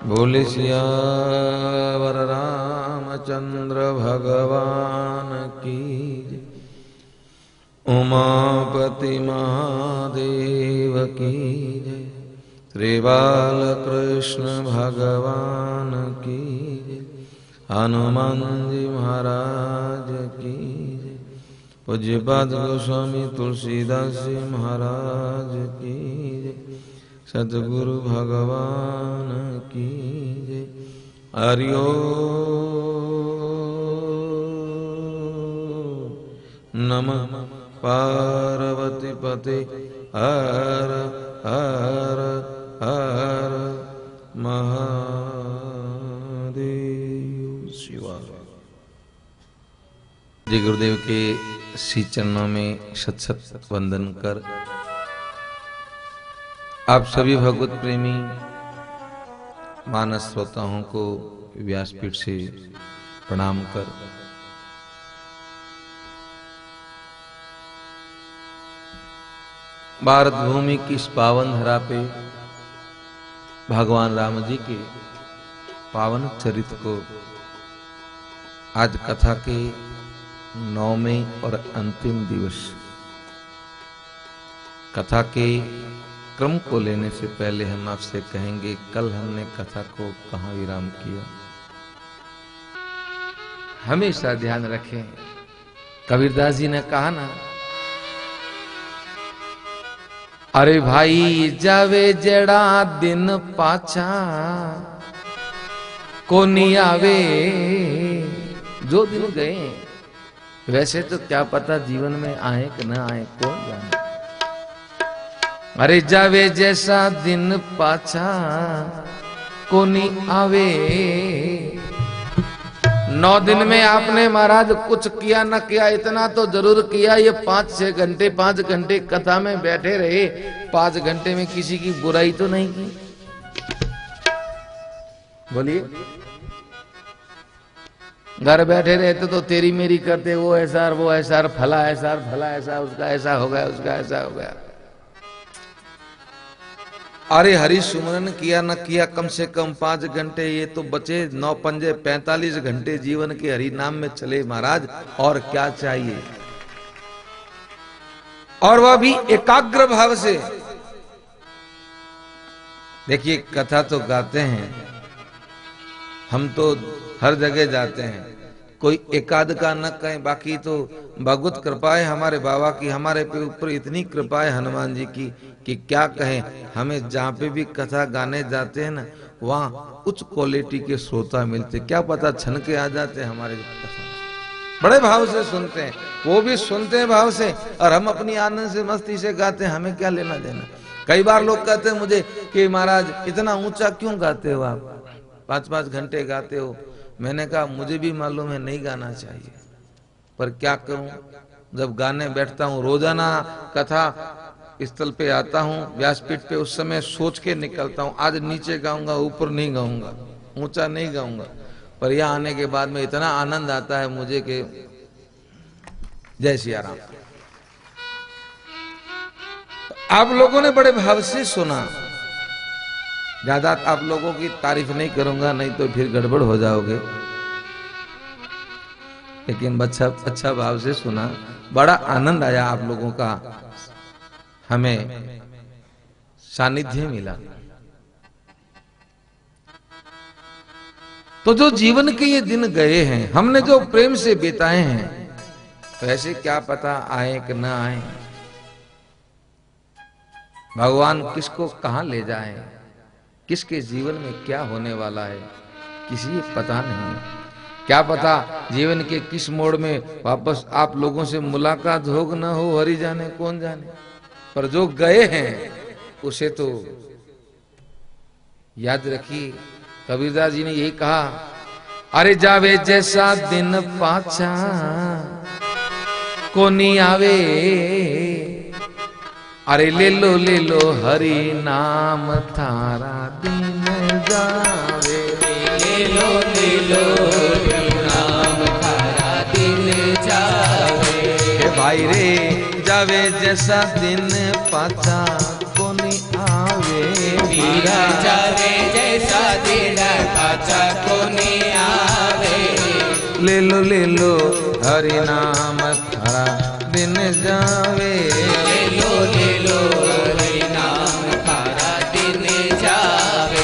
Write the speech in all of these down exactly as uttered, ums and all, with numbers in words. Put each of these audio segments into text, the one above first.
बोले सियावर रामचंद्र भगवान की जय। उमापति महादेव की जय। श्री बालकृष्ण भगवान की जय। हनुमान जी महाराज की जय। पूज्यपाद गोस्वामी तुलसीदास जी महाराज की जय। सद्गुरु भगवान की जय। हरि ओम नमः पार्वती पते हर हर हर महादेव शिवाय। जय गुरुदेव के श्री चरणों में शत शत वंदन कर आप सभी भगवत प्रेमी मानस श्रोताओं को व्यासपीठ से प्रणाम कर भारत भूमि की इस पावन धरा पे भगवान राम जी के पावन चरित्र को आज कथा के नौवें और अंतिम दिवस कथा के क्रम को लेने से पहले हम आपसे कहेंगे, कल हमने कथा को कहाँ विराम किया। हमेशा ध्यान रखें, कबीरदास जी ने कहा ना, अरे भाई जावे जड़ा दिन पाछा को नहीं आवे। जो दिन गए वैसे तो क्या पता जीवन में आए कि न आए, कौन जाने। अरे जावे जैसा दिन पाछा को नहीं आवे। नौ दिन में आपने महाराज कुछ किया न किया, इतना तो जरूर किया, ये पांच छह घंटे पांच घंटे कथा में बैठे रहे, पांच घंटे में किसी की बुराई तो नहीं की। बोलिए, घर बैठे रहते तो तेरी मेरी करते, वो ऐसा वो ऐसा, फला ऐसा फला ऐसा, उसका ऐसा हो गया उसका ऐसा हो गया। अरे हरि सुमरन किया न किया, कम से कम पांच घंटे ये तो बचे, नौ पंजे पैंतालीस घंटे जीवन के हरि नाम में चले महाराज, और क्या चाहिए। और वह भी एकाग्र भाव से। देखिए कथा तो गाते हैं हम, तो हर जगह जाते हैं, कोई एकाध का न कहें, बाकी तो भगवत कृपा है हमारे बाबा की, हमारे पे ऊपर इतनी कृपा है हनुमान जी की कि क्या कहें। हमें जहाँ पे भी कथा गाने जाते हैं ना, वहाँ उच्च क्वालिटी के श्रोता मिलते, क्या पता छन के आ जाते हैं हमारे कथा, बड़े भाव से सुनते हैं, वो भी सुनते हैं भाव से, और हम अपनी आनंद से मस्ती से गाते हैं, हमें क्या लेना देना। कई बार लोग कहते हैं मुझे कि महाराज इतना ऊंचा क्यों गाते हो आप, पांच पांच घंटे गाते हो। मैंने कहा मुझे भी मालूम है नहीं गाना चाहिए, पर क्या करूं, जब गाने बैठता हूं, रोजाना कथा स्थल पे आता हूं, व्यासपीठ पे, उस समय सोच के निकलता हूं, आज नीचे गाऊंगा, ऊपर नहीं गाऊंगा, ऊंचा नहीं गाऊंगा। पर यहां आने के बाद में इतना आनंद आता है मुझे कि जय सिया राम। आप लोगों ने बड़े भाव से सुना, ज्यादा आप लोगों की तारीफ नहीं करूंगा, नहीं तो फिर गड़बड़ हो जाओगे, लेकिन अच्छा अच्छा भाव से सुना, बड़ा आनंद आया, आप लोगों का हमें सानिध्य मिला। तो जो जीवन के ये दिन गए हैं, हमने जो प्रेम से बिताए हैं, तो ऐसे क्या पता आए कि ना आए, भगवान किसको कहां ले जाए, किसके जीवन में क्या होने वाला है, किसी को पता नहीं। क्या पता जीवन के किस मोड़ में वापस आप लोगों से मुलाकात हो न हो, हरि जाने कौन जाने। पर जो गए हैं उसे तो याद रखिए, कबीरदास जी ने यही कहा, अरे जावे जैसा दिन पाछा को नहीं आवे। अरे ले लो ले लो हरि नाम थारा दिन जावे। ले लो ले लो नाम थारा दिन जावे। भाई रे जावे जैसा दिन पाछा को नहीं आवे। मीरा जावे जैसा दिन पाचा कोनी आवे। ले लो ले लो हरि नाम थारा दिन जावे। ले लो ले लो हरि नाम थारा दिन जावे।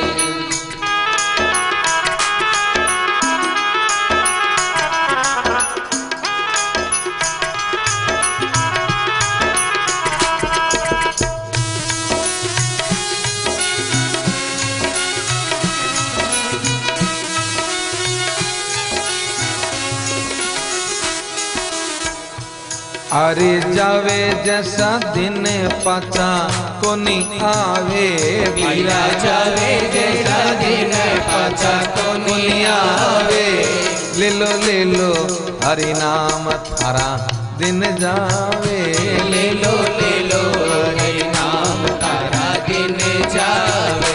अरे जावे जैसा दिन पाचा कोनी आवे। वीरा जावे जैसा दिन पाचा कोनी आवे। ले लो ले लो हरि नाम थारा दिन जावे। ले लो ले लो हरि नाम थारा दिन जावे।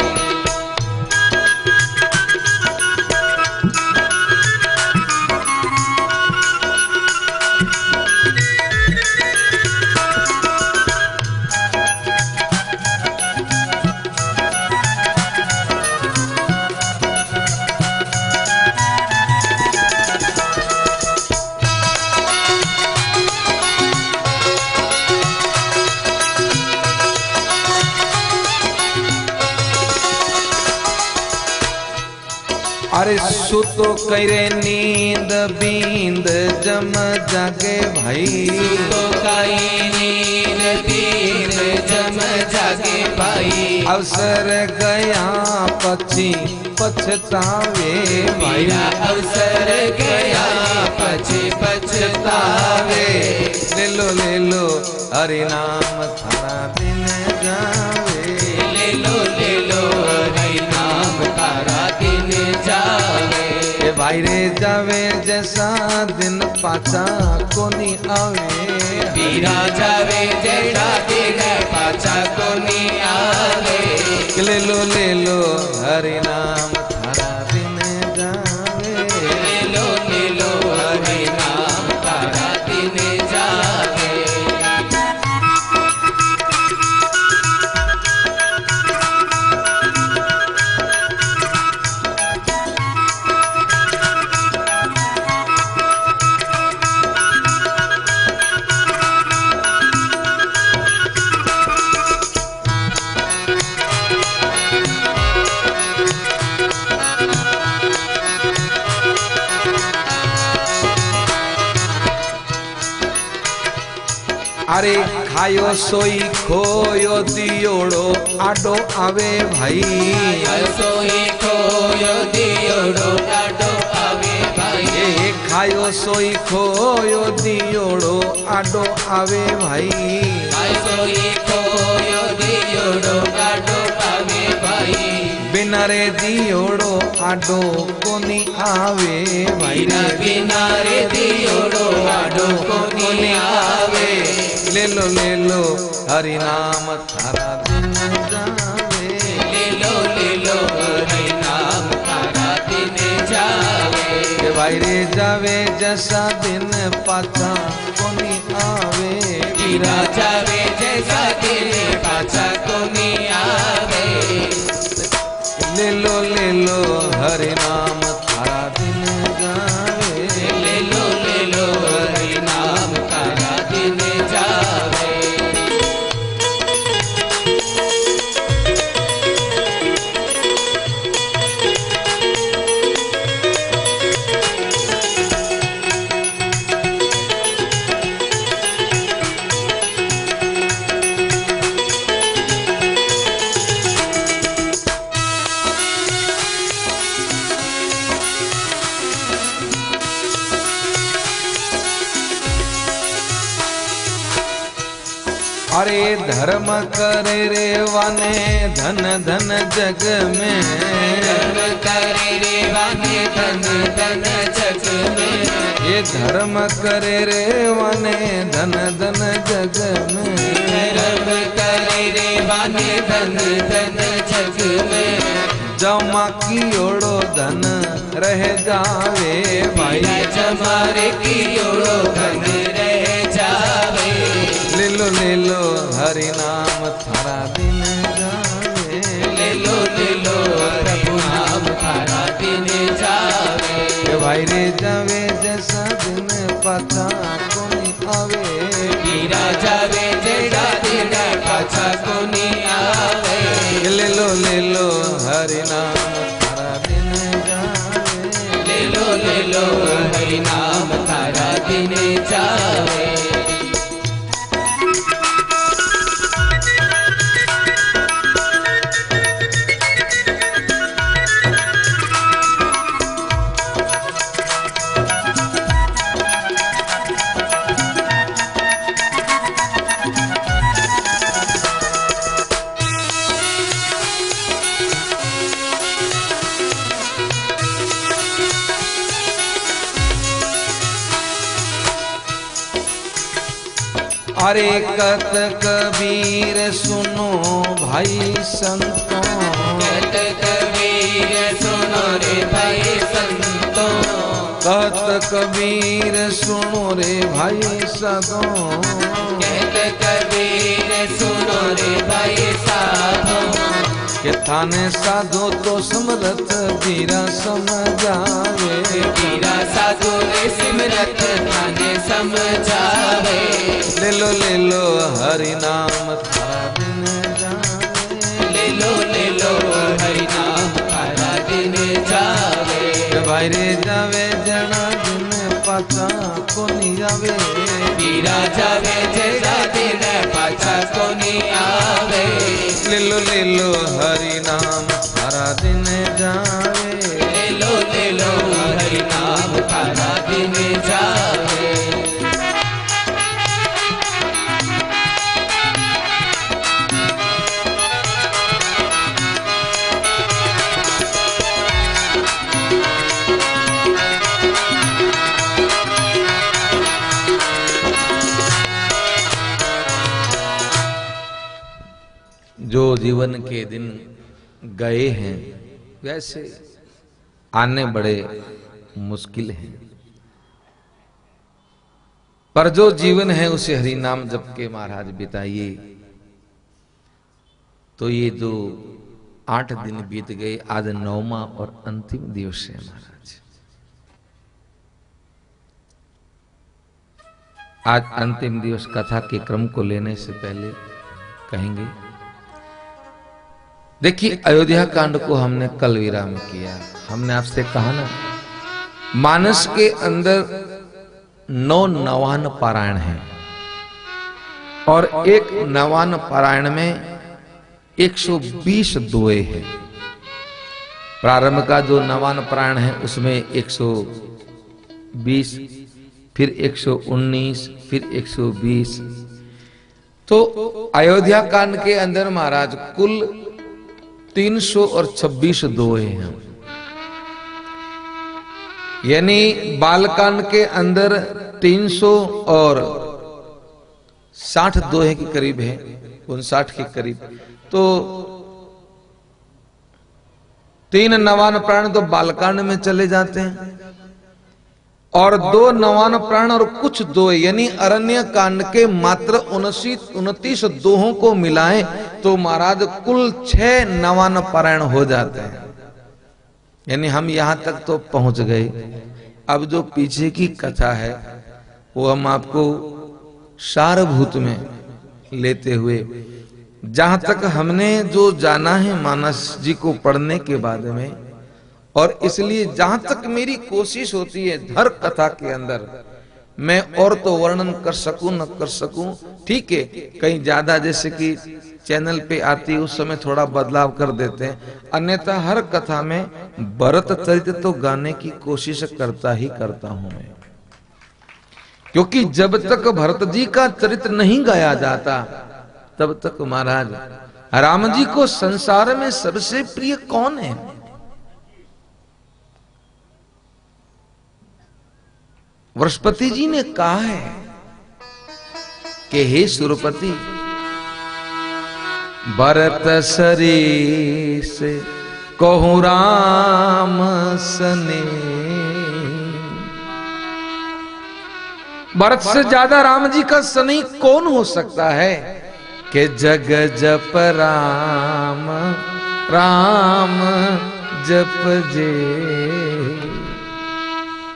अरे सुतो करे नींद बींद जम जागे भाई। तो काई नींद बींद जम जागे भाई। अवसर गया पछी पछतावे भाई। अवसर गया पछी पछतावे। ले लो ले लो हरि नाम थारा दिन जावे। ले लो ले लो हरि नाम थारा दिन जावे। ये भाई रे जावे जैसा दिन पाचा कोनी आवे। वीरा जावे जैसा दिन पाचा कोनी आवे। ले लो ले लो हरि नाम थारा दिन जावे। ले लो ले लो हरि नाम थारा दिन जावे। अरे खायो सोई खोयो दियोड़ो आडो आवे भाई। सोई खोयो दियोड़ो आडो आवे भाई। ए खायो सोई खोयो दियोड़ो आडो आवे भाई। सोई खोयो दियोड़ो आडो आवे भाई। बिना रे दियोड़ो आडो कोनी आवे भाई। बिना रे दियोड़ो आडो कोनी आवे। ले लो ले लो हरि नाम थारा दिन जावे। ले लो ले लो हरि नाम थारा दिन जावे। के भाई रे जावे जैसा दिन पाचा कोनी आवे। वीरा जावे जैसा दिन पाचा कोनी आवे। ले लो ले लो हरि नाम थारा दिन जावे। ले लो ले लो हरि नाम थारा दिन जावे। अरे धर्म करे रे वाने धन धन जग में। धर्म करे रे वाने धन धन जग में। ये धर्म करे रे वाने धन धन जग में। धर्म करे रे वाने धन धन जग में। जमा की ओड़ो धन रह जावे भाई। जमारे की ओड़ो धन रह जावे। ले लो ले लो हरि नाम थारा दिन जावे। ले लो ले लो प्रभु नाम थारा भाई रे जावे जैसा दिन पाछा कोनी आवे, वीरा जावे जैसा दिन पाछा कोनी आवे। ले लो ले लो हरि नाम थारा दिन जावे, ले लो ले लो हरि नाम थारा दिन जावे। अरे कत कबीर सुनो भाई संतों, कत कबीर सुनो रे भाई संतों, कत कबीर सुनो रे भाई साधो, कत कबीर सुनो रे भाई साधो। के थाने साधो तो समरथ वीरा समझावे, वीरा साधो रे सिमरत थाने समझावे। ले लो ले लो हरि नाम थारा दिन जावे, ले लो ले लो हरि नाम थारा दिन जावे। भाई रे जावे जना दिन पाछा कोनी आवे, वीरा जावे जैसा दिन पाछा कोनी आवे। ले लो ले लो हरि नाम थारा दिन जावे, ले लो ले लो हरि नाम थारा दिन जावे। जो जीवन के दिन गए हैं वैसे आने बड़े मुश्किल हैं, पर जो जीवन है उसे हरि नाम जप के महाराज बिताइए। तो ये जो आठ दिन बीत गए, आज नौवां और अंतिम दिवस है महाराज। आज अंतिम दिवस कथा के क्रम को लेने से पहले कहेंगे, देखिए अयोध्या कांड को हमने कल विराम किया। हमने आपसे कहा ना, मानस के अंदर नौ नवान पारायण है और एक नवान पारायण में एक सौ बीस दोए हैं। प्रारंभ का जो नवान पारायण है उसमें एक सौ बीस, फिर एक सौ उन्नीस, फिर एक सौ बीस। तो अयोध्या कांड के अंदर महाराज कुल तीन सौ और छब्बीस दोहे हैं, यानी बालकांड के अंदर तीन सौ और साठ दोहे के करीब है, उनसाठ के करीब। तो तीन नवान प्राण तो बालकांड में चले जाते हैं और दो नवान प्राण और कुछ दो, यानी अरण्य कांड के मात्र उनतीस उनतीस दोहों को मिलाएं तो महाराज कुल छह नवान पारायण हो जाते हैं। यानी हम यहां तक तो पहुंच गए। अब जो पीछे की कथा है वो हम आपको सारभूत में लेते हुए, जहां तक हमने जो जाना है मानस जी को पढ़ने के बाद में, और इसलिए जहां तक मेरी कोशिश होती है हर कथा के अंदर मैं और तो वर्णन कर सकूं न कर सकूं, ठीक है, कहीं ज्यादा जैसे कि चैनल पे आती उस समय थोड़ा बदलाव कर देते हैं, अन्यथा हर कथा में भरत चरित्र तो गाने की कोशिश करता ही करता हूं मैं। क्योंकि जब तक भरत जी का चरित्र नहीं गाया जाता तब तक महाराज राम जी को संसार में सबसे प्रिय कौन है? वृषपति जी ने कहा है कि हे सुरपति, भरत सरीस कहूं राम सने। भरत से ज्यादा राम जी का सनी कौन हो सकता है कि जग जप राम राम जप जे।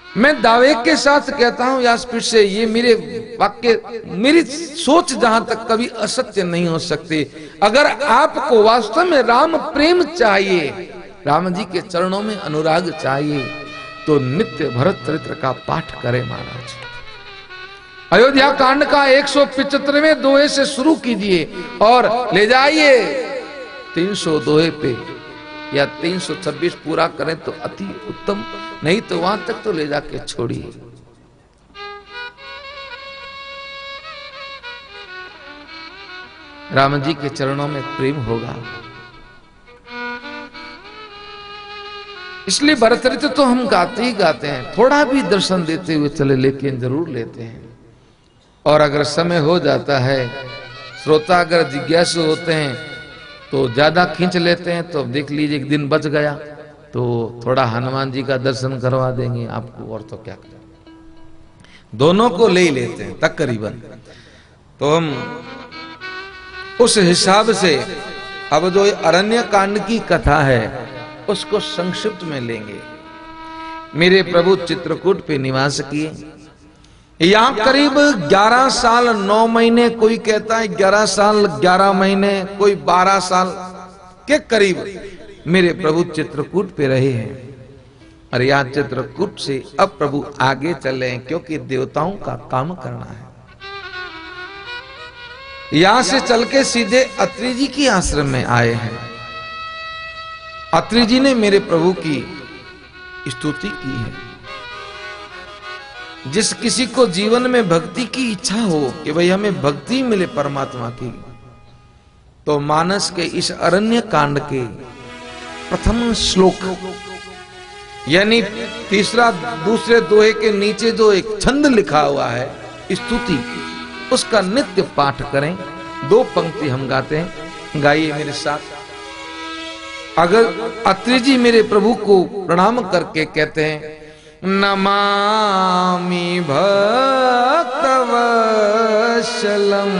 मैं दावे के साथ कहता हूं व्यासपीठ से, ये मेरे वाक्य, मेरी सोच जहां तक कभी असत्य नहीं हो सकती। अगर आपको वास्तव में राम प्रेम चाहिए, राम जी के चरणों में अनुराग चाहिए, तो नित्य भरत चरित्र का पाठ करें महाराज। अयोध्या कांड का एक सौ पिचहत्तरवें दोहे से शुरू कीजिए और ले जाइए तीन सौ दोहे पे, या तीन सौ छब्बीस पूरा करें तो अति उत्तम, नहीं तो वहां तक तो ले जाके छोड़िए। राम जी के चरणों में प्रेम होगा। इसलिए भरतचरित्र तो हम गाते ही गाते हैं, थोड़ा भी दर्शन देते हुए चले, लेकिन जरूर लेते हैं। और अगर समय हो जाता है, श्रोता अगर जिज्ञासु होते हैं तो ज्यादा खींच लेते हैं, तो देख लीजिए एक दिन बच गया तो थोड़ा हनुमान जी का दर्शन करवा देंगे आपको, और तो क्या करें। दोनों को ले ही लेते हैं तकरीबन। तो हम उस हिसाब से अब जो अरण्य कांड की कथा है उसको संक्षिप्त में लेंगे। मेरे प्रभु चित्रकूट पे निवास किए, यहां करीब ग्यारह साल नौ महीने, कोई कहता है ग्यारह साल ग्यारह महीने, कोई बारह साल के करीब मेरे प्रभु चित्रकूट पे रहे हैं। और यहां चित्रकूट से अब प्रभु आगे चले हैं, क्योंकि देवताओं का काम करना है। यहां से चल के सीधे अत्रि जी के आश्रम में आए हैं। अत्रि जी ने मेरे प्रभु की स्तुति की है। जिस किसी को जीवन में भक्ति की इच्छा हो कि भाई हमें भक्ति मिले परमात्मा की, तो मानस के इस अरण्य कांड के प्रथम श्लोक, यानी तीसरा दूसरे दोहे के नीचे जो एक छंद लिखा हुआ है स्तुति, उसका नित्य पाठ करें। दो पंक्ति हम गाते हैं, गाइए मेरे साथ। अगर अत्रि जी मेरे प्रभु को प्रणाम करके कहते हैं, नमामि भक्तवत्सलं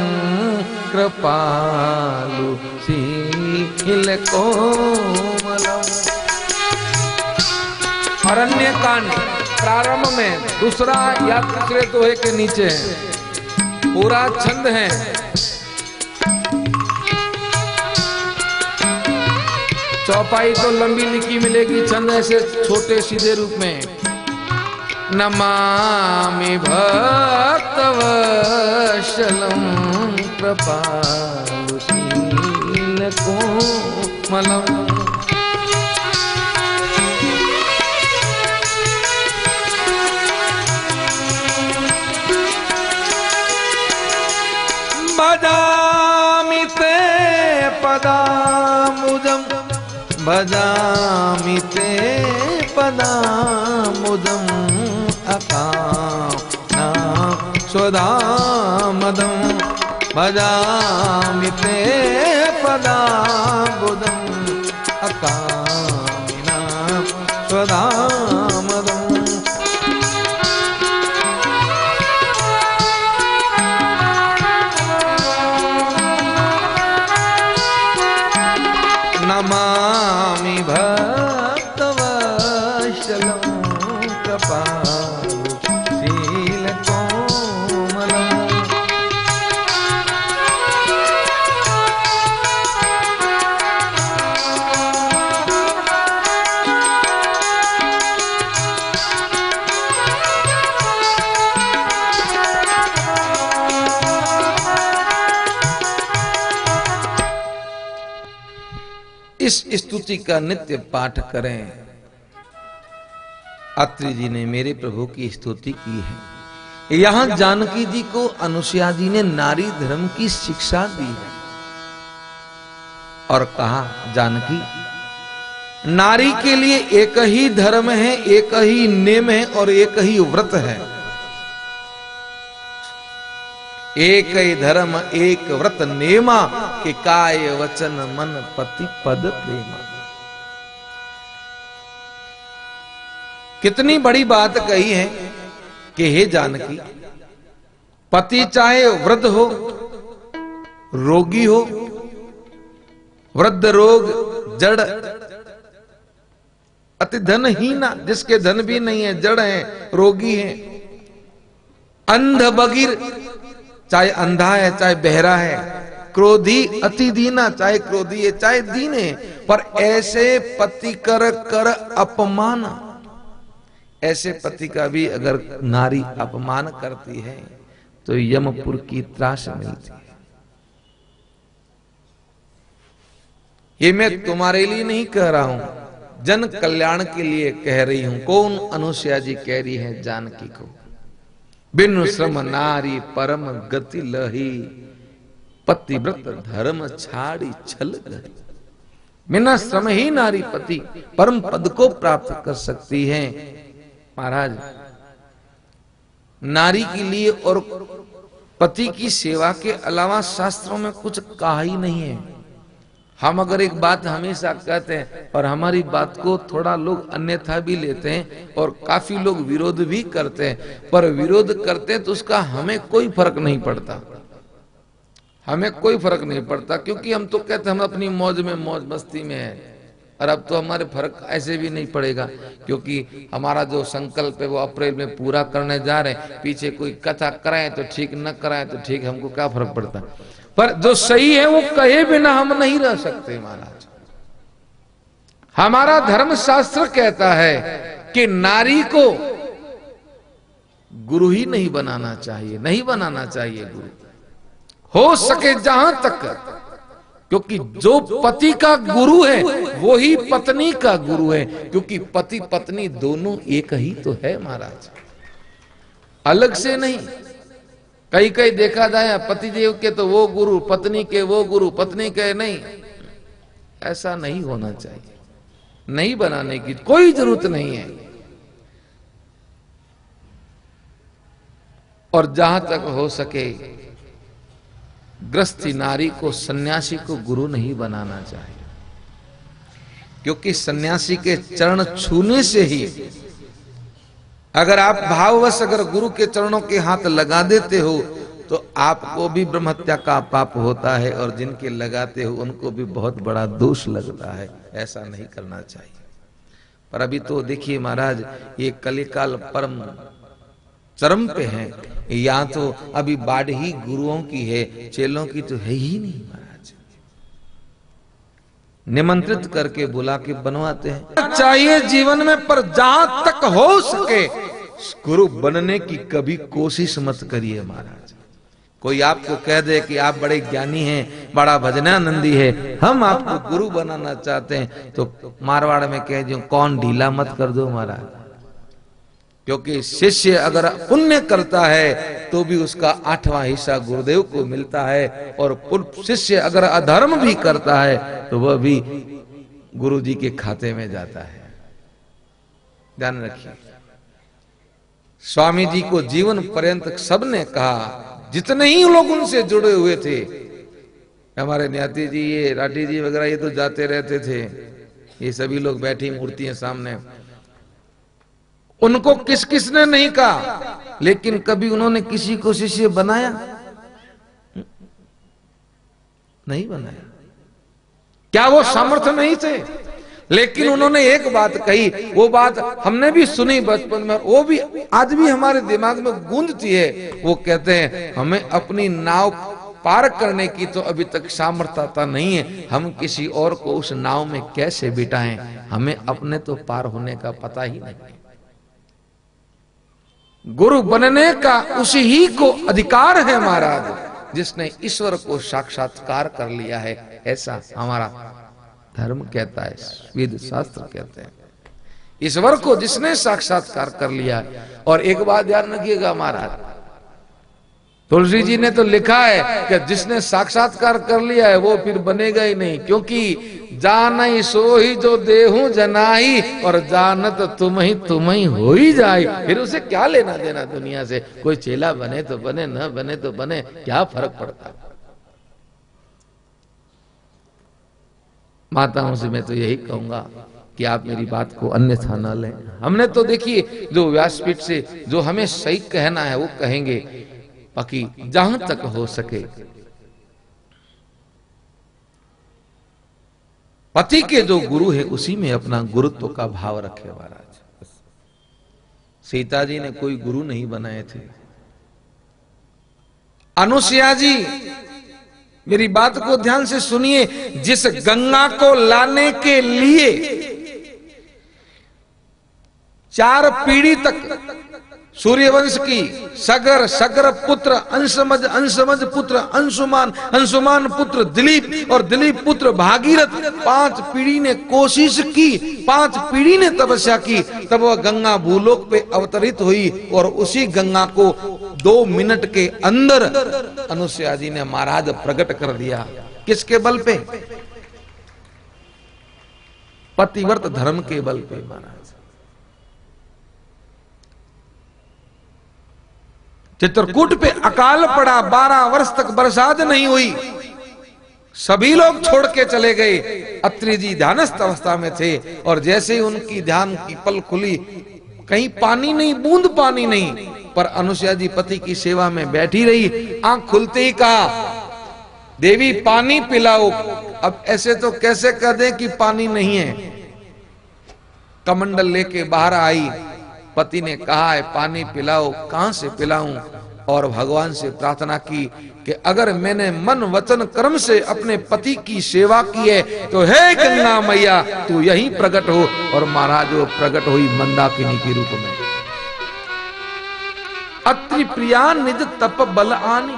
कृपालु शील कोमलम्। अरण्य कांड प्रारंभ में दूसरा या तीसरे दोहे के नीचे पूरा छंद है। चौपाई तो लंबी लिखी मिलेगी, छंद ऐसे छोटे सीधे रूप में। नमामि भक्तवत्सलं कृपालु शील कोमलम्। भजामि ते पदाम्बुजं, भजामि ते पदाम्बुजं अकाना स्वधामदं। भजामि ते पदाम्बुजं अकामिना स्वधामदं। नमामि भक्तवत्सलं कृपालु शील कोमलम्। इस स्तुति का नित्य पाठ करें। अत्रि जी ने मेरे प्रभु की स्तुति की है। यहां जानकी जी को अनुसुईया जी ने नारी धर्म की शिक्षा दी है और कहा, जानकी नारी के लिए एक ही धर्म है, एक ही नियम है और एक ही व्रत है। एक ही धर्म एक व्रत नेमा, कि काय वचन मन पति पद प्रेमा। कितनी बड़ी बात कही है कि हे जानकी, पति चाहे वृद्ध हो, रोगी हो, वृद्ध रोग जड़ अति धनहीना, जिसके धन भी नहीं है, जड़ है, रोगी है। अंध बगिर, चाहे अंधा है चाहे बहरा है। क्रोधी अति दीना, चाहे क्रोधी है चाहे दीन है। पर ऐसे पति कर कर अपमान, ऐसे पति का भी अगर नारी अपमान करती है तो यमपुर की त्रास मिलती है। ये मैं तुम्हारे लिए नहीं कह रहा हूं, जन कल्याण के लिए कह रही हूं। कौन? अनुसुईया जी कह रही है जानकी को, बिनु श्रम नारी परम गति लही, पतिव्रत धर्म छाड़ी छल गई। बिना श्रम ही नारी पति परम पद को प्राप्त कर सकती है। महाराज, नारी के लिए और पति की सेवा के अलावा शास्त्रों में कुछ कहा ही नहीं है। हम अगर एक बात हमेशा कहते हैं और हमारी बात को थोड़ा लोग अन्यथा भी लेते हैं और काफी लोग विरोध भी करते हैं, पर विरोध करते हैं तो उसका हमें कोई फर्क नहीं पड़ता, हमें कोई फर्क नहीं पड़ता, क्योंकि हम तो कहते हैं हम अपनी मौज में मौज मस्ती में है। और अब तो हमारे फर्क ऐसे भी नहीं पड़ेगा, क्योंकि हमारा जो संकल्प है वो अप्रैल में पूरा करने जा रहे हैं। पीछे कोई कथा कराए तो ठीक, न कराए तो ठीक, हमको क्या फर्क पड़ता। पर जो सही है वो कहे बिना हम नहीं रह सकते महाराज। हमारा धर्मशास्त्र कहता है कि नारी को गुरु ही नहीं बनाना चाहिए, नहीं बनाना चाहिए गुरु, हो सके जहां तक, क्योंकि जो पति का गुरु है वो ही पत्नी का गुरु है, क्योंकि पति पत्नी दोनों एक ही तो है महाराज, अलग से नहीं। कई कई देखा जाए पति देव के तो वो गुरु, पत्नी के वो गुरु, पत्नी के नहीं। ऐसा नहीं होना चाहिए, नहीं बनाने की कोई जरूरत नहीं है। और जहां तक हो सके गृहस्थी नारी को, सन्यासी को गुरु नहीं बनाना चाहिए, क्योंकि सन्यासी के चरण छूने से ही, अगर आप भाववश अगर गुरु के चरणों के हाथ लगा देते हो तो आपको भी ब्रह्महत्या का पाप होता है, और जिनके लगाते हो उनको भी बहुत बड़ा दोष लगता है। ऐसा नहीं करना चाहिए। पर अभी तो देखिए महाराज, ये कलिकाल परम चरम पे है। यहाँ तो अभी बाढ़ ही गुरुओं की है, चेलों की तो है ही नहीं महाराज। निमंत्रित करके बुला के बनवाते हैं। चाहिए जीवन में, पर जहां तक हो सके गुरु बनने की कभी कोशिश मत करिए महाराज। कोई आपको कह दे कि आप बड़े ज्ञानी हैं, बड़ा भजनानंदी है, हम आपको गुरु बनाना चाहते हैं, तो मारवाड़ में कह दो कौन ढीला मत कर दो महाराज। क्योंकि शिष्य अगर पुण्य करता है तो भी उसका आठवां हिस्सा गुरुदेव को मिलता है, और शिष्य अगर अधर्म भी करता है तो वह भी गुरु जी के खाते में जाता है। ध्यान रखिए। स्वामी जी को जीवन पर्यंत सबने कहा, जितने ही लोग उनसे जुड़े हुए थे, हमारे न्याती जी, ये राठी जी वगैरह, ये तो जाते रहते थे, ये सभी लोग बैठी मूर्तियां सामने, उनको किस किसने नहीं कहा, लेकिन कभी उन्होंने किसी को शिष्य बनाया नहीं बनाया। क्या वो सामर्थ्य नहीं थे? लेकिन उन्होंने एक बात कही, वो बात हमने भी सुनी बचपन में, वो भी आज भी हमारे दिमाग में गूंजती है। वो कहते हैं हमें अपनी नाव पार करने की तो अभी तक सामर्थ्यता नहीं है, हम किसी और को उस नाव में कैसे बिठाएं, हमें अपने तो पार होने का पता ही नहीं। गुरु बनने का उसी ही को अधिकार है महाराज, जिसने ईश्वर को साक्षात्कार कर लिया है। ऐसा हमारा धर्म कहता है, वेद शास्त्र कहते हैं। ईश्वर को जिसने साक्षात्कार कर लिया। और एक बात ध्यान रखिएगा महाराज, तुलसी जी ने तो लिखा है कि जिसने साक्षात्कार कर लिया है वो फिर बनेगा ही नहीं, क्योंकि जानई सो ही जो देहू जनाई, और जानत तुम ही तुम ही हो ही जाए। फिर उसे क्या लेना देना दुनिया से? कोई चेला बने तो बने, न बने तो बने, क्या फर्क पड़ता। माताओं से मैं तो यही कहूंगा कि आप मेरी बात को अन्यथा न लें। हमने तो देखिए जो व्यासपीठ से जो हमें सही कहना है वो कहेंगे, बाकी जहां तक हो सके पति के जो गुरु है उसी में अपना गुरुत्व का भाव रखे महाराज। सीता जी ने कोई गुरु नहीं बनाए थे। अनुसुईया जी मेरी बात को ध्यान से सुनिए, जिस गंगा को लाने के लिए चार पीढ़ी तक सूर्यवंश की सगर, सगर पुत्र अंशमज, अंशमज पुत्र अंशुमान, अंशुमान पुत्र दिलीप और दिलीप पुत्र भागीरथ, पांच पीढ़ी ने कोशिश की, पांच पीढ़ी ने तपस्या की, तब वह गंगा भूलोक पे अवतरित हुई और उसी गंगा को दो मिनट के अंदर अनुसुईया जी ने महाराज प्रकट कर दिया। किसके बल पे? पतिव्रत धर्म के बल पे महाराज। चित्रकूट पे अकाल पड़ा, बारह वर्ष तक बरसात नहीं हुई, सभी लोग छोड़ के चले गए। अत्रि जी ध्यानस्थ अवस्था में थे और जैसे ही उनकी ध्यान की पल खुली, कहीं पानी नहीं, बूंद पानी नहीं, पर अनुसुईया जी पति की सेवा में बैठी रही। आंख खुलते ही कहा, देवी पानी पिलाओ। अब ऐसे तो कैसे कह दें कि पानी नहीं है। कमंडल लेके बाहर आई, पति ने कहा है पानी पिलाओ। कहां से पिलाऊं? और भगवान से प्रार्थना की कि अगर मैंने मन वचन कर्म से अपने पति की सेवा की है तो हे गंगा मैया तू यहीं प्रकट हो। और महाराज वो प्रकट हुई मंदाकिनी के रूप में। अत्रि प्रिया निज तप बल आनी।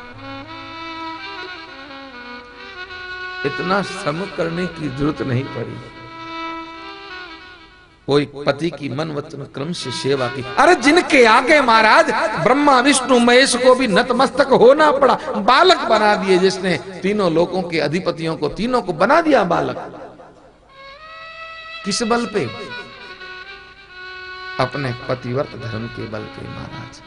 इतना श्रम करने की जरूरत नहीं पड़ी, कोई पति की मन वचन क्रम से सेवा की। अरे जिनके आगे महाराज ब्रह्मा विष्णु महेश को भी नतमस्तक होना पड़ा, बालक बना दिए, जिसने तीनों लोकों के अधिपतियों को तीनों को बना दिया बालक। किस बल पे? अपने पतिव्रत धर्म के बल पे महाराज।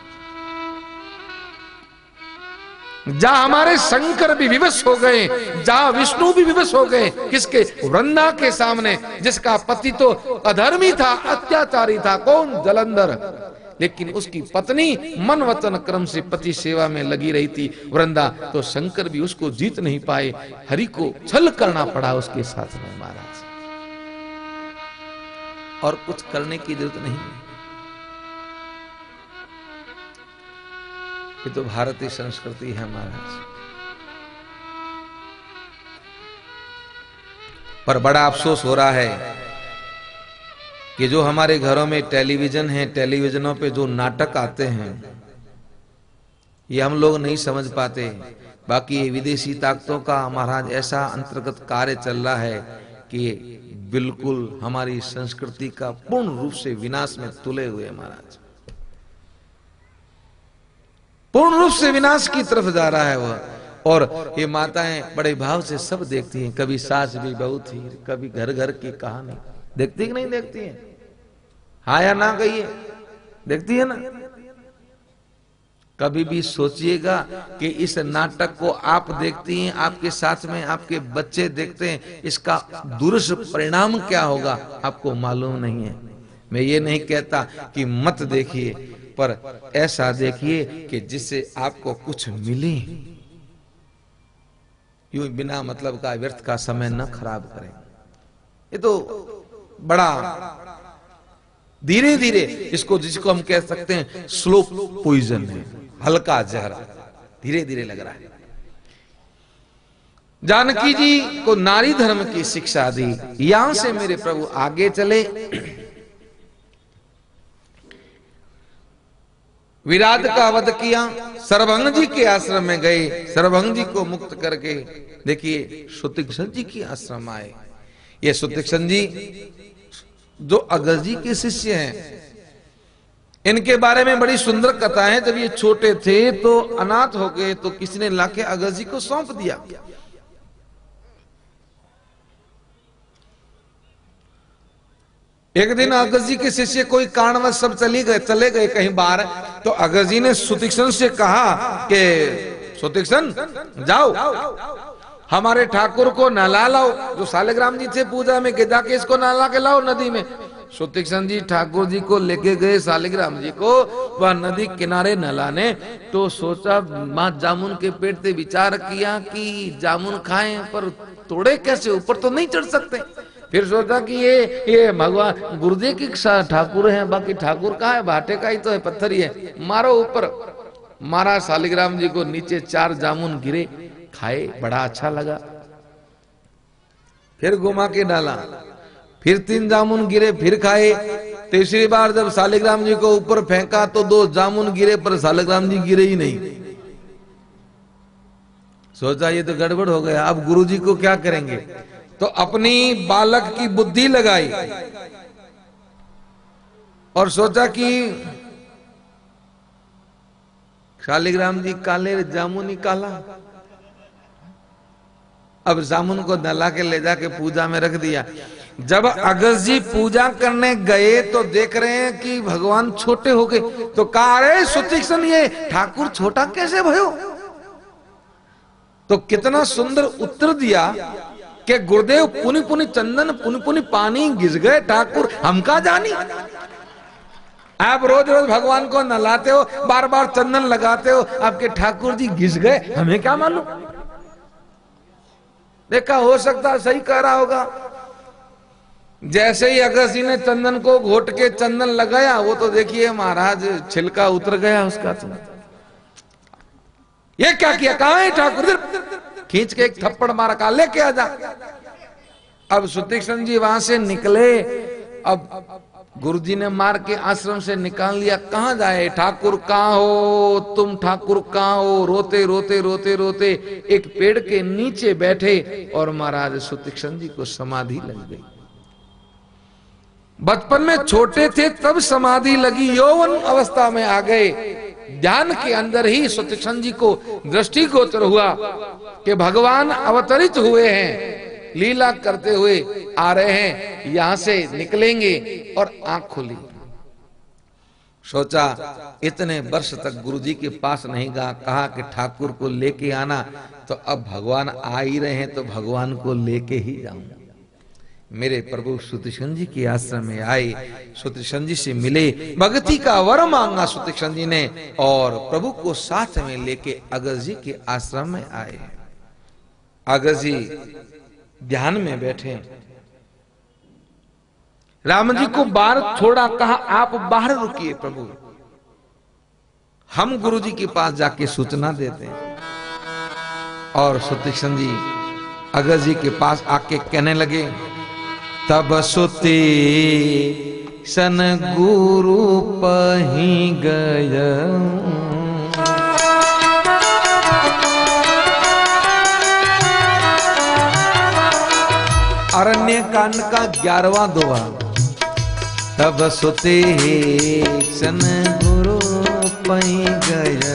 जहां हमारे शंकर भी विवश हो गए, जहां विष्णु भी विवश हो गए, किसके? वृंदा के सामने, जिसका पति तो अधर्मी था, अत्याचारी था। कौन? जलंधर। लेकिन उसकी पत्नी मन वचन क्रम से पति सेवा में लगी रही थी, वृंदा। तो शंकर भी उसको जीत नहीं पाए, हरि को छल करना पड़ा उसके साथ में महाराज। और कुछ करने की जरूरत नहीं। ये तो भारतीय संस्कृति है महाराज। पर बड़ा अफसोस हो रहा है कि जो हमारे घरों में टेलीविजन है, टेलीविजनों पे जो नाटक आते हैं ये हम लोग नहीं समझ पाते। बाकी ये विदेशी ताकतों का महाराज ऐसा अंतर्गत कार्य चल रहा है कि बिल्कुल हमारी संस्कृति का पूर्ण रूप से विनाश में तुले हुए महाराज, पूर्ण रूप से विनाश की तरफ जा रहा है वह। और ये माताएं बड़े भाव से सब देखती हैं। कभी सास भी बहू थी, कभी घर घर की कहानी देखती कि नहीं देखती है? हाँ या ना कहिए, देखती है ना? कभी भी सोचिएगा कि इस नाटक को आप देखती हैं, आपके साथ में आपके बच्चे देखते हैं, इसका दुष्परिणाम क्या होगा आपको मालूम नहीं है। मैं ये नहीं कहता कि मत देखिए, पर ऐसा देखिए कि जिससे आपको कुछ मिले। यूं बिना मतलब का व्यर्थ का समय न खराब करें। ये तो बड़ा धीरे धीरे, इसको जिसको हम कह सकते हैं स्लो पॉइजन है, हल्का जहर धीरे धीरे लग रहा है। जानकी जी को नारी धर्म की शिक्षा दी। यहां से मेरे प्रभु आगे चले, विराट का वध किया, सर्वभंग जी के आश्रम में गए, सर्वभंग जी को मुक्त करके देखिए सुतीक्षण जी के आश्रम आए। ये सुतीक्षण जी जो अगस्त जी के शिष्य हैं, इनके बारे में बड़ी सुंदर कथा है। जब ये छोटे थे तो अनाथ हो गए, तो किसी ने लाके अगस्त जी को सौंप दिया। एक दिन अगस्त जी के शिष्य कोई कारणवश सब चली गए चले गए कहीं बाहर, तो अगस्त जी ने सुतीक्षण से कहा कि सुतीक्षण जाओ हमारे ठाकुर को नहला लाओ, जो सालिग्राम जी थे पूजा में, के जाके इसको नहला के लाओ नदी में। सुतीक्षण जी ठाकुर जी को लेके गए सालिग्राम जी को वह नदी किनारे नहलाने। तो सोचा मां जामुन के पेट से विचार किया कि जामुन खाएं, पर तोड़े कैसे, ऊपर तो नहीं चढ़ सकते। फिर सोचा कि ये ये भगवान गुरुदेव की ठाकुर हैं, बाकी ठाकुर कहाँ है, भाटे का ही तो है, पत्थर ही है, मारो ऊपर। मारा, शालिग्राम जी को नीचे चार जामुन गिरे, खाए, बड़ा अच्छा लगा। फिर घुमा के डाला, फिर तीन जामुन गिरे, फिर खाए। तीसरी बार जब शालिग्राम जी को ऊपर फेंका तो दो जामुन गिरे, पर शालिग्राम जी गिरे ही नहीं। सोचा ये तो गड़बड़ हो गया, अब गुरु जी को क्या करेंगे। तो अपनी बालक की बुद्धि लगाई और सोचा कि शालिग्राम जी काले, जामुन ही काला। अब जामुन को दला के ले जाके पूजा में रख दिया। जब अगस्त जी पूजा करने गए तो देख रहे हैं कि भगवान छोटे हो गए। तो कहा, अरे सुतीक्षण, ये ठाकुर छोटा कैसे भयो। तो कितना सुंदर उत्तर दिया कि गुरुदेव पुनि पुनि चंदन पुनि पुनि पानी घिस गए, ठाकुर हम का जानी। आप रोज रोज भगवान को नहलाते हो, बार बार चंदन लगाते हो, आपके ठाकुर जी घिस गए, हमें क्या मालूम। देखा, हो सकता सही कह रहा होगा। जैसे ही अगस्त जी ने चंदन को घोट के चंदन लगाया, वो तो देखिए महाराज छिलका उतर गया उसका। तो ये क्या किया, कहां है ठाकुर, खींच के एक थप्पड़ मारा, कहा लेके आ जा। अब सुतीक्षण जी वहां से निकले। अब गुरुजी ने मार के आश्रम से निकाल लिया। कहां जाए, ठाकुर कहां हो तुम, ठाकुर कहां हो। रोते रोते रोते रोते एक पेड़ के नीचे बैठे और महाराज सुतीक्षण जी को समाधि लग गई। बचपन में छोटे थे तब समाधि लगी, यौवन अवस्था में आ गए, ध्यान के अंदर ही सुतीक्षण जी को दृष्टिगोचर हुआ कि भगवान अवतरित हुए हैं, लीला करते हुए आ रहे हैं, यहां से निकलेंगे। और आंख खुली। सोचा इतने वर्ष तक गुरुजी के पास नहीं गया, कहा कि ठाकुर को लेके आना, तो अब भगवान आ ही रहे हैं तो भगवान को लेके ही जाऊंगा। मेरे प्रभु सुतीक्षण जी के आश्रम में आए, सुतीक्षण जी से मिले, भक्ति का वर मांगा सुतीक्षण जी ने, और प्रभु को साथ में लेके अगस्त जी के आश्रम में आए। अगस्त जी ध्यान में बैठे, राम जी को बाहर छोड़ा, कहा आप बाहर रुकिए प्रभु, हम गुरु जी के पास जाके सूचना देते हैं। और सुतीक्षण जी अगस्त जी के पास आके कहने लगे, तब सुती सन गुरु पही गया, अरण्य कांड का ग्यारहवां दोहा। तब सुते सन गुरु पही गया,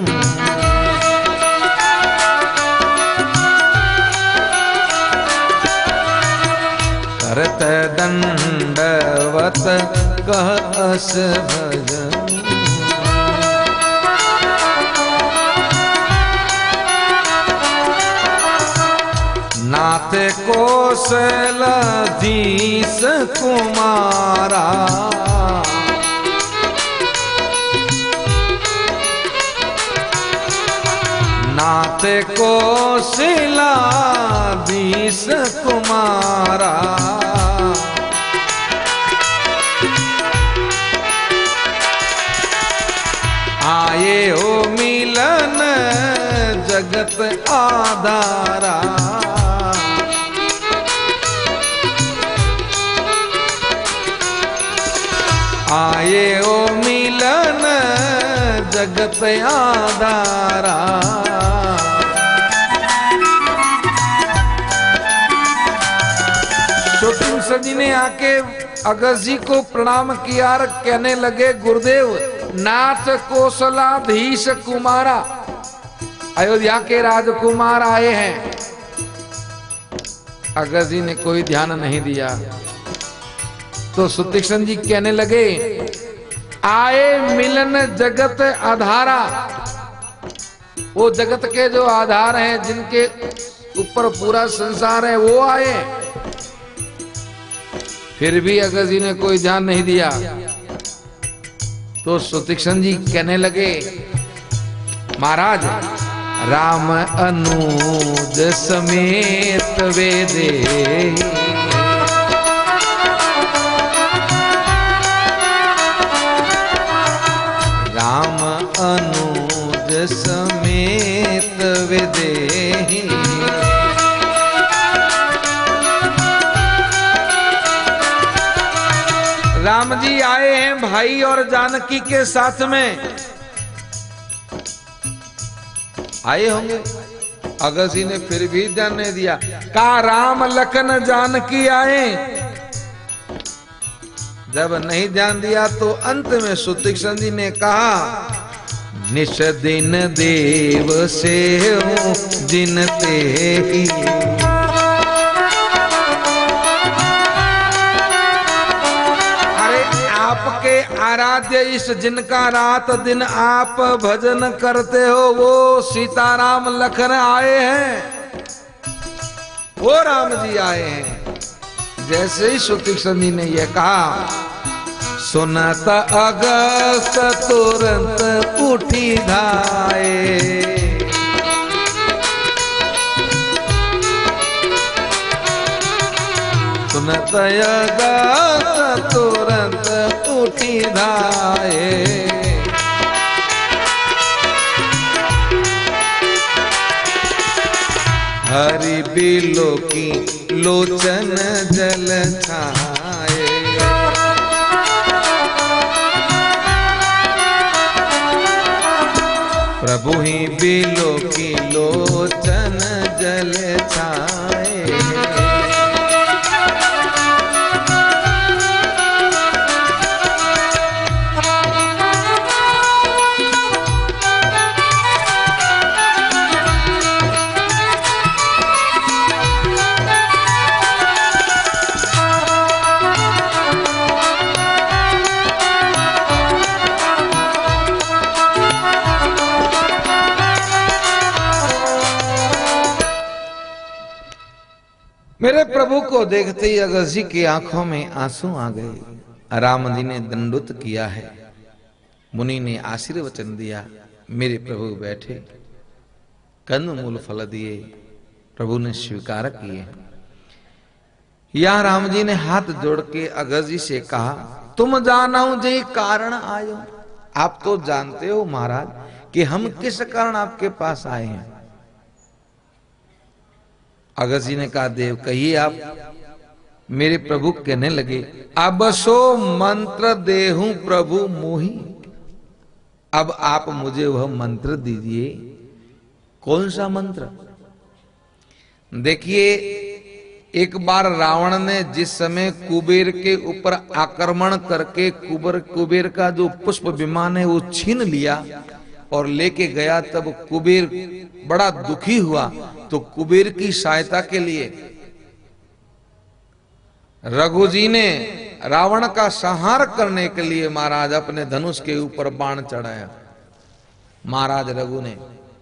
करत दंडवत कहस भजन, नाथ कौशलाधीश कुमारा, नाथ कौशलाधीश कुमारा, आए हो मिलन जगत आधारा, आए ओ मिलन जगत आधारा। सुतीक्षण जी ने आके अगस्त जी को प्रणाम किया और कहने लगे, गुरुदेव नाथ कौशलाधीश कुमारा, अयोध्या के राजकुमार आए हैं। अगस्त जी ने कोई ध्यान नहीं दिया। तो सुतीक्षण जी कहने लगे, आए मिलन जगत आधारा, वो जगत के जो आधार हैं, जिनके ऊपर पूरा संसार है, वो आए। फिर भी अगस्त जी ने कोई ध्यान नहीं दिया। तो सुतीक्षण जी कहने लगे, महाराज राम अनुज समेत वे दे। राम अनुज समेत वे दे। राम जी आए हैं भाई और जानकी के साथ में आए होंगे। अगसी ने फिर भी ध्यान नहीं दिया, कहा राम लखन जानकी आए। जब नहीं ध्यान दिया तो अंत में सुतीक्ष्ण जी ने कहा, निश दिन देव से जिन ते ही। आपके आराध्य इस जिनका रात दिन आप भजन करते हो, वो सीताराम लखन आए हैं, वो राम जी आए हैं। जैसे ही सुतीक्ष्ण जी ने यह कहा, सुनता अगस्त तुरंत उठी धाये। सुनता अगस्त तुरंत उठी धाये। हरि बिलो की लोचन जल छाए। प्रभु ही बिलो की लोचन जल छाए। मेरे प्रभु को देखते ही अगस्त जी की आंखों में आंसू आ गए। राम जी ने दंडुत किया है, मुनि ने आशीर्वचन दिया, मेरे प्रभु बैठे, कंद मूल फल दिए, प्रभु ने स्वीकार किए। या राम जी ने हाथ जोड़ के अगस्त जी से कहा, तुम जानाऊ जे कारण आयो। आप तो जानते हो महाराज कि हम किस कारण आपके पास आए हैं। अगस्त जी ने कहा, देव कहिए आप। मेरे प्रभु कहने लगे, अब सो मंत्र देहूं प्रभु मोही। अब आप मुझे वह मंत्र दीजिए। कौन सा मंत्र? देखिए, एक बार रावण ने जिस समय कुबेर के ऊपर आक्रमण करके कुबेर कुबेर का जो पुष्प विमान है वो छीन लिया और लेके गया, तब कुबेर बड़ा दुखी हुआ। तो कुबेर की सहायता के लिए रघु जी ने रावण का संहार करने के लिए महाराज अपने धनुष के ऊपर बाण चढ़ाया। महाराज रघु ने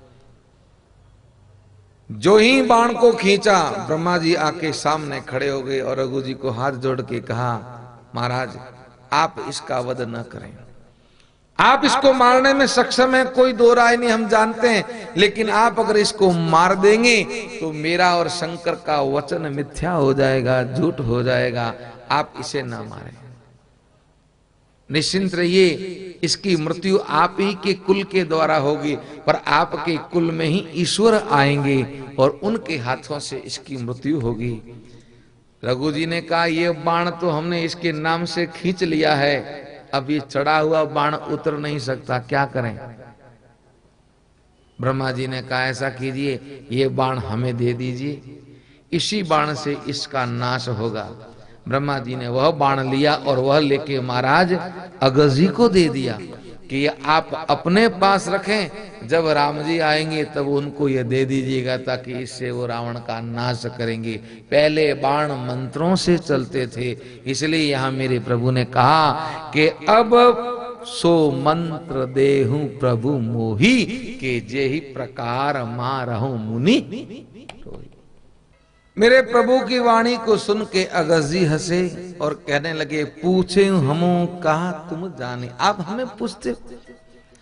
जो ही बाण को खींचा, ब्रह्मा जी आके सामने खड़े हो गए और रघु जी को हाथ जोड़ के कहा, महाराज आप इसका वध न करें, आप इसको मारने में सक्षम हैं, कोई दो राय नहीं, हम जानते हैं, लेकिन आप अगर इसको मार देंगे तो मेरा और शंकर का वचन मिथ्या हो जाएगा, झूठ हो जाएगा, आप इसे ना मारें। निश्चिंत रहिए, इसकी मृत्यु आप ही के कुल के द्वारा होगी, पर आपके कुल में ही ईश्वर आएंगे और उनके हाथों से इसकी मृत्यु होगी। रघु जी ने कहा, ये बाण तो हमने इसके नाम से खींच लिया है, अब ये चढ़ा हुआ बाण उतर नहीं सकता, क्या करें? ब्रह्मा जी ने कहा, ऐसा कीजिए, ये बाण हमें दे दीजिए, इसी बाण से इसका नाश होगा। ब्रह्मा जी ने वह बाण लिया और वह लेके महाराज अगस्त जी को दे दिया कि ये आप अपने पास रखें, जब राम जी आएंगे तब उनको ये दे दीजिएगा, ताकि इससे वो रावण का नाश करेंगे। पहले बाण मंत्रों से चलते थे, इसलिए यहाँ मेरे प्रभु ने कहा कि अब सो मंत्र देहूं प्रभु मोही, के जे ही प्रकार मारहूं मुनि। मेरे प्रभु की वाणी को सुन के अगस्त जी हंसे और कहने लगे, पूछे हमो कहा तुम जाने। आप हमें पूछते,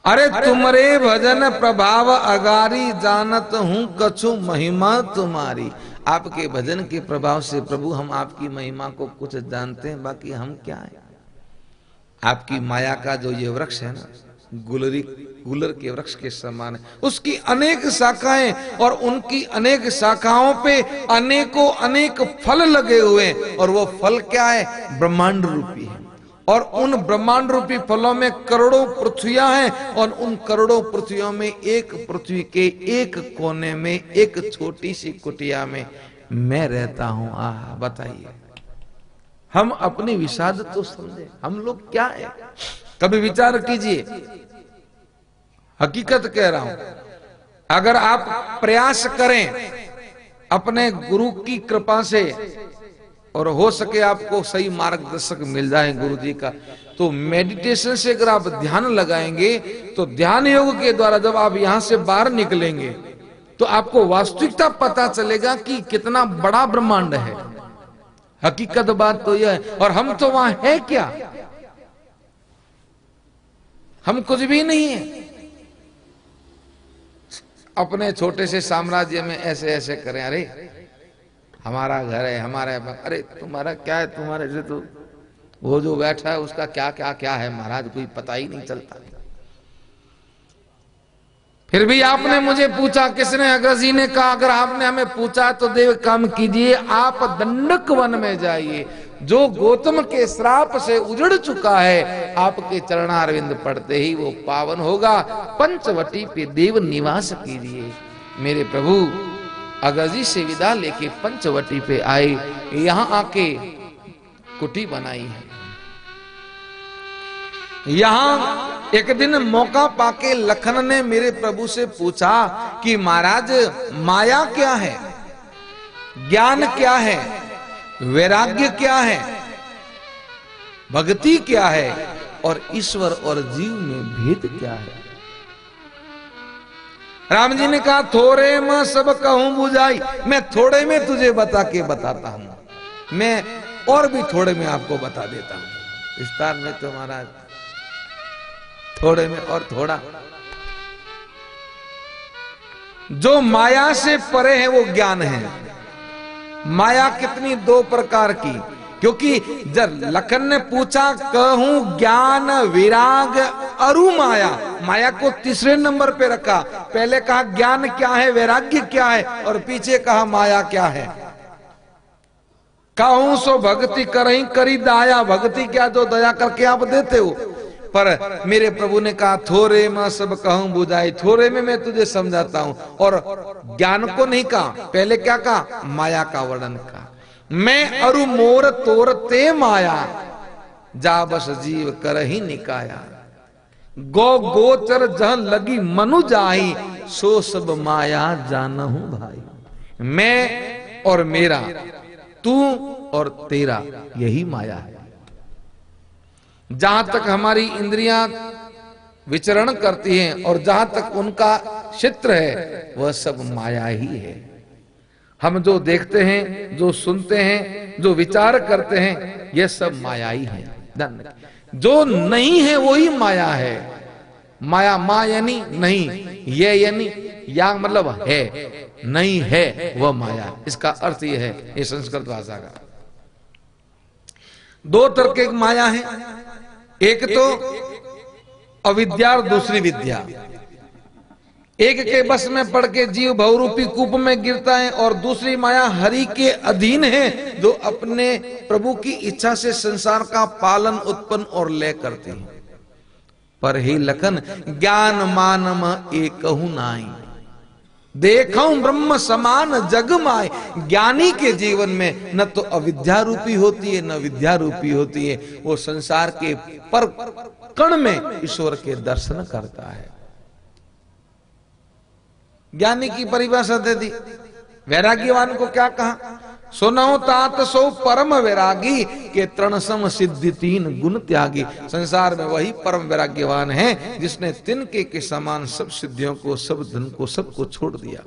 अरे तुमरे भजन प्रभाव अगारी, जानत हूं कछु महिमा तुम्हारी। आपके भजन के प्रभाव से प्रभु हम आपकी महिमा को कुछ जानते हैं, बाकी हम क्या है। आपकी माया का जो ये वृक्ष है ना, गुलरी गुलर के वृक्ष के समान है, उसकी अनेक शाखाएं और उनकी अनेक शाखाओं पे अनेकों अनेक फल लगे हुए हैं। और वो फल क्या है? ब्रह्मांड रूपी है। और उन ब्रह्मांड रूपी फलों में करोड़ों पृथ्वियां हैं, और उन करोड़ों पृथ्वियों में एक पृथ्वी के एक कोने में एक छोटी सी कुटिया में मैं रहता हूं। आह, बताइए, हम अपनी विषाद तो समझे, हम लोग क्या है? कभी विचार कीजिए, हकीकत कह रहा हूं। अगर आप प्रयास करें अपने गुरु की कृपा से, और हो सके आपको सही मार्गदर्शक मिल जाए गुरु जी का, तो मेडिटेशन से अगर आप ध्यान लगाएंगे, तो ध्यान योग के द्वारा जब आप यहां से बाहर निकलेंगे तो आपको वास्तविकता पता चलेगा कि कितना बड़ा ब्रह्मांड है। हकीकत बात तो यह है। और हम तो वहां है क्या? हम कुछ भी नहीं है। अपने छोटे से साम्राज्य में ऐसे ऐसे करें, अरे हमारा घर है, हमारा है। अरे तुम्हारा क्या है? तुम्हारे से तो वो जो बैठा है उसका क्या क्या क्या है महाराज, कोई पता ही नहीं चलता। फिर भी आपने मुझे पूछा, किसने? अग्रज जी ने कहा। अगर आपने हमें पूछा तो देव काम कीजिए, आप दंडक वन में जाइए, जो गौतम के श्राप से उजड़ चुका है, आपके चरणारविंद पड़ते ही वो पावन होगा। पंचवटी पे देव निवास कीजिए। मेरे प्रभु अग्रज जी से विदा लेके पंचवटी पे आए, यहां आके कुटी बनाई है। यहां एक दिन मौका पाके लखन ने मेरे प्रभु से पूछा कि महाराज, माया क्या है, ज्ञान क्या है, वैराग्य क्या है, भक्ति क्या है, और ईश्वर और जीव में भेद क्या है? राम जी ने कहा, थोड़े में सब कहूं बुझाई। मैं थोड़े में तुझे बता के बताता हूं, मैं और भी थोड़े में आपको बता देता हूं। विस्तार में तो महाराज थोड़े में और थोड़ा। जो माया से परे है वो ज्ञान है। माया कितनी? दो प्रकार की। क्योंकि जब लखन ने पूछा, कहूं ज्ञान विराग अरु माया, माया को तीसरे नंबर पे रखा। पहले कहा ज्ञान क्या है, वैराग्य क्या है, और पीछे कहा माया क्या है। कहूं सो भक्ति करही करी दाया। भक्ति क्या? जो दया करके आप देते हो। पर मेरे प्रभु ने कहा, थोड़े में सब कहूं बुझाई, थोड़े में मैं तुझे समझाता हूं। और ज्ञान को नहीं कहा, पहले क्या कहा? माया का वर्णन कहा। मैं अरु मोर तोर ते माया, जा बस जीव कर ही निकाया। गो गोचर जहां लगी मनु जाही, सो सब माया जानहु भाई। मैं और मेरा, तू और तेरा, यही माया है। जहां तक हमारी इंद्रियां विचरण करती हैं और जहां तक उनका क्षेत्र है, वह सब माया ही है। हम जो देखते हैं, जो सुनते हैं, जो विचार करते हैं, ये सब माया ही है। जो नहीं है वही माया है। माया मा यानी नहीं, ये यानी या मतलब है, नहीं है वह माया। इसका अर्थ यह है, ये संस्कृत भाषा का। दो तरह की माया है, एक तो अविद्या और दूसरी विद्या। एक के बस में पड़ के जीव बहुरूपी कूप में गिरता है, और दूसरी माया हरि के अधीन है, जो अपने प्रभु की इच्छा से संसार का पालन, उत्पन्न और लय करती है। पर हे लखन, ज्ञान मानम एकहु नाई, देखूं ब्रह्म समान जग माय। ज्ञानी के जीवन में न तो अविद्या रूपी होती है, न विद्या रूपी होती है। वो संसार के पर कण में ईश्वर के दर्शन करता है। ज्ञानी की परिभाषा दे दी। वैराग्यवान को क्या कहा? सुनो तात सो परम वैरागी, के तृणसम सिद्धि तीन गुण त्यागी। संसार में वही परम वैराग्यवान है जिसने तिनके के समान सब सिद्धियों को, सब धन को, सबको छोड़ दिया।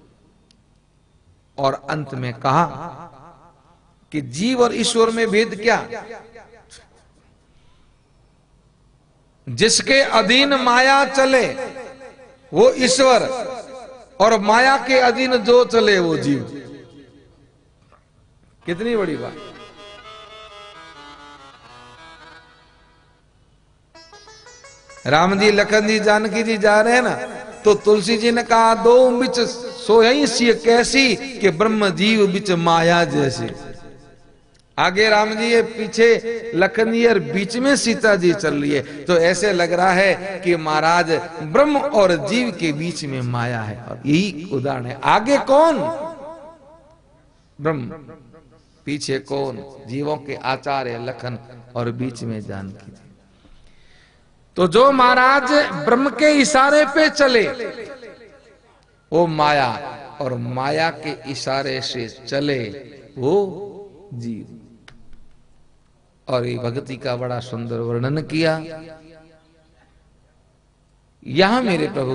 और अंत में कहा कि जीव और ईश्वर में भेद क्या? जिसके अधीन माया चले वो ईश्वर, और माया के अधीन जो चले वो जीव। कितनी बड़ी बात। राम जी, लखन जी, जानकी जी जा रहे हैं ना, तो तुलसी जी ने कहा दो बिच सोई सी कैसी कि ब्रह्म जीव बिच माया जैसी। आगे राम जी है, पीछे लखन जी, और बीच में सीता जी चल रही है। तो ऐसे लग रहा है कि महाराज ब्रह्म और जीव के बीच में माया है। और यही उदाहरण है। आगे कौन? ब्रह्म, पीछे कौन? जीवों के आचार्य लखन, और बीच में जानकी। तो जो महाराज ब्रह्म के इशारे पे चले वो माया, और माया के इशारे से चले वो जीव। और ये भक्ति का बड़ा सुंदर वर्णन किया। यहां मेरे प्रभु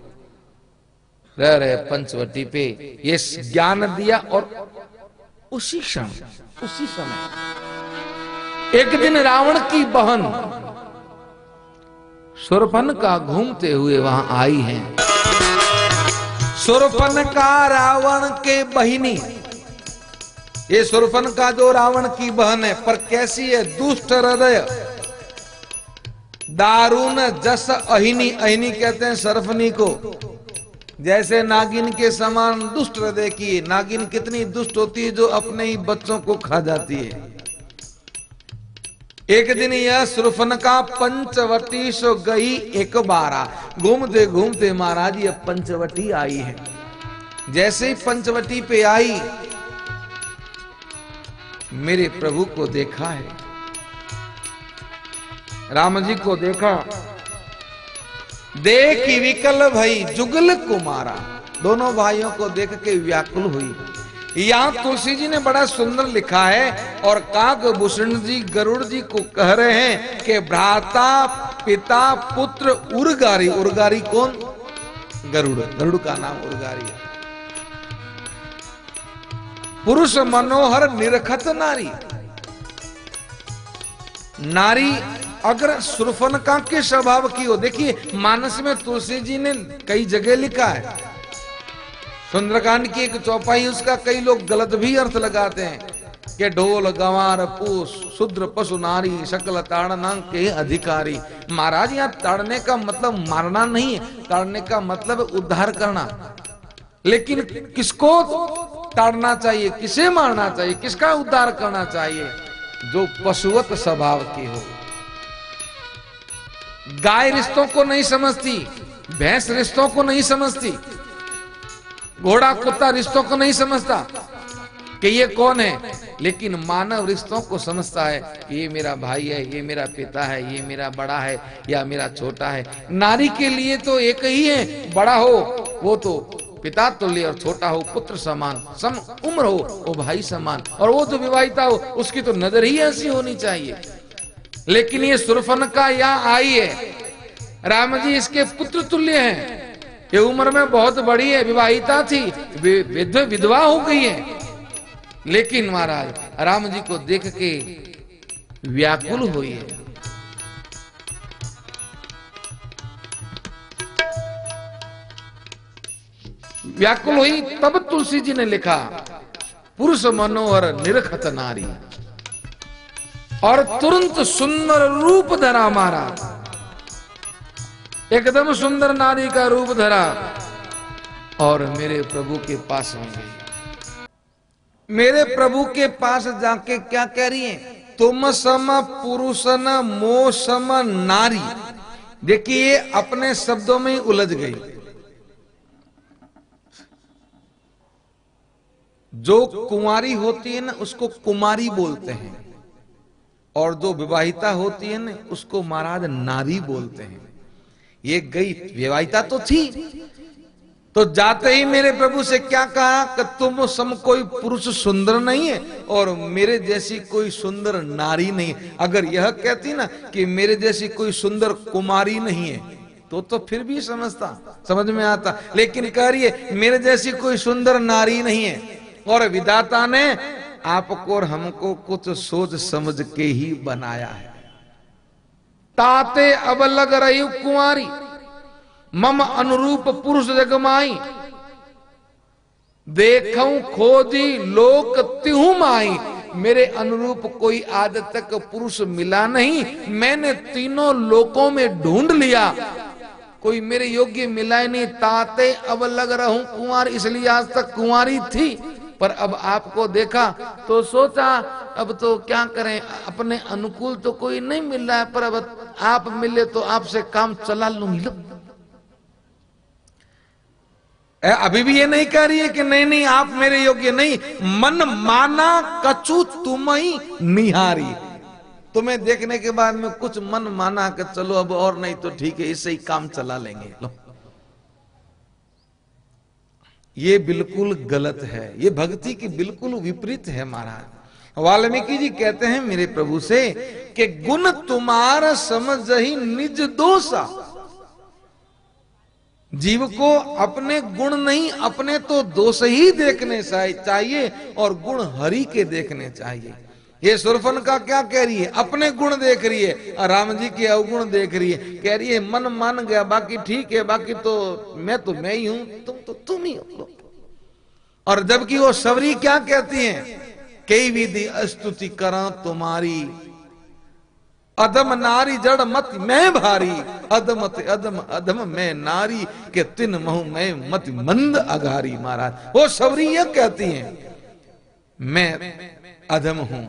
रह रहे पंचवटी पे ये ज्ञान दिया। और उसी क्षण, उसी समय एक दिन रावण की बहन शूर्पणखा घूमते हुए वहां आई हैं। शूर्पणखा रावण के बहिनी। ये शूर्पणखा जो रावण की बहन है, पर कैसी है? दुष्ट हृदय, दारुण जस अहिनी। अहिनी कहते हैं सर्पनी को। जैसे नागिन के समान दुष्ट हृदय की। नागिन कितनी दुष्ट होती है, जो अपने ही बच्चों को खा जाती है। एक दिन यह शूर्पणखा पंचवटी सो गई एक बारा। घूमते घूमते महाराज ये पंचवटी आई है। जैसे ही पंचवटी पे आई, मेरे प्रभु को देखा है, राम जी को देखा। देख विकल भई जुगल कुमारा। दोनों भाइयों को देख के व्याकुल हुई। यहां तुलसी जी ने बड़ा सुंदर लिखा है, और काकभूषण जी गरुड़ जी को कह रहे हैं कि भ्राता पिता पुत्र उर्गारी। उर्गारी कौन? गरुड़। गरुड़ का नाम उर्गारी है। पुरुष मनोहर निरखत नारी। नारी अगर शूर्पणखा के स्वभाव की हो, देखिए मानस में तुलसी जी ने कई जगह लिखा है। सुंदरकांड की एक चौपाई, उसका कई लोग गलत भी अर्थ लगाते हैं कि ढोल गंवार पूस शूद्र पशु नारी सकल ताड़ना के अधिकारी। महाराज यहाँ ताड़ने का मतलब मारना नहीं है, ताड़ने का मतलब उद्धार करना। लेकिन किसको ताड़ना चाहिए, किसे मारना चाहिए, किसका उद्धार करना चाहिए? जो पशुवत स्वभाव की हो। गाय रिश्तों को नहीं समझती, भैंस रिश्तों को नहीं समझती, घोड़ा कुत्ता रिश्तों को नहीं समझता कि ये कौन है। लेकिन मानव रिश्तों को समझता है कि ये मेरा भाई है, ये मेरा पिता है, ये मेरा बड़ा है या मेरा छोटा है। नारी के लिए तो एक ही है, बड़ा हो वो तो पिता तुल्य और छोटा हो पुत्र समान, सम उम्र हो वो भाई समान, और वो जो विवाहिता हो उसकी तो नजर ही ऐसी होनी चाहिए। लेकिन ये शूर्पणखा यहाँ आई है, राम जी इसके पुत्र तुल्य हैं। ये उम्र में बहुत बड़ी है, विवाहिता थी, विधवा विधवा हो गई है। लेकिन महाराज राम जी को देख के व्याकुल हुई है। व्याकुल हुई, तब तुलसी जी ने लिखा पुरुष मनोहर निरखत नारी। और तुरंत सुंदर रूप धरा महाराज, एकदम सुंदर नारी का रूप धरा और मेरे प्रभु के पास में गई। मेरे प्रभु के पास जाके क्या कह रही है? तुम सम पुरुष न मो सम नारी। देखिए अपने शब्दों में ही उलझ गई। जो कुंवारी होती है ना उसको कुमारी बोलते हैं, और जो विवाहिता होती है ना उसको महाराज नारी बोलते हैं। ये गई, विवाहिता तो थी, तो जाते ही मेरे प्रभु से क्या कहा कि तुम सम कोई पुरुष सुंदर नहीं है और मेरे जैसी कोई सुंदर नारी नहीं है। अगर यह कहती ना कि मेरे जैसी कोई सुंदर कुमारी नहीं है तो तो फिर भी समझता, समझ में आता। लेकिन कह रही है मेरे जैसी कोई सुंदर नारी नहीं है, और विधाता ने आपको और हमको कुछ सोच समझ के ही बनाया है। ताते अब लग रही कुंवारी, मम अनुरूप पुरुष जगमाई, देखूं खोजी लोक तिहु माई। मेरे अनुरूप कोई आज तक पुरुष मिला नहीं, मैंने तीनों लोकों में ढूंढ लिया, कोई मेरे योग्य मिला ही नहीं। ताते अब लग रहूं कुंवारी, इसलिए आज तक कुंवारी थी, पर अब आपको देखा तो सोचा अब तो क्या करें, अपने अनुकूल तो कोई नहीं मिल रहा है, पर अब आप मिले तो आपसे काम चला लूंगी। लो अभी भी ये नहीं कह रही है कि नहीं नहीं आप मेरे योग्य नहीं, मन माना कछु तुम ही निहारी। तुम्हें देखने के बाद में कुछ मन माना कि चलो अब और नहीं तो ठीक है, इससे ही काम चला लेंगे। लो ये बिल्कुल गलत है, ये भक्ति की बिल्कुल विपरीत है महाराज। वाल्मीकि जी कहते हैं मेरे प्रभु से कि गुण तुम्हारा समझ ही निज दोषा। जीव को अपने गुण नहीं, अपने तो दोष ही देखने चाहिए और गुण हरि के देखने चाहिए। ये सुरफन का क्या कह रही है, अपने गुण देख रही है और राम जी के अवगुण देख रही है। कह रही है मन मान गया, बाकी ठीक है, बाकी तो मैं तो मैं ही हूं, तुम तो तुम ही हो। और जबकि वो सवरी क्या कहती है, कई विधि स्तुति करा तुम्हारी, अधम नारी जड़ मत मैं भारी, अधमत अधम अधम मैं नारी के तिन महु मैं मत मंद अगारी। महाराज वो सवरी यह कहती हैं मैं अधम हूं,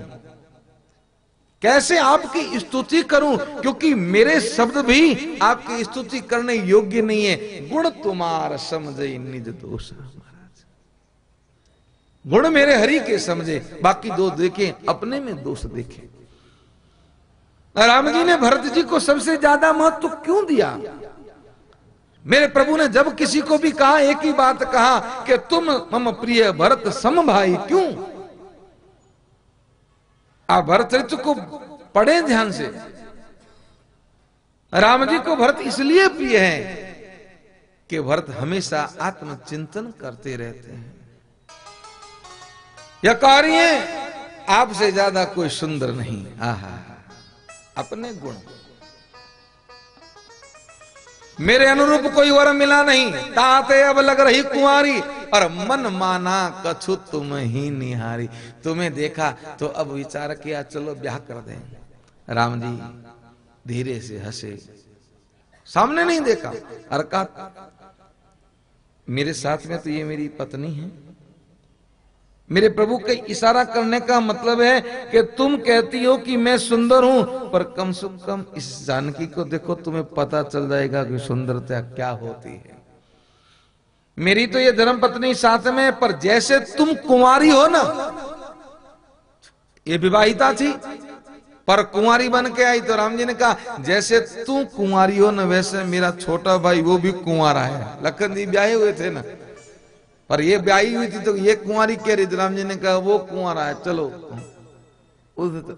कैसे आपकी स्तुति करूं, क्योंकि मेरे शब्द भी आपकी स्तुति करने योग्य नहीं है। गुण तुम्हार समझे निज दोष। महाराज गुण मेरे हरि के समझे, बाकी दो देखे अपने में दोष देखे। राम जी ने भरत जी को सबसे ज्यादा महत्व क्यों दिया? मेरे प्रभु ने जब किसी को भी कहा एक ही बात कहा कि तुम मम प्रिय भरत सम भाई। क्यों? आप भरत चरित्र को पढ़े ध्यान से। राम जी को भरत इसलिए प्रिय है कि भरत हमेशा आत्मचिंतन करते रहते हैं। यह कार्य आपसे ज्यादा कोई सुंदर नहीं। आहा, अपने गुण, मेरे अनुरूप कोई वर मिला नहीं, ताते अब लग रही कुंवारी, और मन माना कछु तुम ही निहारी। तुम्हें देखा तो अब विचार किया चलो ब्याह कर दें। राम जी धीरे से हंसे, सामने नहीं देखा और कहा मेरे साथ में तो ये मेरी पत्नी है। मेरे प्रभु के इशारा करने का मतलब है कि तुम कहती हो कि मैं सुंदर हूं, पर कम से कम इस जानकी को देखो, तुम्हें पता चल जाएगा कि सुंदरता क्या होती है। मेरी तो ये धर्म पत्नी साथ में, पर जैसे तुम कुंवारी हो ना, ये विवाहिता थी पर कुंवारी बन के आई, तो राम जी ने कहा जैसे तू कुंवारी हो ना, वैसे मेरा छोटा भाई वो भी कुंवारा है। लखन जी ब्याहे हुए थे ना, पर ये ब्याही हुई थी तो ये कुंवारी कह रही थी। राम जी ने कहा वो कुंवारा है, चलो उस तो।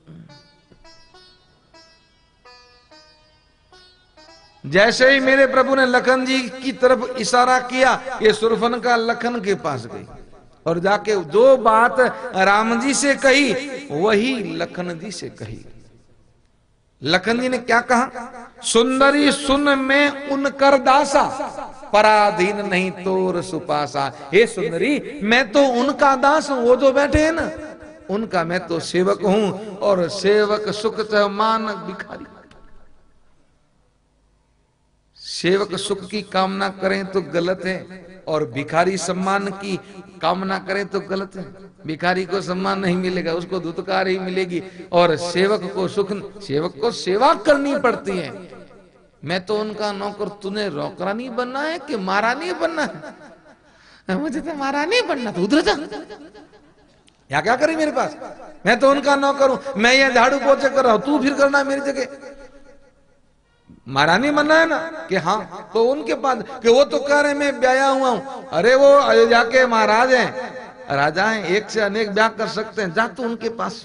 जैसे ही मेरे प्रभु ने लखन जी की तरफ इशारा किया, ये सुरफन का लखन के पास गई और जाके जो बात राम जी से कही वही लखन जी से कही। लखन जी ने क्या कहा, सुंदरी सुन में उनकर दासा, पराधीन नहीं तोर सुपासा। हे सुंदरी, मैं तो उनका दास हूं, वो जो बैठे हैं ना उनका मैं तो सेवक हूं, और सेवक सुख चाह मान भिखारी। सेवक सुख की कामना करें तो गलत है, और भिखारी सम्मान की कामना करें तो गलत है। भिखारी को सम्मान नहीं मिलेगा, उसको धुतकार ही मिलेगी, और सेवक को सुख, सेवक को सेवा करनी पड़ती है। मैं तो उनका नौकर, तूने नौकरानी बनना है कि महारानी बनना है? मुझे तो महारानी बनना, तो उधर जा, या क्या करी मेरे पास? मैं तो उनका नौकर हूं, मैं यहाँ झाड़ू पोछे कर रहा हूं, तू फिर करना मेरी जगह। महारानी बनना है ना कि हाँ, तो उनके पास कि वो तो कह रहे मैं ब्याया हुआ हूं। अरे वो अयोध्या के महाराज हैं, राजा हैं, एक से अनेक ब्याह कर सकते हैं, जा तू उनके पास।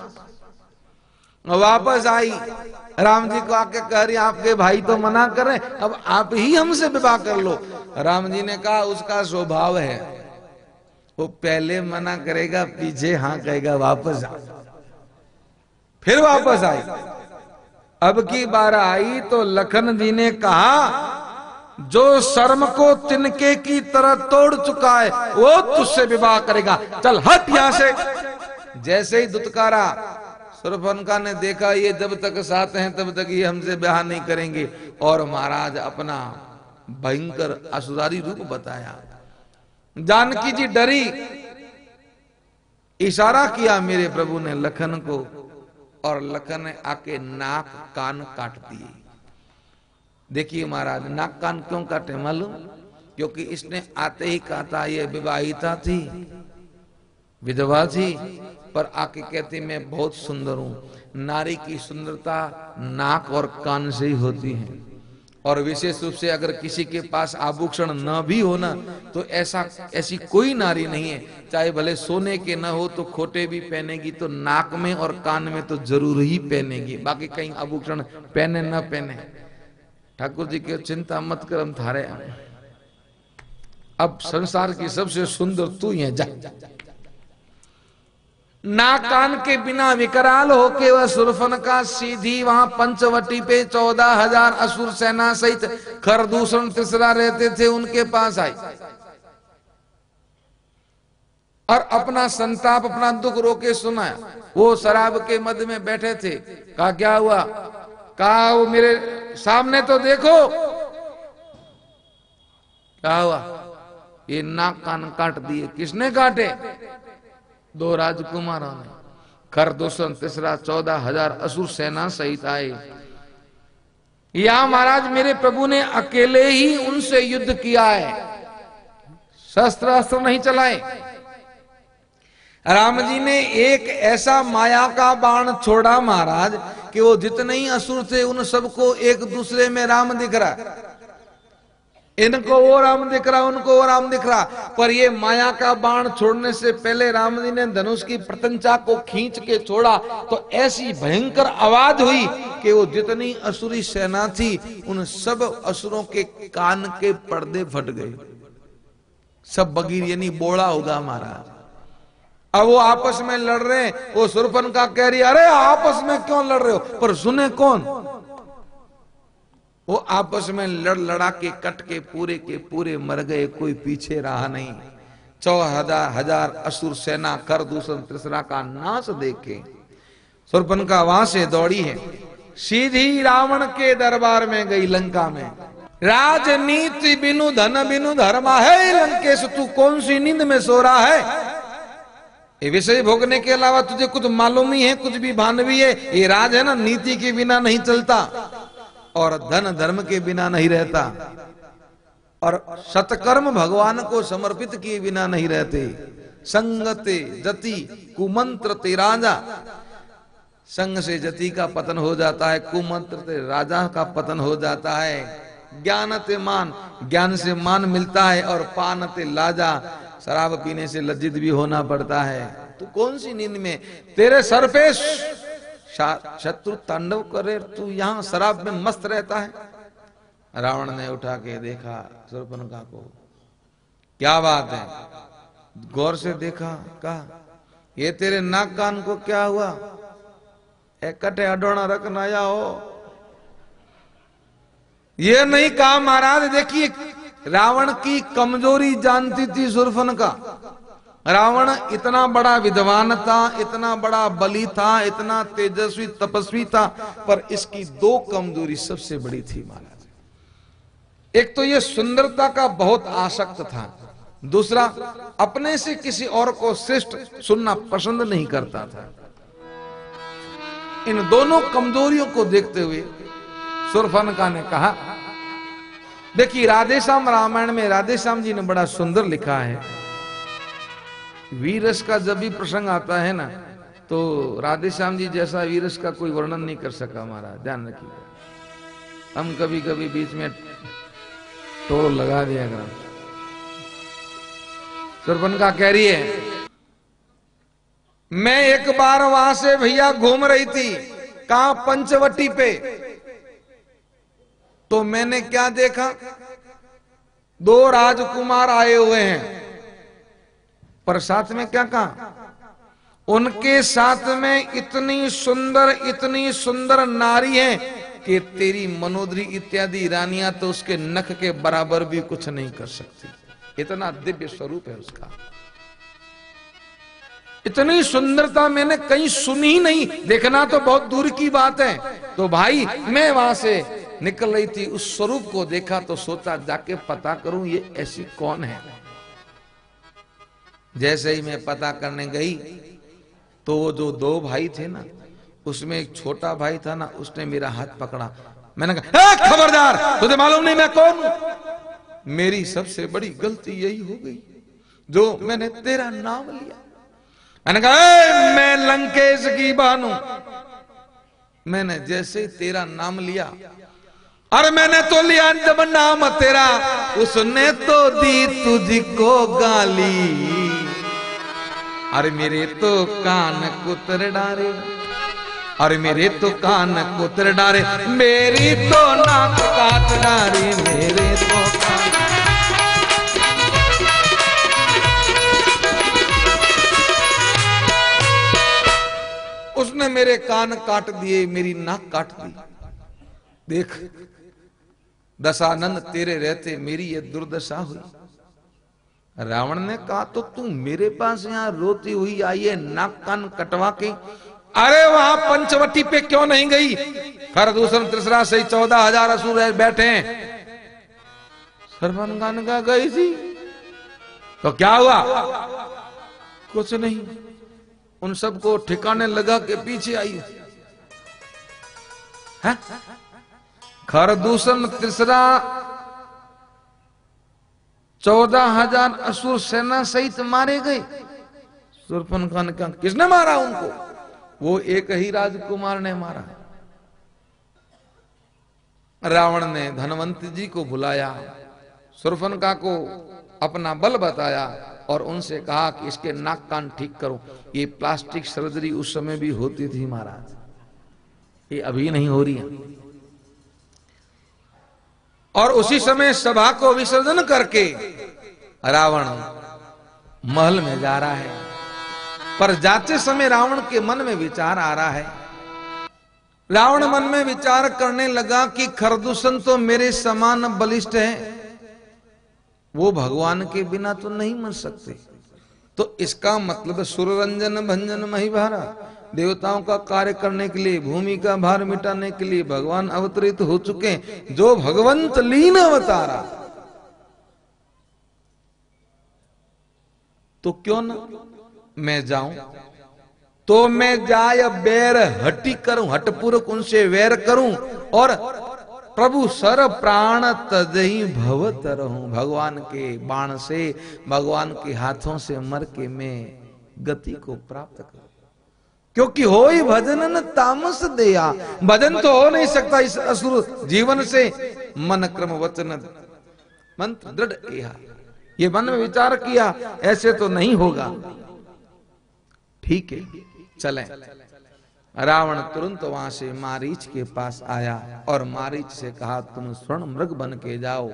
वापस आई, राम जी को आके कह रही आपके भाई तो मना कर रहे, अब आप ही हमसे विवाह कर लो। राम जी ने कहा उसका स्वभाव है, वो पहले मना करेगा, पीछे हाँ कहेगा, वापस आ। फिर वापस आई, अब की बार आई तो लखन जी ने कहा, जो शर्म को तिनके की तरह तोड़ चुका है वो तुझसे विवाह करेगा, चल हट यहां से। जैसे ही दुत्कारा, शूर्पणखा ने देखा ये जब तक साथ हैं तब तक ये हमसे विवाह नहीं करेंगे, और महाराज अपना भयंकर असुरारी रूप बताया। जानकी जी डरी, इशारा किया मेरे प्रभु ने लखन को, और लखन ने आके नाक कान काट दिए। देखिए महाराज, नाक कान क्यों काटे मालूम? क्योंकि इसने आते ही कहा था ये विवाहिता थी, विधवा थी, पर आके कहती मैं बहुत सुंदर हूं। नारी की सुंदरता नाक और कान से ही होती है, और विशेष रूप से अगर किसी के पास आभूषण न भी हो ना, तो ऐसा ऐसी कोई नारी नहीं है, चाहे भले सोने के न हो तो खोटे भी पहनेगी, तो नाक में और कान में तो जरूर ही पहनेगी, बाकी कहीं आभूषण पहने न पहने। ठाकुर जी की चिंता मत कर, हम थारे अब संसार की सबसे सुंदर तू ही है, जा। नाक कान के बिना विकराल होके वह शूर्पणखा सीधी वहां पंचवटी पे चौदह हजार असुर सेना सहित खरदूषण तीसरा रहते थे, उनके पास आई और अपना संताप, अपना दुख रोके सुनाया। वो शराब के मद में बैठे थे। कहा क्या हुआ? कहा वो मेरे सामने तो देखो। क्या हुआ? ये नाक कान काट दिए। किसने काटे? दो राजकुमारों ने। खरदूषण तीसरा चौदह हजार असुर सेना सहित आए। या महाराज मेरे प्रभु ने अकेले ही उनसे युद्ध किया है, शस्त्र अस्त्र नहीं चलाए। राम जी ने एक ऐसा माया का बाण छोड़ा महाराज कि वो जितने ही असुर थे उन सबको एक दूसरे में राम दिख रहा। इनको वो राम दिख रहा, उनको वो राम दिख रहा। पर ये माया का बाण छोड़ने से पहले राम जी ने धनुष की प्रत्यंचा को खींच के छोड़ा तो ऐसी भयंकर आवाज हुई कि वो जितनी असुरी सेना थी उन सब असुरों के कान के पर्दे फट गए। सब बगीर यानी बोला होगा महाराज। अब वो आपस में लड़ रहे हैं। वो शूर्पणखा कह रही अरे आपस में क्यों लड़ रहे हो? पर सुने कौन? वो आपस में लड़ लड़ा के कट के पूरे के पूरे मर गए, कोई पीछे रहा नहीं। चौदह हजार असुर सेना खरदूषण तीसरा का नाश देखे शूर्पणखा वहां से दौड़ी है, सीधी रावण के दरबार में गई लंका में। राजनीति बिनु धन बिनु धर्मा है लंकेश, तू कौन सी नींद में सो रहा है? ये विषय भोगने के अलावा तुझे कुछ मालूम ही है? कुछ भी भान भी है? ये राज है ना, नीति के बिना नहीं चलता और धन धर्म के बिना नहीं रहता, और सत्कर्म भगवान को समर्पित किए बिना नहीं रहते। संगते जति कुमंत्र ते राजा, संग से जति का पतन हो जाता है, कुमंत्र ते राजा का पतन हो जाता है। ज्ञान ते मान, ज्ञान से मान मिलता है, और पान ते लाजा, शराब पीने से लज्जित भी होना पड़ता है। तू कौन सी नींद में? तेरे सर पे शत्रु तांडव करे, तू यहाँ शराब में मस्त रहता है। रावण ने उठा के देखा शूर्पणखा को। क्या बात है? गौर से देखा, कहा ये तेरे नाक कान को क्या हुआ? इकट्ठे अडोना रखना या हो? ये नहीं कहा महाराज। देखिए रावण की कमजोरी जानती थी शूर्पणखा। रावण इतना बड़ा विद्वान था, इतना बड़ा बली था, इतना तेजस्वी तपस्वी था, पर इसकी दो कमजोरी सबसे बड़ी थी महाराज। एक तो ये सुंदरता का बहुत आसक्त था, दूसरा अपने से किसी और को श्रेष्ठ सुनना पसंद नहीं करता था। इन दोनों कमजोरियों को देखते हुए शूर्पणखा ने कहा, देखिए राधेश्याम रामायण में राधेश्याम जी ने बड़ा सुंदर लिखा है। वीरस का जब भी प्रसंग आता है ना, तो राधेश्याम जी जैसा वीरस का कोई वर्णन नहीं कर सका महाराज, ध्यान रखिएगा। हम कभी कभी बीच में टोल लगा दिया करें। शूर्पणखा कह रही है, मैं एक बार वहां से भैया घूम रही थी, कहां? पंचवटी पे। तो मैंने क्या देखा? दो राजकुमार आए हुए हैं, पर साथ में क्या कहा? उनके साथ में इतनी सुंदर इतनी सुंदर नारी है कि तेरी मनोदरी इत्यादि रानियां तो उसके नख के बराबर भी कुछ नहीं कर सकती। इतना दिव्य स्वरूप है उसका। इतनी सुंदरता मैंने कहीं सुनी ही नहीं, देखना तो बहुत दूर की बात है। तो भाई मैं वहां से निकल रही थी, उस स्वरूप को देखा तो सोचा जाके पता करूं ये ऐसी कौन है। जैसे ही मैं पता करने गई तो वो जो दो भाई थे ना, उसमें एक छोटा भाई था ना, उसने मेरा हाथ पकड़ा। मैंने कहा खबरदार, तुझे मालूम नहीं मैं कौन हूं? मेरी सबसे बड़ी गलती यही हो गई जो मैंने तेरा नाम लिया। मैंने कहा मैं लंकेश की बानू। मैंने जैसे ही तेरा नाम लिया, अरे मैंने तो लिया जब नाम तेरा, उसने तो दी तुझको गाली। अरे मेरे तो कान कुतर डारे, अरे मेरे तो कान कुतर डारे, मेरी तो नाक काट डारी, मेरे तो कान। उसने मेरे कान काट दिए, मेरी नाक काट दी। देख दशानंद, तेरे रहते मेरी ये दुर्दशा हुई। रावण ने कहा तो तू मेरे पास यहाँ रोती हुई आई है नाक कान कटवा के, अरे वहां पंचवटी पे क्यों नहीं गई? खरदूषण त्रिसरा से चौदह हजार असुर बैठे हैं। सर्वनगान का गई थी तो क्या हुआ? कुछ नहीं, उन सबको ठिकाने लगा के पीछे आई है। खरदूषण त्रिसरा चौदह हजार असुर सेना सहित मारे गए। शूर्पणखा ने कहा किसने मारा उनको? वो एक ही राजकुमार ने मारा। रावण ने धनवंत जी को बुलाया, शूर्पणखा को अपना बल बताया और उनसे कहा कि इसके नाक कान ठीक करो। ये प्लास्टिक सर्जरी उस समय भी होती थी महाराज, ये अभी नहीं हो रही है। और उसी समय सभा को विसर्जन करके रावण महल में जा रहा है। पर जाते समय रावण के मन में विचार आ रहा है। रावण मन में विचार करने लगा कि खरदूषण तो मेरे समान बलिष्ठ है, वो भगवान के बिना तो नहीं मर सकते। तो इसका मतलब सुररंजन भंजन महिभारा, देवताओं का कार्य करने के लिए, भूमि का भार मिटाने के लिए भगवान अवतरित हो चुके हैं, जो भगवंत लीन अवतारा। तो क्यों ना मैं जाऊं? तो मैं जाय बैर हटी करूं, हटपूर्वक उनसे वैर करूं और प्रभु सर प्राण तजही भवत रहूं। भगवान के बाण से, भगवान के हाथों से मर के मैं गति को प्राप्त करूं। क्योंकि हो ही भजन न तामस दया, भजन तो हो नहीं सकता इस असुर जीवन से। मन क्रम वचन मंत्र दृढ़ एहा, ये मन में विचार किया ऐसे तो नहीं होगा। ठीक है चलें। रावण तुरंत वहां से मारीच के पास आया और मारीच से कहा तुम स्वर्ण मृग बन के जाओ।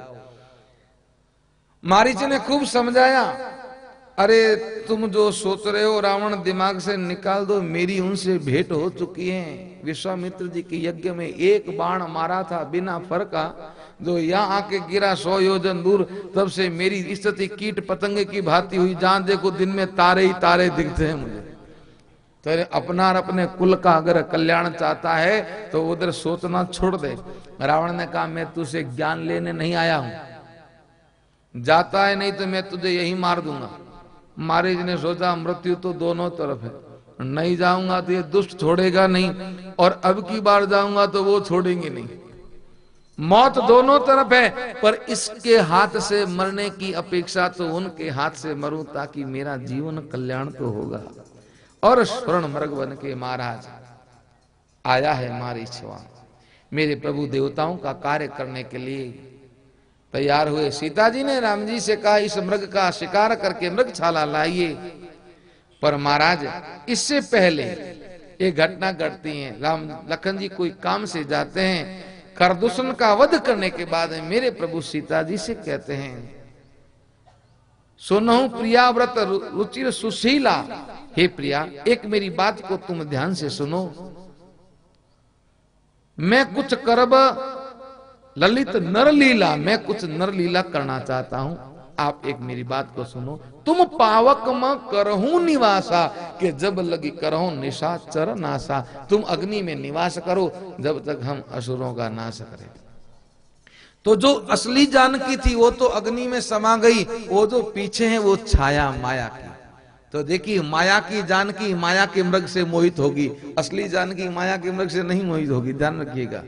मारीच ने खूब समझाया, अरे तुम जो सोच रहे हो रावण दिमाग से निकाल दो, मेरी उनसे भेंट हो चुकी है। विश्वामित्र जी के यज्ञ में एक बाण मारा था बिना फर का, जो यहाँ आके गिरा सौ योजन दूर, तब से मेरी स्थिति कीट पतंगे की भांति हुई। जहां देखो दिन में तारे ही तारे दिखते हैं मुझे। तो अपना और अपने कुल का अगर कल्याण चाहता है तो उधर सोचना छोड़ दे। रावण ने कहा मैं तुझसे ज्ञान लेने नहीं आया हूं, जाता है नहीं तो मैं तुझे यही मार दूंगा। मारीच ने सोचा मृत्यु तो दोनों तरफ है, नहीं जाऊंगा तो ये दुष्ट छोड़ेगा नहीं, और अब की बार जाऊंगा तो वो छोड़ेंगे नहीं। मौत दोनों तरफ है, पर इसके हाथ से मरने की अपेक्षा तो उनके हाथ से मरूं, ताकि मेरा जीवन कल्याण तो होगा। और स्वर्ण मृग बन के महाराज आया है मारीच वहां। मेरे प्रभु देवताओं का कार्य करने के लिए तैयार हुए। सीता जी ने राम जी से कहा इस मृग का शिकार करके मृगशाला लाइए। पर महाराज इससे पहले एक घटना घटती है। राम लखन जी कोई काम से जाते हैं, खरदूषण का वध करने के बाद मेरे प्रभु सीता जी से कहते हैं सुनहु प्रियाव्रत रुचिर सुशीला। हे प्रिया, एक मेरी बात को तुम ध्यान से सुनो। मैं कुछ करब ललित नरलीला, मैं कुछ नरलीला करना चाहता हूं। आप एक मेरी बात को सुनो। तुम पावक म करहूं निवासा, के जब लगी करहूं निशाचर नासा। तुम अग्नि में निवास करो जब तक हम असुरों का नाश करें। तो जो असली जानकी थी वो तो अग्नि में समा गई, वो जो पीछे है वो छाया माया की। तो देखिए, माया की जानकी माया के मृग से मोहित होगी, असली जानकी माया के मृग से नहीं मोहित होगी, ध्यान रखिएगा।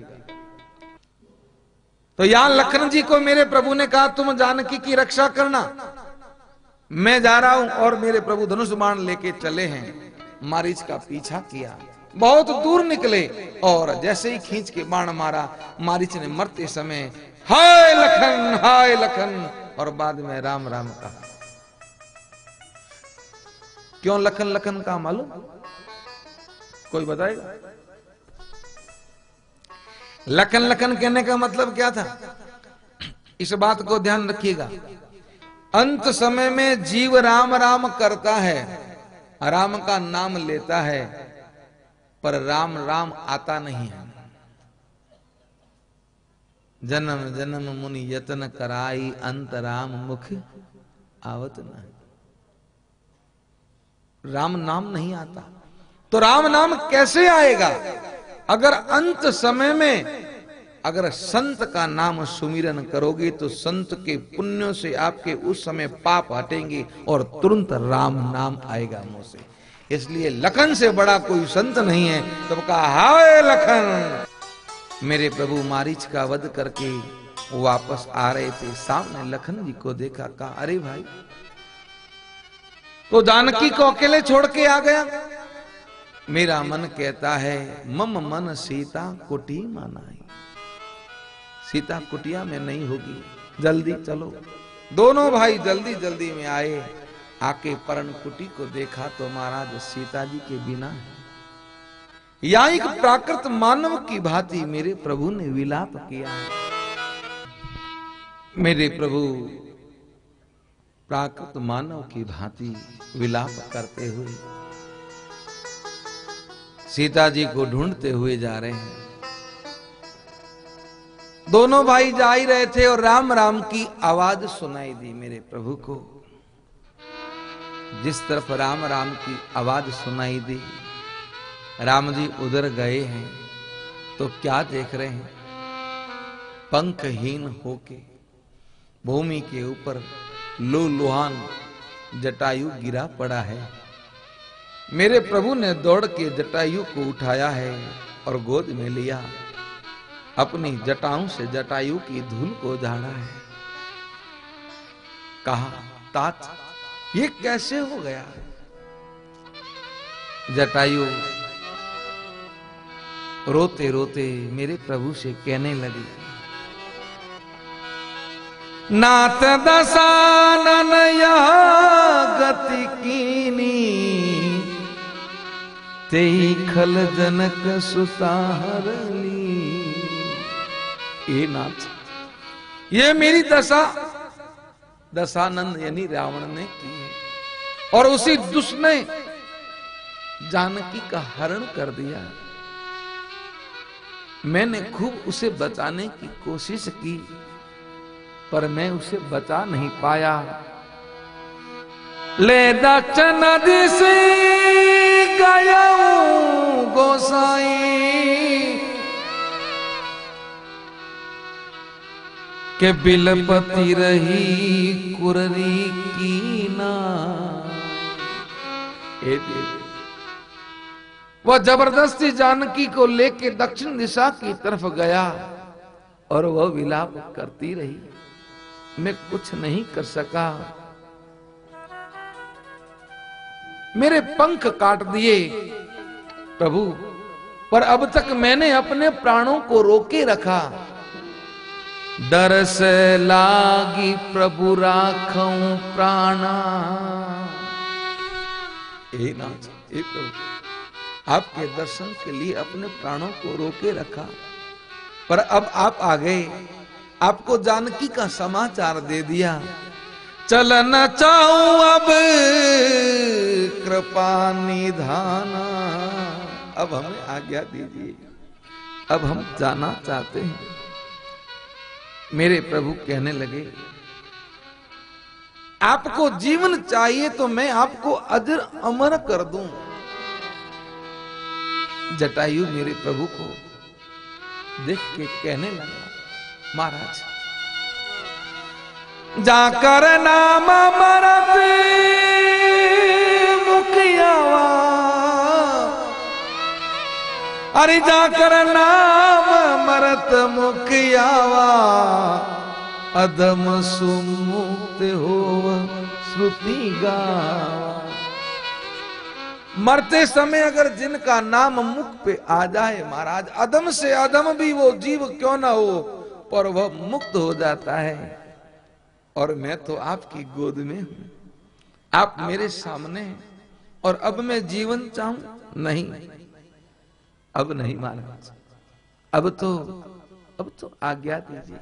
तो यहां लखन जी को मेरे प्रभु ने कहा तुम जानकी की रक्षा करना, मैं जा रहा हूं। और मेरे प्रभु धनुष बाण लेके चले हैं। मारीच का पीछा किया, बहुत दूर निकले और जैसे ही खींच के बाण मारा, मारीच ने मरते समय हाय लखन हाय लखन और बाद में राम राम कहा। क्यों लखन लखन का मालूम? कोई बताएगा? लखन लखन कहने का मतलब क्या था? इस बात को ध्यान रखिएगा। अंत समय में जीव राम राम करता है, राम का नाम लेता है, पर राम राम आता नहीं है। जन्म जन्म मुनि यतन कराई, अंत राम मुख आवत नहीं। राम नाम नहीं आता। तो राम नाम कैसे आएगा? अगर अंत समय में अगर संत का नाम सुमिरन करोगे तो संत के पुण्यों से आपके उस समय पाप हटेंगे और तुरंत राम नाम आएगा मुंह से। इसलिए लखन से बड़ा कोई संत नहीं है। तब तो कहा हाय लखन। मेरे प्रभु मारीच का वध करके वापस आ रहे थे, सामने लखन जी को देखा, कहा अरे भाई, तो जानकी को अकेले छोड़ के आ गया। मेरा मन कहता है मम मन सीता कुटी मानाई, सीता कुटिया में नहीं होगी, जल्दी चलो। दोनों भाई जल्दी जल्दी में आए, आके परण कुटी को देखा तो महाराज सीता जी के बिना है। या एक प्राकृत मानव की भांति मेरे प्रभु ने विलाप किया है। मेरे प्रभु प्राकृत मानव की भांति विलाप करते हुए सीता जी को ढूंढते हुए जा रहे हैं। दोनों भाई जा ही रहे थे और राम राम की आवाज सुनाई दी मेरे प्रभु को। जिस तरफ राम राम की आवाज सुनाई दी, राम जी उधर गए हैं तो क्या देख रहे हैं? पंखहीन होके भूमि के ऊपर लूलुहान जटायु गिरा पड़ा है। मेरे प्रभु ने दौड़ के जटायु को उठाया है और गोद में लिया, अपनी जटाओं से जटायु की धूल को झाड़ा है। कहा तात ये कैसे हो गया? जटायु रोते रोते मेरे प्रभु से कहने लगी, नाथ दशानन यह गति कीनी, तेई खल जनक सुताहरली। ए नाथ, ये मेरी दशा दशानंद यानी रावण ने की है, और उसी दुष्ट ने जानकी का हरण कर दिया। मैंने खूब उसे बचाने की कोशिश की, पर मैं उसे बचा नहीं पाया। ले दक्षिण दिशा गया गोसाई, के बिलपति रही कुररी की ना। ए देव, वह जबरदस्ती जानकी को लेके दक्षिण दिशा की तरफ गया और वह विलाप करती रही। मैं कुछ नहीं कर सका, मेरे पंख काट दिए प्रभु, पर अब तक मैंने अपने प्राणों को रोके रखा। डर से लागी प्रभु राखूं प्राणा। ए नाथ, ए प्रभु, आपके दर्शन के लिए अपने प्राणों को रोके रखा, पर अब आप आ गए, आपको जानकी का समाचार दे दिया। चल न चाहूं अब कृपा निधाना। अब हमें आज्ञा दीजिए, अब हम जाना चाहते हैं। मेरे प्रभु कहने लगे, आपको जीवन चाहिए तो मैं आपको अजर अमर कर दूं। जटायु मेरे प्रभु को देख के कहने लगा, महाराज जाकर नाम मरत मुखियावा, अरे जाकर नाम मरत मुखियावा, अधम सुमुक्त हो श्रुति गावा। मरते समय अगर जिनका नाम मुख पे आ जाए महाराज, अधम से अधम भी वो जीव क्यों ना हो, पर वह मुक्त हो जाता है। और मैं तो आपकी गोद में हूं, आप मेरे सामने हैं, और अब मैं जीवन चाहूं नहीं, अब नहीं महाराज, अब तो अब तो आज्ञा दीजिए।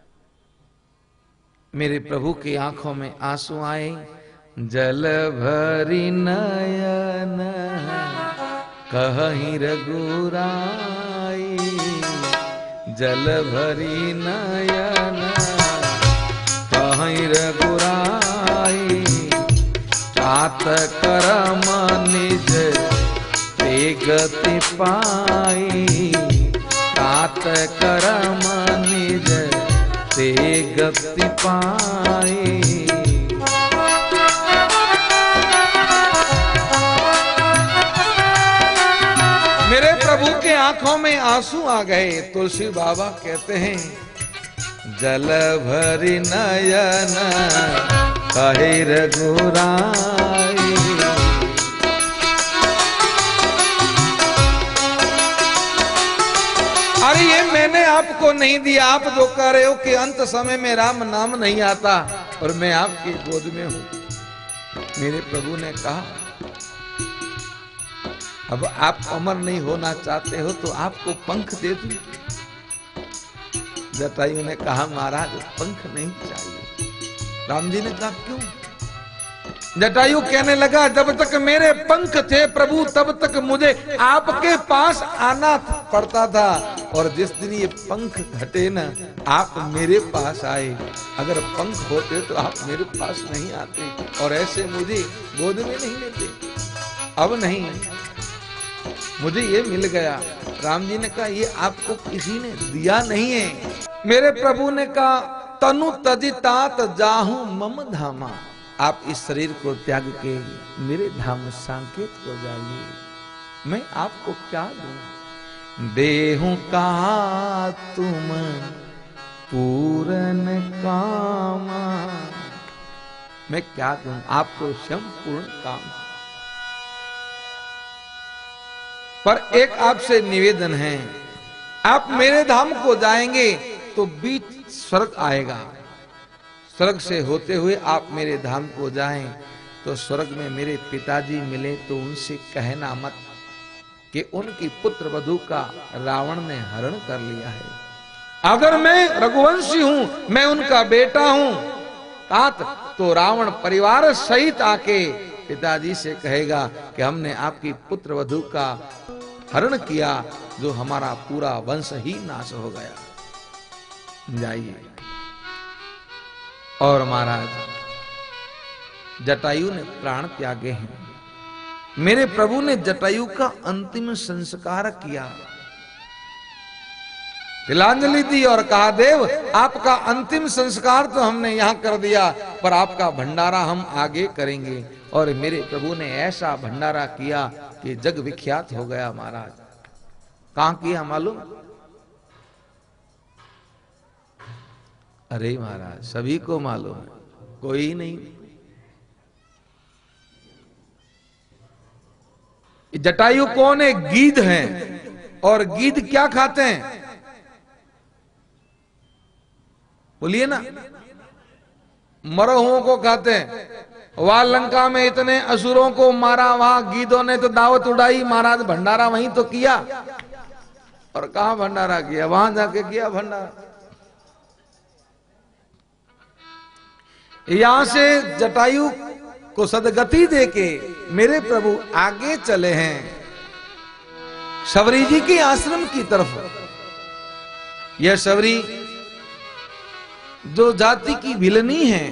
मेरे प्रभु की आंखों में आंसू आए, जल भरी नयन कहीं रघुराई, जल भरी नयन कहीं रघुराई, तात करम निज ते गति पाई, तात करम निज ते गति पाई। मेरे प्रभु के आंखों में आंसू आ गए। तुलसी बाबा कहते हैं, जल भरी नयन कहे रघुराई। अरे ये मैंने आपको नहीं दिया, आप जो कह रहे हो कि अंत समय में राम नाम नहीं आता, और मैं आपकी गोद में हूं। मेरे प्रभु ने कहा, अब आप अमर नहीं होना चाहते हो तो आपको पंख दे दूं। जटायु ने कहा, महाराज पंख नहीं चाहिए। राम जी ने कहा, क्यों? जटायु कहने लगा, जब तक मेरे पंख थे प्रभु तब तक मुझे आपके पास आना पड़ता था, और जिस दिन ये पंख घटे ना, आप मेरे पास आए। अगर पंख होते तो आप मेरे पास नहीं आते, और ऐसे मुझे गोद में नहीं लेते। अब नहीं, मुझे ये मिल गया। राम जी ने कहा, ये आपको किसी ने दिया नहीं है। मेरे प्रभु ने कहा, तनु तजि तात जाहू मम धामा, आप इस शरीर को त्याग के मेरे धाम सांकेत को जाइए। मैं आपको क्या दूं? देहूं का तुम पूरन कामा, मैं क्या दूं? आपको संपूर्ण काम। पर एक आपसे निवेदन है, आप मेरे धाम को जाएंगे तो बीच स्वर्ग आएगा, स्वर्ग से होते हुए आप मेरे धाम को जाएं तो स्वर्ग में मेरे पिताजी मिले तो उनसे कहना मत कि उनकी पुत्र वधू का रावण ने हरण कर लिया है। अगर मैं रघुवंशी हूं, मैं उनका बेटा हूं, तात तो रावण परिवार सहित आके पिताजी से कहेगा कि हमने आपकी पुत्र वधू का हरण किया, जो हमारा पूरा वंश ही नाश हो गया। जाइए। और महाराज जटायु ने प्राण त्यागे हैं। मेरे प्रभु ने जटायु का अंतिम संस्कार किया, तिलांजलि दी और कहा, देव आपका अंतिम संस्कार तो हमने यहां कर दिया, पर आपका भंडारा हम आगे करेंगे। और मेरे प्रभु ने ऐसा भंडारा किया कि जग विख्यात हो गया। महाराज कहां किया मालूम? अरे महाराज सभी को मालूम है, कोई नहीं। जटायु कौन है? गीध हैं। और गीध क्या खाते हैं? बोलिए ना, मरहुओं को खाते हैं। वहां लंका में इतने असुरों को मारा, वहां गीधों ने तो दावत उड़ाई। महाराज भंडारा वहीं तो किया। और कहां भंडारा किया? वहां जाके किया भंडारा। यहां से जटायु को सदगति देके मेरे प्रभु आगे चले हैं शबरी जी के आश्रम की तरफ। यह शबरी जो जाति की भिलनी है,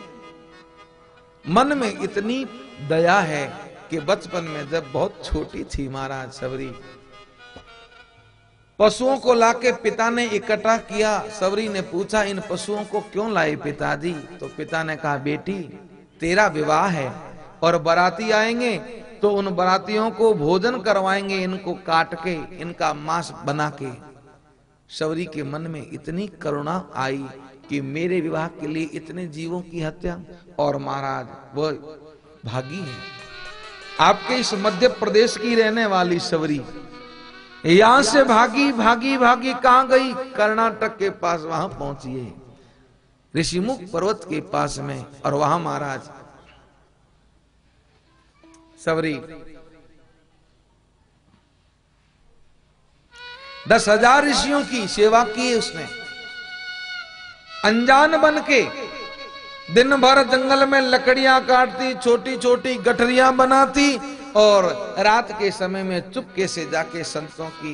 मन में इतनी दया है कि बचपन में जब बहुत छोटी थी महाराज शबरी, पशुओं को लाके पिता ने इकट्ठा किया। शबरी ने पूछा इन पशुओं को क्यों लाए पिताजी? तो पिता ने कहा बेटी तेरा विवाह है और बाराती आएंगे तो उन बारातियों को भोजन करवाएंगे, इनको काट के इनका मांस बना के। शबरी के मन में इतनी करुणा आई कि मेरे विवाह के लिए इतने जीवों की हत्या, और महाराज वो भागी है। आपके इस मध्य प्रदेश की रहने वाली शबरी यहां से भागी भागी भागी कहां गई? कर्नाटक के पास वहां पहुंची है, ऋषिमुख पर्वत के पास में। और वहां महाराज शबरी दस हजार ऋषियों की सेवा की है उसने। अनजान बन के दिन भर जंगल में लकड़ियां काटती, छोटी छोटी गठरियां बनाती, और रात के समय में चुपके से जाके संतों की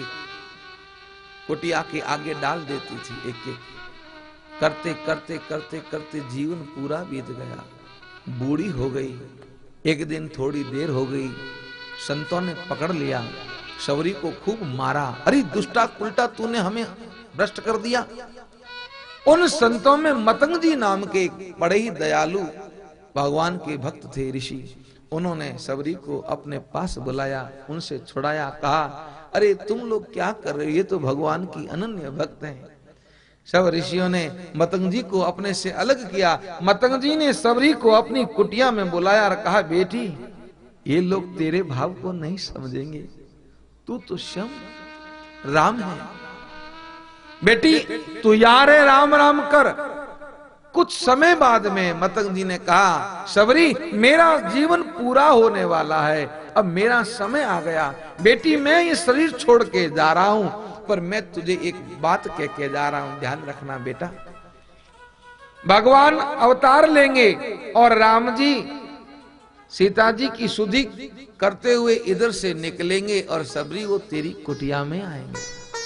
कुटिया के आगे डाल देती थी एक एक। करते करते करते करते जीवन पूरा बीत गया, बूढ़ी हो गई। एक दिन थोड़ी देर हो गई, संतों ने पकड़ लिया, शबरी को खूब मारा। अरे दुष्टा उल्टा, तूने हमें भ्रष्ट कर दिया। उन संतों में मतंग जी नाम के बड़े ही दयालु भगवान के भक्त थे ऋषि। उन्होंने शबरी को अपने पास बुलाया, उनसे छुड़ाया, कहा अरे तुम लोग क्या कर रहे हो, ये तो भगवान की अनन्य भक्त हैं। सब ऋषियों ने मतंग जी को अपने से अलग किया। मतंग जी ने शबरी को अपनी कुटिया में बुलाया और कहा बेटी ये लोग तेरे भाव को नहीं समझेंगे, तू तो स्वयं राम है। बेटी तू यार है, राम राम कर। कुछ समय बाद में मतंग जी ने कहा शबरी मेरा जीवन पूरा होने वाला है, अब मेरा समय आ गया। बेटी मैं ये शरीर छोड़ के जा रहा हूं, पर मैं तुझे एक बात कह के जा रहा हूं, ध्यान रखना बेटा। भगवान अवतार लेंगे और राम जी सीता जी की सुधि करते हुए इधर से निकलेंगे और शबरी वो तेरी कुटिया में आएंगे।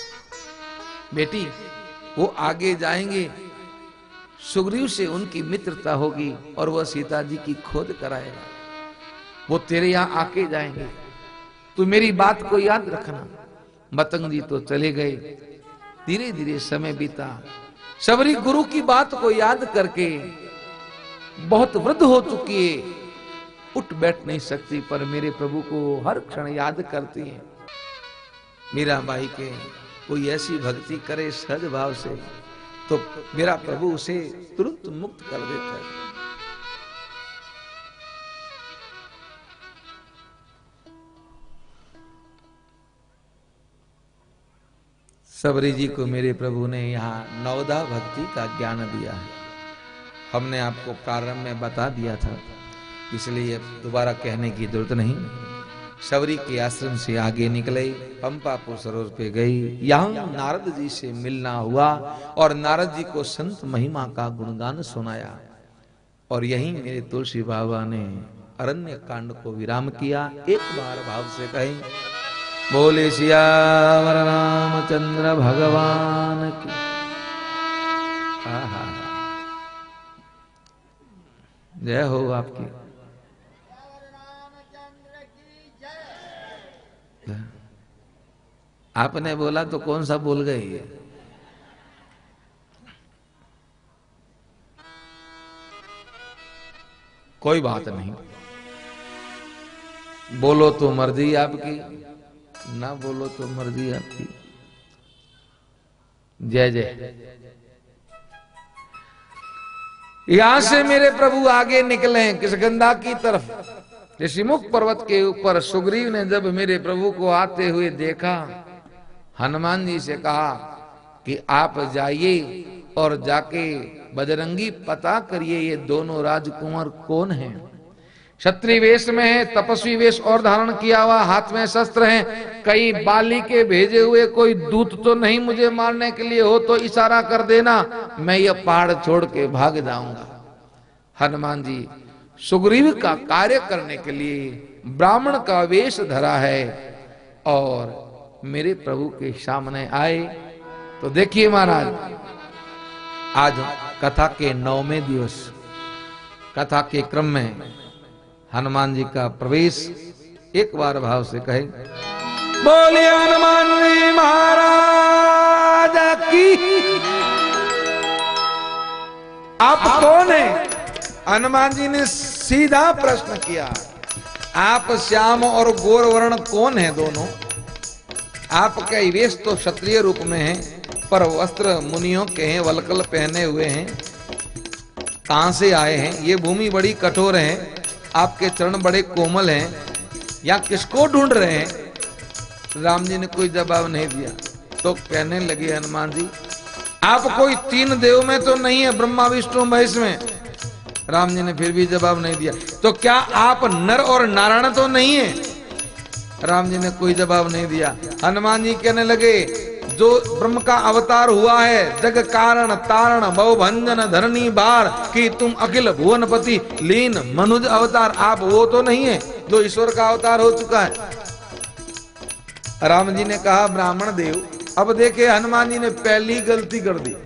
बेटी वो आगे जाएंगे, सुग्रीव से उनकी मित्रता होगी और वह सीता जी की खोज कराएगा। वो तेरे यहां आके जाएंगे, तू मेरी बात को याद रखना। मतंग जी तो चले गए। धीरे धीरे समय बीता। शबरी गुरु की बात को याद करके बहुत वृद्ध हो चुकी है, उठ बैठ नहीं सकती, पर मेरे प्रभु को हर क्षण याद करती है। मीरा बाई के कोई ऐसी भक्ति करे सहज भाव से तो मेरा प्रभु उसे तुरंत मुक्त कर देता है। शबरी जी को मेरे प्रभु ने यहाँ नवदा भक्ति का ज्ञान दिया है। हमने आपको प्रारंभ में बता दिया था, इसलिए दोबारा कहने की जरूरत नहीं। शबरी के आश्रम से आगे निकले, पंपापुर सरोवर पे गई। यहाँ नारद जी से मिलना हुआ और नारद जी को संत महिमा का गुणगान सुनाया। और यहीं मेरे तुलसी बाबा ने अरण्य कांड को विराम किया। एक बार भाव से कहें बोले सियावर रामचंद्र भगवान की। आहा जय हो आपकी। आपने बोला तो कौन सा बोल गई? कोई बात नहीं, बोलो तो मर्जी आपकी, ना बोलो तो मर्जी आपकी। जय जय। यहां से मेरे प्रभु आगे निकले किष्किंधा की तरफ। ऋषिमुख पर्वत के ऊपर सुग्रीव ने जब मेरे प्रभु को आते हुए देखा, हनुमान जी से कहा कि आप जाइए और जाके बजरंगी पता करिए ये दोनों राजकुमार कौन हैं। क्षत्रिय वेश में है, तपस्वी वेश और धारण किया हुआ, हाथ में शस्त्र हैं। कहीं बाली के भेजे हुए कोई दूत तो नहीं मुझे मारने के लिए हो तो इशारा कर देना, मैं ये पहाड़ छोड़ के भाग जाऊंगा। हनुमान जी सुग्रीव का कार्य करने के लिए ब्राह्मण का वेश धरा है और मेरे प्रभु के सामने आए। तो देखिए महाराज, आज कथा के नौवें दिवस कथा के क्रम में हनुमान जी का प्रवेश एक बार भाव से कहे, बोलिए हनुमान जी महाराज की। आप कौन है? हनुमान जी ने सीधा प्रश्न किया, आप श्याम और गौर वर्ण कौन है दोनों? आपका वेश तो क्षत्रिय रूप में है, पर वस्त्र मुनियों के हैं, वलकल पहने हुए हैं। कहां से आए हैं? ये भूमि बड़ी कठोर है, आपके चरण बड़े कोमल हैं, या किसको ढूंढ रहे हैं? राम जी ने कोई जवाब नहीं दिया। तो कहने लगे हनुमान जी, आप कोई तीन देव में तो नहीं है, ब्रह्मा विष्णु महेश में? राम जी ने फिर भी जवाब नहीं दिया। तो क्या आप नर और नारायण तो नहीं है? राम जी ने कोई जवाब नहीं दिया। हनुमान जी कहने लगे, जो ब्रह्म का अवतार हुआ है, जग कारण तारण भव भंजन धरणी भार कि तुम अखिल भुवनपति लीन मनुज अवतार, आप वो तो नहीं है जो ईश्वर का अवतार हो चुका है? राम जी ने कहा, ब्राह्मण देव। अब देखे हनुमान जी ने पहली गलती कर दी।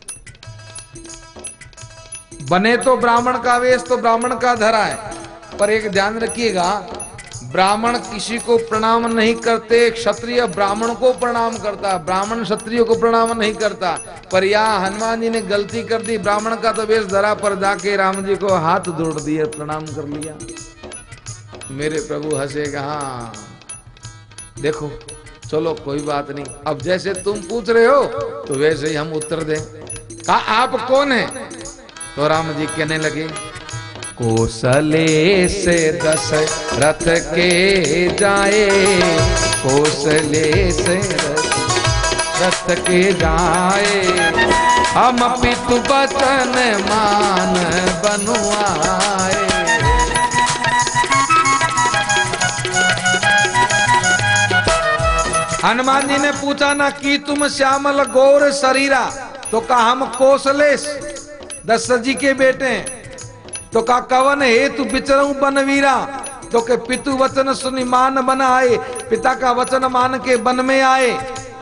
बने तो ब्राह्मण का वेश तो ब्राह्मण का धरा है, पर एक ध्यान रखिएगा, ब्राह्मण किसी को प्रणाम नहीं करते, क्षत्रिय ब्राह्मण को प्रणाम करता, ब्राह्मण क्षत्रिय को प्रणाम नहीं करता। पर यहाँ हनुमान जी ने गलती कर दी, ब्राह्मण का तो वेश धरा, पर जाके राम जी को हाथ जोड़ दिए, प्रणाम कर लिया। मेरे प्रभु हंसेगा, हाँ देखो चलो कोई बात नहीं, अब जैसे तुम पूछ रहे हो तो वैसे ही हम उत्तर दें। कहा, आप कौन है? तो राम जी कहने लगे, कौशले से दशरथ के जाए, कौशले से दशरथ के जाए, हम पितु बचन मान बनुआए। हनुमान जी ने पूछा ना कि तुम श्यामल गौर शरीरा, तो कहा हम कौशलेश दशरथ जी के बेटे हैं। तो का कवन हेतु बिचरऊ बनवीरा, तो के पितु वचन सुनि मान बन आए, पिता का वचन मान के वन में आए।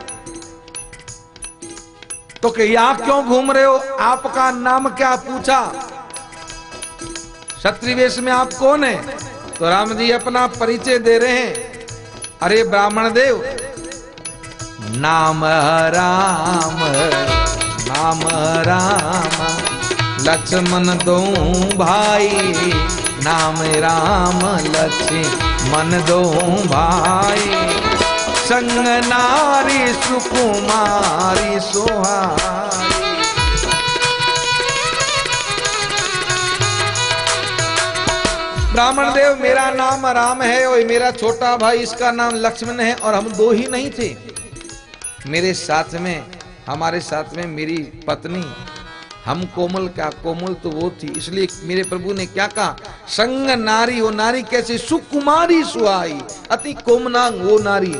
तो के यहाँ क्यों घूम रहे हो? आपका नाम क्या पूछा? क्षत्रिय वेश में आप कौन है? तो राम जी अपना परिचय दे रहे हैं। अरे ब्राह्मण देव, नाम राम नाम राम लक्ष्मण दो भाई, नाम राम लक्ष्मण दो भाई, संग नारी सुकुमारी सुहाई। ब्राह्मण देव, मेरा नाम राम है और मेरा छोटा भाई इसका नाम लक्ष्मण है, और हम दो ही नहीं थे, मेरे साथ में हमारे साथ में मेरी पत्नी, हम कोमल, क्या कोमल तो वो थी, इसलिए मेरे प्रभु ने क्या कहा, संग नारी। वो नारी कैसे? सुकुमारी सुहाई, अति कोमनांग वो नारी।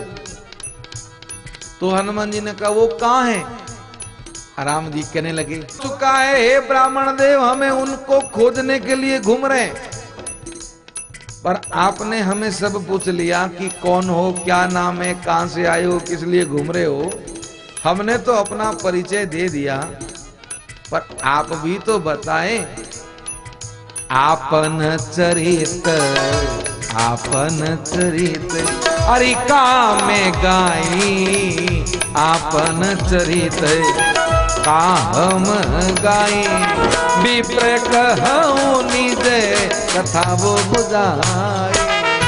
तो हनुमान जी ने कहा, वो कहाँ है? राम जी कहने लगे, चुका है हे ब्राह्मण देव, हमें उनको खोजने के लिए घूम रहे हैं, पर आपने हमें सब पूछ लिया कि कौन हो, क्या नाम है, कहां से आए हो, किस लिए घूम रहे हो। हमने तो अपना परिचय दे दिया, पर आप भी तो बताएं, आपन चरित आपन चरित अरे का में गाई, आपन चरित का हम गाई, विप्र कहूं निज कथा वो बुझाई।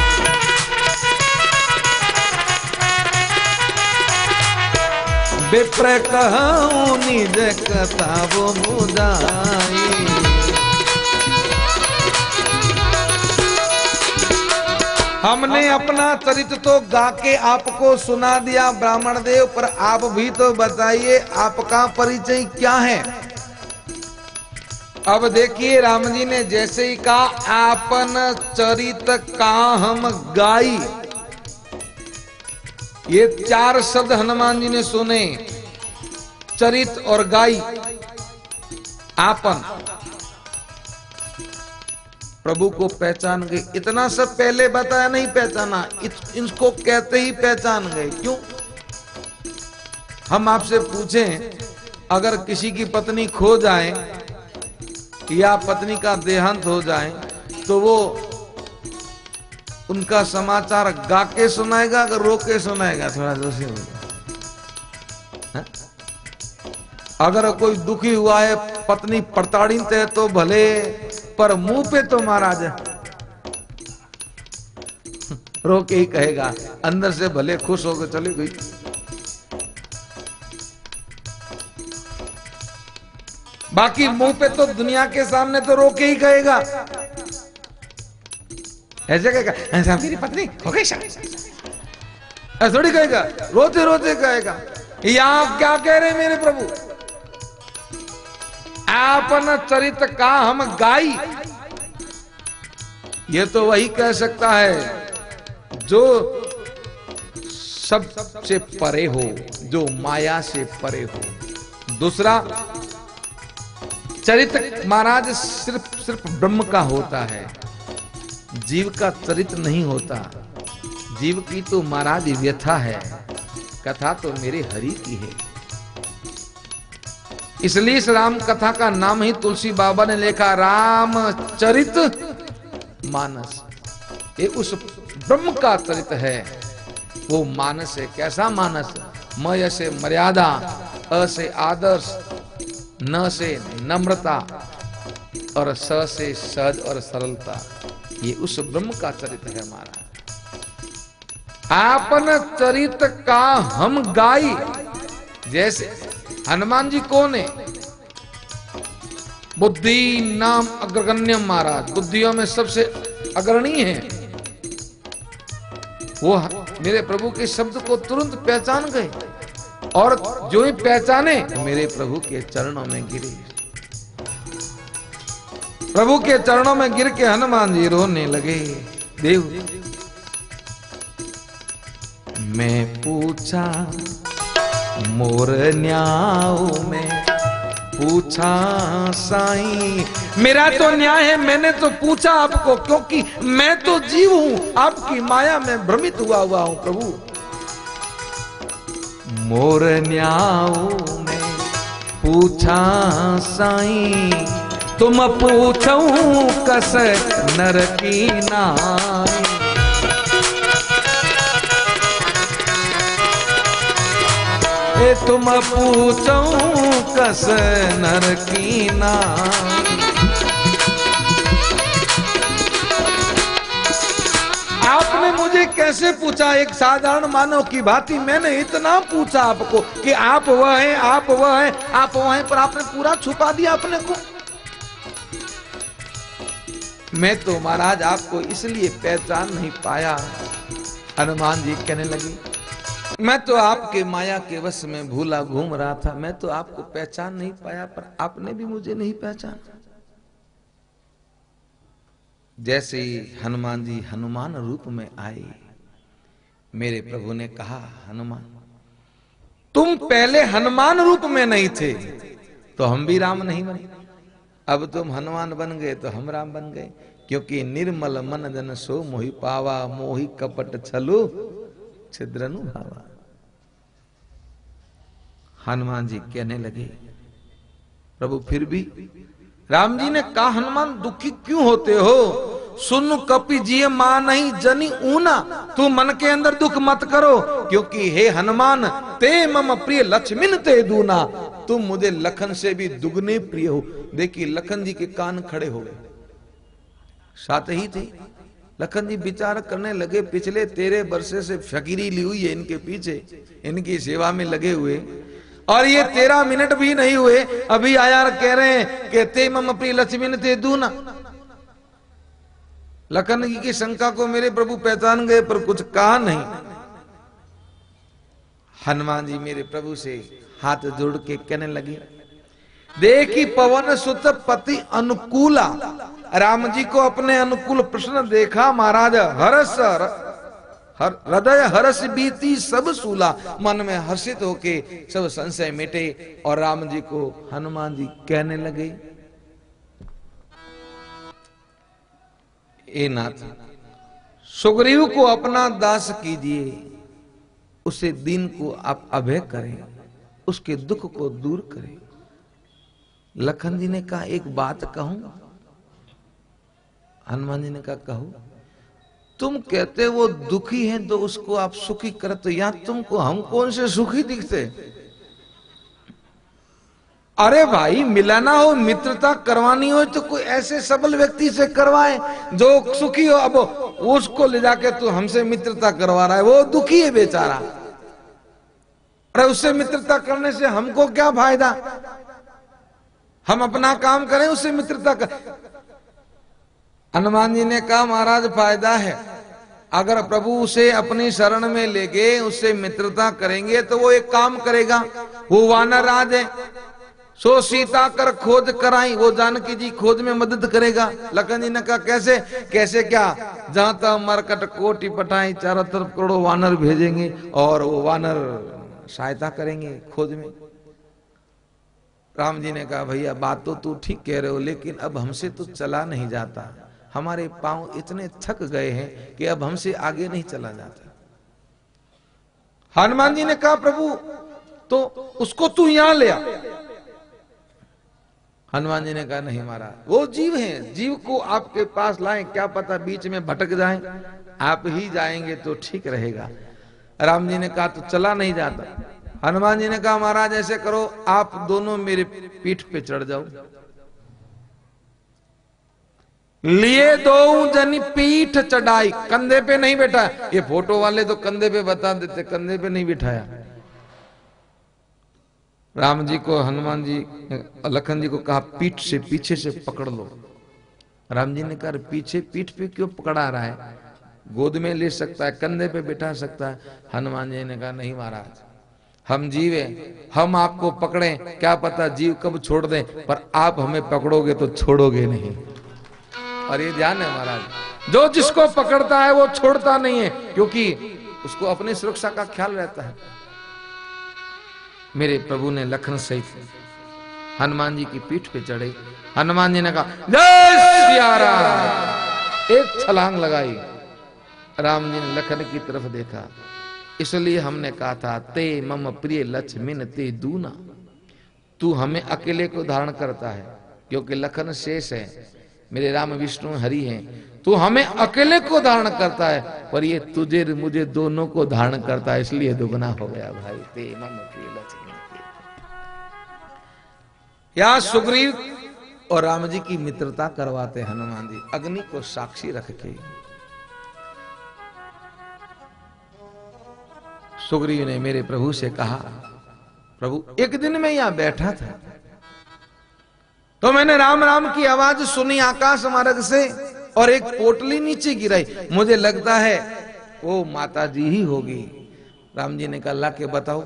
विप्र कहूं निज कथा वो बुझाई। हमने अपना चरित्र तो गा के आपको सुना दिया ब्राह्मण देव, पर आप भी तो बताइए आपका परिचय क्या है। अब देखिए राम जी ने जैसे ही कहा आपन चरित का हम गाई, ये चार शब्द हनुमान जी ने सुने, चरित और गाई, आपन। प्रभु को पहचान गए। इतना सब पहले बताया, नहीं पहचाना, इनको कहते ही पहचान गए। क्यों? हम आपसे पूछें, अगर किसी की पत्नी खो जाए या पत्नी का देहांत हो जाए तो वो उनका समाचार गा के सुनाएगा, अगर रो के सुनाएगा? थोड़ा जोशी होगा। अगर कोई दुखी हुआ है, पत्नी प्रताड़ित है तो भले, पर मुंह पे तो महाराज रो के ही कहेगा, अंदर से भले खुश होकर चली गई। बाकी मुंह पे तो दुनिया के सामने तो रो के ही कहेगा। ऐसे कहेगा, ऐसा मेरी पत्नी हो गई, ऐसा थोड़ी कहेगा, रोते रोते कहेगा। ये आप क्या कह रहे हैं मेरे प्रभु? आपन चरित्र का हम गाई, ये तो वही कह सकता है जो सबसे परे हो, जो माया से परे हो। दूसरा, चरित्र महाराज सिर्फ सिर्फ ब्रह्म का होता है, जीव का चरित्र नहीं होता। जीव की तो महाराज व्यथा है, कथा तो मेरे हरि की है। इसलिए इस राम कथा का नाम ही तुलसी बाबा ने लिखा राम चरित मानस। ये उस ब्रह्म का चरित्र है, वो मानस है। कैसा मानस? मय से मर्यादा, अ से आदर्श, न से नम्रता और स से सहज और सरलता। ये उस ब्रह्म का चरित्र है हमारा। आपन चरित्र का हम गाई। जैसे हनुमान जी कौन है? बुद्धि नाम अग्रगण्य महाराज, बुद्धियों में सबसे अग्रणी है। वो मेरे प्रभु के शब्द को तुरंत पहचान गए, और जो ही पहचाने मेरे प्रभु के चरणों में गिरे। प्रभु के चरणों में गिर के हनुमान जी रोने लगे। देव, मैं पूछा मोर न्याओ में, पूछा साईं, मेरा तो न्याय है, मैंने तो पूछा आपको, क्योंकि मैं तो जीव हूं, आपकी माया में भ्रमित हुआ हुआ हूं प्रभु। मोर न्याओ में पूछा साईं, तुम पूछो कस नर की नाई। ए तुम पूछो कस नर की नाई। आपने मुझे कैसे पूछा? एक साधारण मानव की भांति मैंने इतना पूछा आपको कि आप वह हैं, आप वह हैं, आप वह हैं, पर आपने पूरा छुपा दिया अपने को। मैं तो महाराज आपको इसलिए पहचान नहीं पाया। हनुमान जी कहने लगी, मैं तो आपके माया के वश में भूला घूम रहा था, मैं तो आपको पहचान नहीं पाया, पर आपने भी मुझे नहीं पहचाना। जैसे ही हनुमान जी हनुमान रूप में आए, मेरे प्रभु ने कहा, हनुमान तुम पहले हनुमान रूप में नहीं थे तो हम भी राम नहीं बने, अब तुम हनुमान बन गए तो हम राम बन गए। क्योंकि निर्मल मन जन सो मोहि पावा, मोहि कपट छलु छिद्रनु भावा। हनुमान जी कहने लगे, प्रभु फिर भी? राम जी ने कहा, हनुमान दुखी क्यों होते हो? सुन कपि जिये मां नहीं जनी ऊना, तू मन के अंदर दुख मत करो, क्योंकि हे हनुमान ते मम प्रिय लक्ष्मण ते दूना, तुम मुझे लखन से भी दुगने प्रिय हो। देखिए लखन जी के कान खड़े हो गए, साथ ही थे। लखन जी विचार करने लगे, पिछले तेरह वर्षे से फकीरी ली हुई है इनके पीछे, इनकी सेवा में लगे हुए, और ये तेरह मिनट भी नहीं हुए, अभी आया कह रहे हैं कि ते मम प्रिय लक्ष्मण ते दूना। लखन जी की शंका को मेरे प्रभु पहचान गए, पर कुछ कहा नहीं। हनुमान जी मेरे प्रभु से हाथ जोड़ के कहने लगी, देखी पवन सुत पति अनुकूला। राम जी को अपने अनुकूल प्रश्न देखा महाराज, हर्ष हृदय हर्ष बीती सब सूला, मन में हर्षित होके सब संशय मिटे। और राम जी को हनुमान जी कहने लगे, ए नाथ, सुग्रीव को अपना दास कीजिए, उसे दीन को आप अभय करें, उसके दुख को दूर करें। लखन जी ने कहा एक बात कहूं? हनुमान जी ने कहा कहो। तुम कहते वो दुखी है तो उसको आप सुखी कर, तो या तुमको हम कौन से सुखी दिखते? अरे भाई मिलाना हो, मित्रता करवानी हो तो कोई ऐसे सबल व्यक्ति से करवाए जो सुखी हो। अब उसको ले जाके तू हमसे मित्रता करवा रहा है, वो दुखी है बेचारा। अरे उससे मित्रता करने से हमको क्या फायदा? हम अपना काम करें, उससे मित्रता कर। हनुमान जी ने कहा महाराज फायदा है, अगर प्रभु उसे अपनी शरण में ले गए, उससे मित्रता करेंगे तो वो एक काम करेगा। वो वानर राज है, सो सीता कर खोज कराई, वो जानकी जी खोज में मदद करेगा। लखन जी ने कहा कैसे? कैसे क्या? जहां तक मरकट कोटि पठाई, चारों तरफ करोड़ों वानर भेजेंगे और वो वानर सहायता करेंगे खोज में। राम जी ने कहा भैया बात तो तू ठीक कह रहे हो, लेकिन अब हमसे तो चला नहीं जाता, हमारे पांव इतने थक गए हैं कि अब हमसे आगे नहीं चला जाता। हनुमान जी ने कहा प्रभु तो उसको तू यहां ले आ। हनुमान जी ने कहा नहीं महाराज, वो जीव है, जीव को आपके पास लाएं, क्या पता बीच में भटक जाएं, आप ही जाएंगे तो ठीक रहेगा। राम जी ने कहा तो चला नहीं जाता। हनुमान जी ने कहा महाराज ऐसे करो, आप दोनों मेरे पीठ पे चढ़ जाओ। लिए दो जनी पीठ चढ़ाई, कंधे पे नहीं बैठा। ये फोटो वाले तो कंधे पे बता देते, कंधे पे नहीं बिठाया। राम जी को हनुमान जी लखन जी को कहा पीठ से पीछे से पकड़ लो। राम जी ने कहा पीछे पीठ पे क्यों पकड़ा रहा है? गोद में ले सकता है, कंधे पे बिठा सकता है। हनुमान जी ने कहा नहीं महाराज, हम जीव हैं, हम आपको पकड़े, क्या पता जीव कब छोड़ दें, पर आप हमें पकड़ोगे तो छोड़ोगे नहीं। और ये ध्यान है महाराज, जो जिसको पकड़ता है वो छोड़ता नहीं है, क्योंकि उसको अपनी सुरक्षा का ख्याल रहता है। मेरे प्रभु ने लखन सहित हनुमान जी की पीठ पे चढ़े। हनुमान जी ने कहा जय सिया राम, एक छलांग लगाई। राम जी ने लखन की तरफ देखा। इसलिए हमने कहा था ते मम प्रिय लक्ष्मण ते दूना, तू हमें अकेले को धारण करता है, क्योंकि लखन शेष है, मेरे राम विष्णु हरि हैं। तू हमें अकेले को धारण करता है, पर ये तुझे मुझे दोनों को धारण करता है, इसलिए दुगना हो गया भाई। ते मम प्रिय लक्ष्मण। या सुग्रीव और राम जी की मित्रता करवाते हनुमान जी, अग्नि को साक्षी रख के। सुग्रीव ने मेरे प्रभु से कहा प्रभु एक दिन में यहां बैठा था तो मैंने राम राम की आवाज सुनी आकाश मार्ग से, और एक पोटली नीचे गिराई, मुझे लगता है वो माता जी ही होगी। राम जी ने कहा ला के बताओ।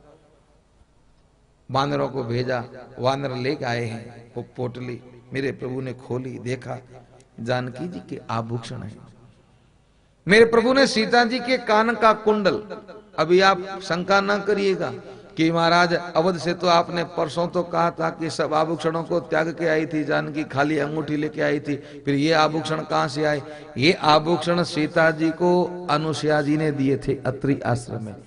वानरों को भेजा, वानर लेके आए हैं वो पोटली। मेरे प्रभु ने खोली, देखा जानकी जी के आभूषण है। मेरे प्रभु ने सीता जी के कान का कुंडल। अभी आप शंका ना करिएगा कि महाराज अवध से तो आपने परसों तो कहा था कि सब आभूषणों को त्याग के आई थी, जानकी खाली अंगूठी लेके आई थी, फिर ये आभूषण कहां से आए? ये आभूषण सीता जी को अनुसुईया जी ने दिए थे अत्रि आश्रम में।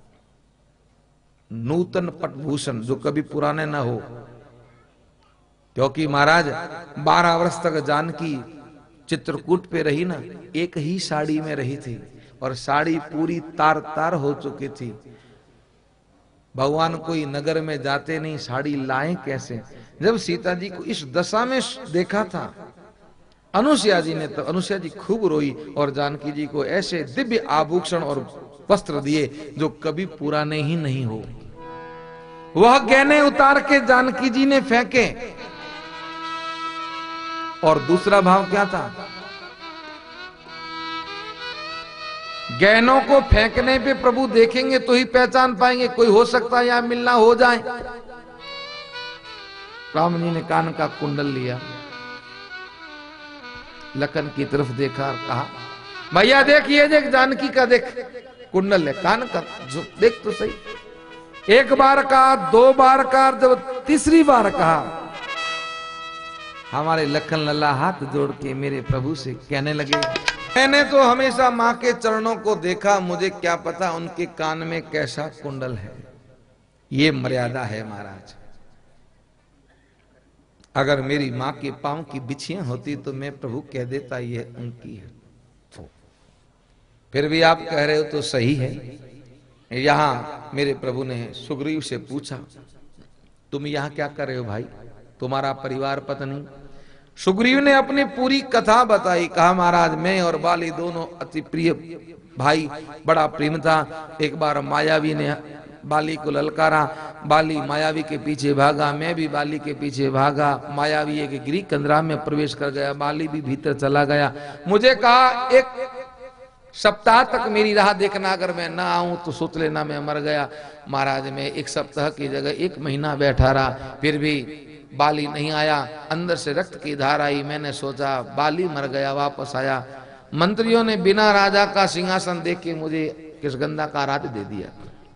नूतन पटभूषण जो कभी पुराने ना हो, क्योंकि महाराज बारह वर्ष तक जानकी चित्रकूट पे रही ना, एक ही साड़ी में रही थी, और साड़ी पूरी तार तार हो चुकी थी। भगवान कोई नगर में जाते नहीं, साड़ी लाए कैसे? जब सीता जी को इस दशा में देखा था अनुसुईया जी ने, तो अनुसुईया जी खूब रोई और जानकी जी को ऐसे दिव्य आभूषण और वस्त्र दिए जो कभी पुराने ही नहीं हो। वह गहने उतार के जानकी जी ने फेंके। और दूसरा भाव क्या था? गहनों को फेंकने पे प्रभु देखेंगे तो ही पहचान पाएंगे, कोई हो सकता है यहां मिलना हो जाए। राम जी ने कान का कुंडल लिया, लखन की तरफ देखा और कहा भैया देख, ये देख जानकी का देख कुंडल है, कान का देख तो सही। एक बार कहा, दो बार कहा, जब तीसरी बार कहा हमारे लखन लल्ला हाथ जोड़ के मेरे प्रभु से कहने लगे, मैंने तो हमेशा माँ के चरणों को देखा, मुझे क्या पता उनके कान में कैसा कुंडल है। ये मर्यादा है महाराज। अगर मेरी माँ के पांव की बिछियां होती तो मैं प्रभु कह देता ये उनकी है। तो फिर भी आप कह रहे हो तो सही है। यहां मेरे प्रभु ने सुग्रीव से पूछा, तुम यहां क्या कर रहे हो भाई, तुम्हारा परिवार पत्नी? सुग्रीव ने अपनी पूरी कथा बताई। कहा महाराज मैं और बाली दोनों अति प्रिय भाई, बड़ा प्रेम था। एक बार मायावी ने बाली को ललकारा, बाली मायावी के पीछे भागा, मैं भी बाली के पीछे भागा। मायावी एक गिरी कंदरा में प्रवेश कर गया, बाली भी भीतर चला गया। मुझे कहा एक सप्ताह तक मेरी राह देखना, अगर मैं ना आऊं तो सोच लेना मैं मर गया। महाराज मैं एक सप्ताह की जगह एक महीना बैठा रहा, फिर भी बाली नहीं आया। अंदर से रक्त की धार आई, मैंने सोचा बाली मर गया, वापस आया। मंत्रियों ने बिना राजा का सिंहासन देख के मुझे किष्किंधा का राज्य दे दिया।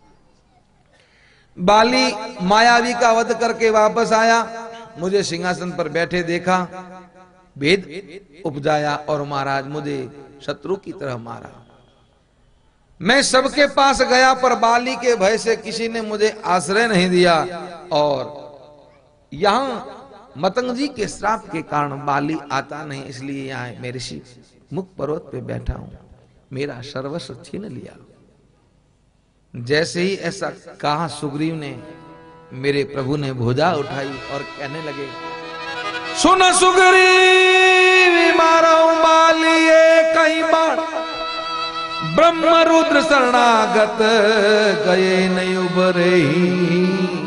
बाली मायावी का वध करके वापस आया, मुझे सिंहासन पर बैठे देखा, भेद उपजाया और महाराज मुझे शत्रु की तरह मारा। मैं सबके पास गया पर बाली के भय से किसी ने मुझे आश्रय नहीं दिया। और यहां मतंग जी के श्राप के कारण बाली आता नहीं, इसलिए यहां मैं ऋषि मुख पर्वत पे बैठा हूं, मेरा सर्वस्व छीन लिया। जैसे ही ऐसा कहा सुग्रीव ने, मेरे प्रभु ने भुजा उठाई और कहने लगे, सुन सुग्रीव मारो बाली कई बार, ब्रह्म रुद्र शरणागत गए नहीं उबरे ही।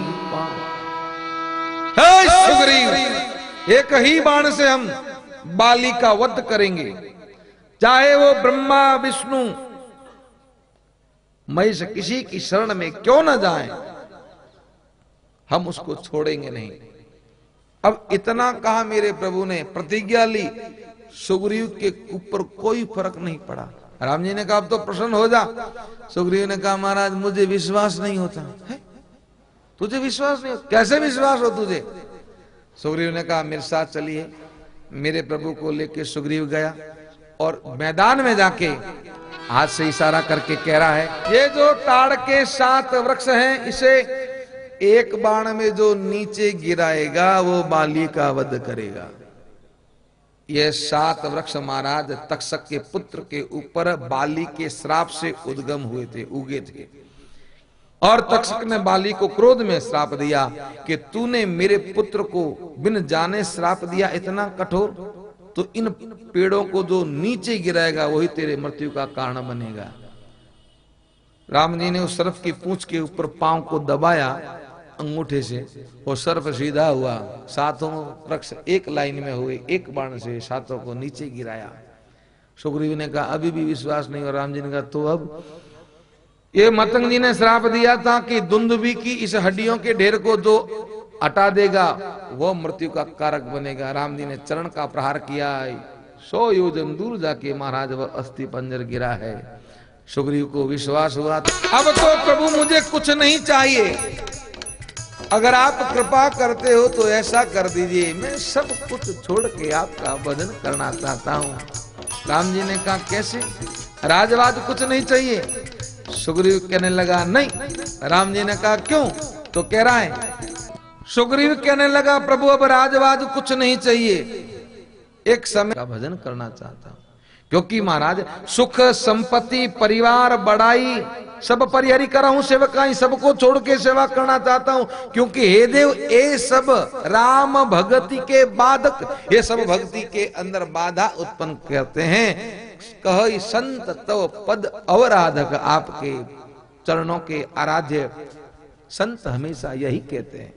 सुग्रीव एक ही बाण से हम बाली का वध करेंगे, चाहे वो ब्रह्मा विष्णु महेश किसी की शरण में क्यों न जाए, हम उसको छोड़ेंगे नहीं। अब इतना कहा मेरे प्रभु ने, प्रतिज्ञा ली। सुग्रीव के ऊपर कोई फर्क नहीं पड़ा। राम जी ने कहा अब तो प्रसन्न हो जा। सुग्रीव ने कहा महाराज मुझे विश्वास नहीं होता है। तुझे विश्वास नहीं हो? कैसे विश्वास हो तुझे? सुग्रीव ने कहा मेरे साथ चलिए। मेरे प्रभु को लेके सुग्रीव गया और मैदान में जाके हाथ से इशारा करके कह रहा है, ये जो ताड़ के सात वृक्ष हैं, इसे एक बाण में जो नीचे गिराएगा वो बाली का वध करेगा। ये सात वृक्ष महाराज तक्षक के पुत्र के ऊपर बाली के श्राप से उद्गम हुए थे, उगे थे। और तक्षक ने बाली को क्रोध में श्राप दिया कि तूने मेरे पुत्र को बिन जाने श्राप दिया, इतना कठोर, तो इन पेड़ों को जो नीचे गिराएगा वही तेरे मृत्यु का कारण बनेगा। राम जी ने उस सर्प की पूंछ के ऊपर पांव को दबाया अंगूठे से, वो सर्प सीधा हुआ। सातों वृक्ष एक लाइन में हुए, एक बाण से सातों को नीचे गिराया। सुग्रीव ने कहा अभी भी विश्वास नहीं। और राम जी ने कहा तो अब ये मतंग जी ने श्राप दिया था कि दुंदुभी की इस हड्डियों के ढेर को जो हटा देगा वो मृत्यु का कारक बनेगा। राम जी ने चरण का प्रहार किया, सौ योजन दूर जाके महाराज वह अस्थि पंजर गिरा है। सुग्रीव को विश्वास हुआ अब तो प्रभु मुझे कुछ नहीं चाहिए, अगर आप कृपा करते हो तो ऐसा कर दीजिए, मैं सब कुछ छोड़ के आपका भजन करना चाहता हूँ। राम जी ने कहा कैसे? राजवाद कुछ नहीं चाहिए? सुग्रीव कहने लगा नहीं। राम जी ने कहा क्यों? तो कह रहा है, सुग्रीव कहने लगा प्रभु अब राजवाद कुछ नहीं चाहिए, एक समय का भजन करना चाहता हूं, क्योंकि महाराज सुख संपत्ति परिवार बड़ाई सब परिहरी करा हूं, सेवकाई सबको छोड़ के सेवा करना चाहता हूं। क्योंकि हे देव ये सब राम भक्ति के बाधक, ये सब भक्ति के अंदर बाधा उत्पन्न करते हैं। कह संत तव पद अवराधक, आपके चरणों के आराध्य संत हमेशा यही कहते हैं।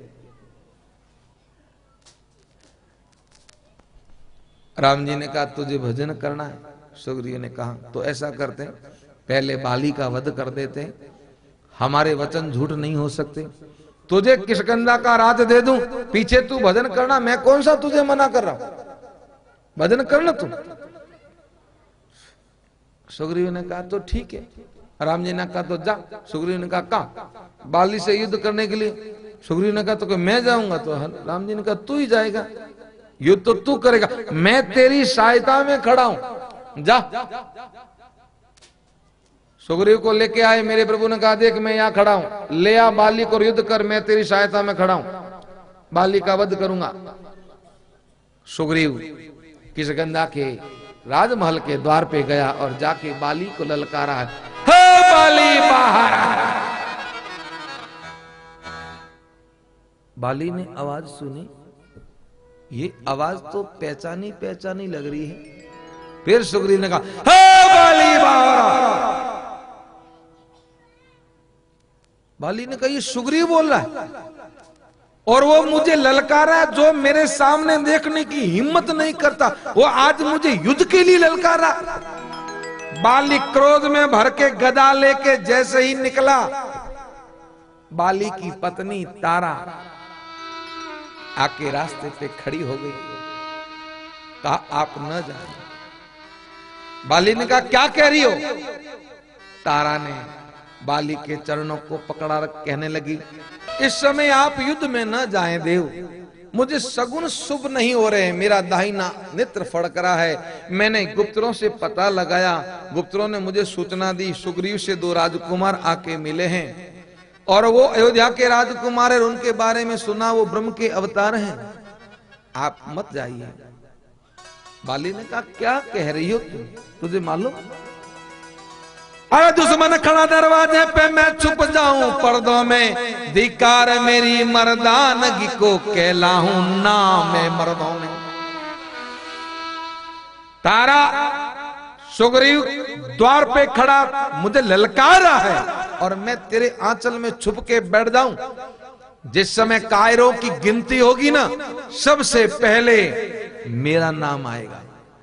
राम जी ने कहा तुझे भजन करना है? सुग्रीव ने कहा तो ऐसा करते हैं, पहले बाली का वध कर देते हैं, हमारे वचन झूठ नहीं हो सकते। तुझे किष्किंधा का राज दे दूं, पीछे तू भजन करना, मैं कौन सा तुझे मना कर रहा हूं, भजन करना तू। सुग्रीव ने कहा तो ठीक है। राम जी ने कहा तो जा। सुग्रीव ने कहा कहा? बाली से युद्ध करने के लिए। सुग्रीव ने कहा तो मैं जाऊंगा? तो राम जी ने कहा तू ही जाएगा। युद्ध तो तू करेगा, मैं तेरी सहायता में खड़ा हूं, जा। सुग्रीव को लेके आए, मेरे प्रभु ने कहा देख मैं यहां खड़ा हूं, ले आ बाली को, युद्ध कर, मैं तेरी सहायता में खड़ा हूं, बाली का वध करूंगा। सुग्रीव किष्किंधा के राजमहल के द्वार पे गया और जाके बाली को ललकारा है, हे बाली बाहर आ। बाली ने आवाज सुनी, ये आवाज तो पहचानी पहचानी लग रही है। फिर सुग्रीव ने कहा, हे बाली बाहर आ। बाली ने कहा ये सुग्रीव बोल रहा है और वो मुझे ललकारा है, जो मेरे सामने देखने की हिम्मत नहीं करता वो आज मुझे युद्ध के लिए ललकारा। बाली क्रोध में भर के गदा लेके जैसे ही निकला, बाली की पत्नी तारा आके रास्ते पे खड़ी हो गई, कहा आप न जाए। बाली ने कहा क्या कह रही हो? तारा ने बाली के चरणों को पकड़ा रख कहने लगी, इस समय आप युद्ध में न जाएं देव, मुझे सगुन शुभ नहीं हो रहे, मेरा दाहिना नेत्र फड़क रहा है। मैंने गुप्तरों से पता लगाया, गुप्तरों ने मुझे सूचना दी सुग्रीव से दो राजकुमार आके मिले हैं और वो अयोध्या के राजकुमार है, उनके बारे में सुना वो ब्रह्म के अवतार हैं, आप मत जाइए। बाली ने कहा क्या कह रही हो तुम, तुझे मालूम? अरे दुश्मन खड़ा दरवाजे पे मैं छुप जाऊं पर्दों में, धिकार मेरी मर्दानगी को कहलाऊं ना मैं मर्दों में। तारा सुग्रीव द्वार पे खड़ा मुझे ललकारा है और मैं तेरे आंचल में छुप के बैठ जाऊं, जिस समय कायरों की गिनती होगी ना सबसे पहले मेरा नाम आएगा।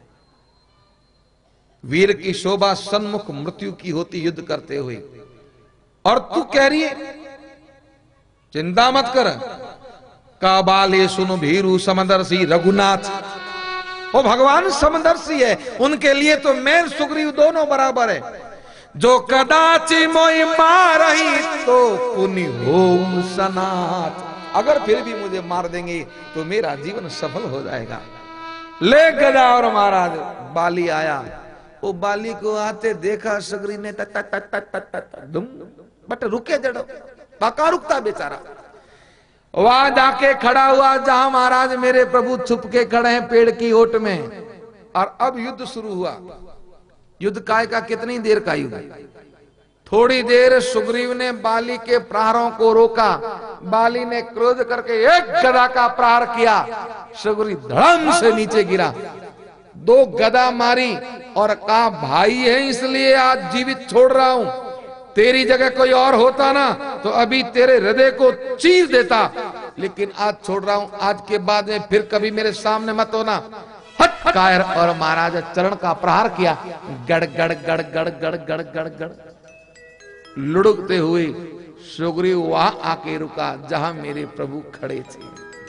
वीर की शोभा सन्मुख मृत्यु की होती युद्ध करते हुए, और तू कह रही है चिंता मत कर, काबाले सुनो भीरू समदर्शी रघुनाथ, वो भगवान समदर्शी है, उनके लिए तो मैं सुग्रीव दोनों बराबर है। जो कदाचि मोई मारही तो पुनि हो सनाथ, अगर फिर भी मुझे मार देंगे तो मेरा जीवन सफल हो जाएगा। ले गदा और महाराज बाली आया, वो बाली को आते देखा सुग्रीव ने तट तट तट तट तट दुम बट रुके जड़ो, पका रुकता बेचारा, वहां जाके खड़ा हुआ जहां महाराज मेरे प्रभु छुप के खड़े हैं पेड़ की ओट में। और अब युद्ध शुरू हुआ। युद्ध काय का कितनी देर का युद्ध? थोड़ी देर सुग्रीव ने बाली के प्रहारों को रोका, बाली ने क्रोध करके एक गदा का प्रहार किया, सुग्रीव धड़म से नीचे गिरा, दो गदा मारी और कहा भाई है इसलिए आज जीवित छोड़ रहा हूं, तेरी जगह कोई और होता ना तो अभी तेरे हृदय को चीर देता, लेकिन आज छोड़ रहा हूं, आज के बाद में फिर कभी मेरे सामने मत होना। हट कायर, और महाराज चरण का प्रहार किया, गड़ गड़ गड़ गड़ गड़ गड़ गड़ गड़ लुढ़कते हुए सुग्रीव वहां आके रुका जहां मेरे प्रभु खड़े थे।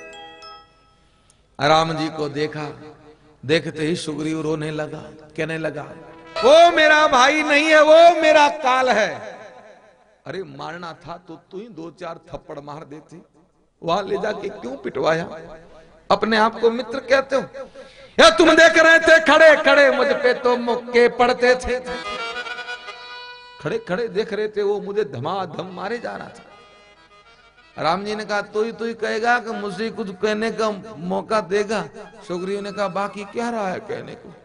राम जी को देखा, देखते ही सुग्रीव रोने लगा, कहने लगा वो मेरा भाई नहीं है, वो मेरा काल है। अरे मारना था तो तू ही दो चार थप्पड़ मार देती, वहां ले जाके क्यों पिटवाया? अपने आप को मित्र कहते हो या तुम देख रहे थे खड़े खड़े मुझ पे तो मुक्के पड़ते थे, खड़े खड़े देख रहे थे, वो मुझे धमाधम मारे जा रहा था। राम जी ने कहा तो ही तो ही कहेगा कि मुझे कुछ कहने का मौका देगा? सुग्रीव ने कहा बाकी क्या रहा है कहने को?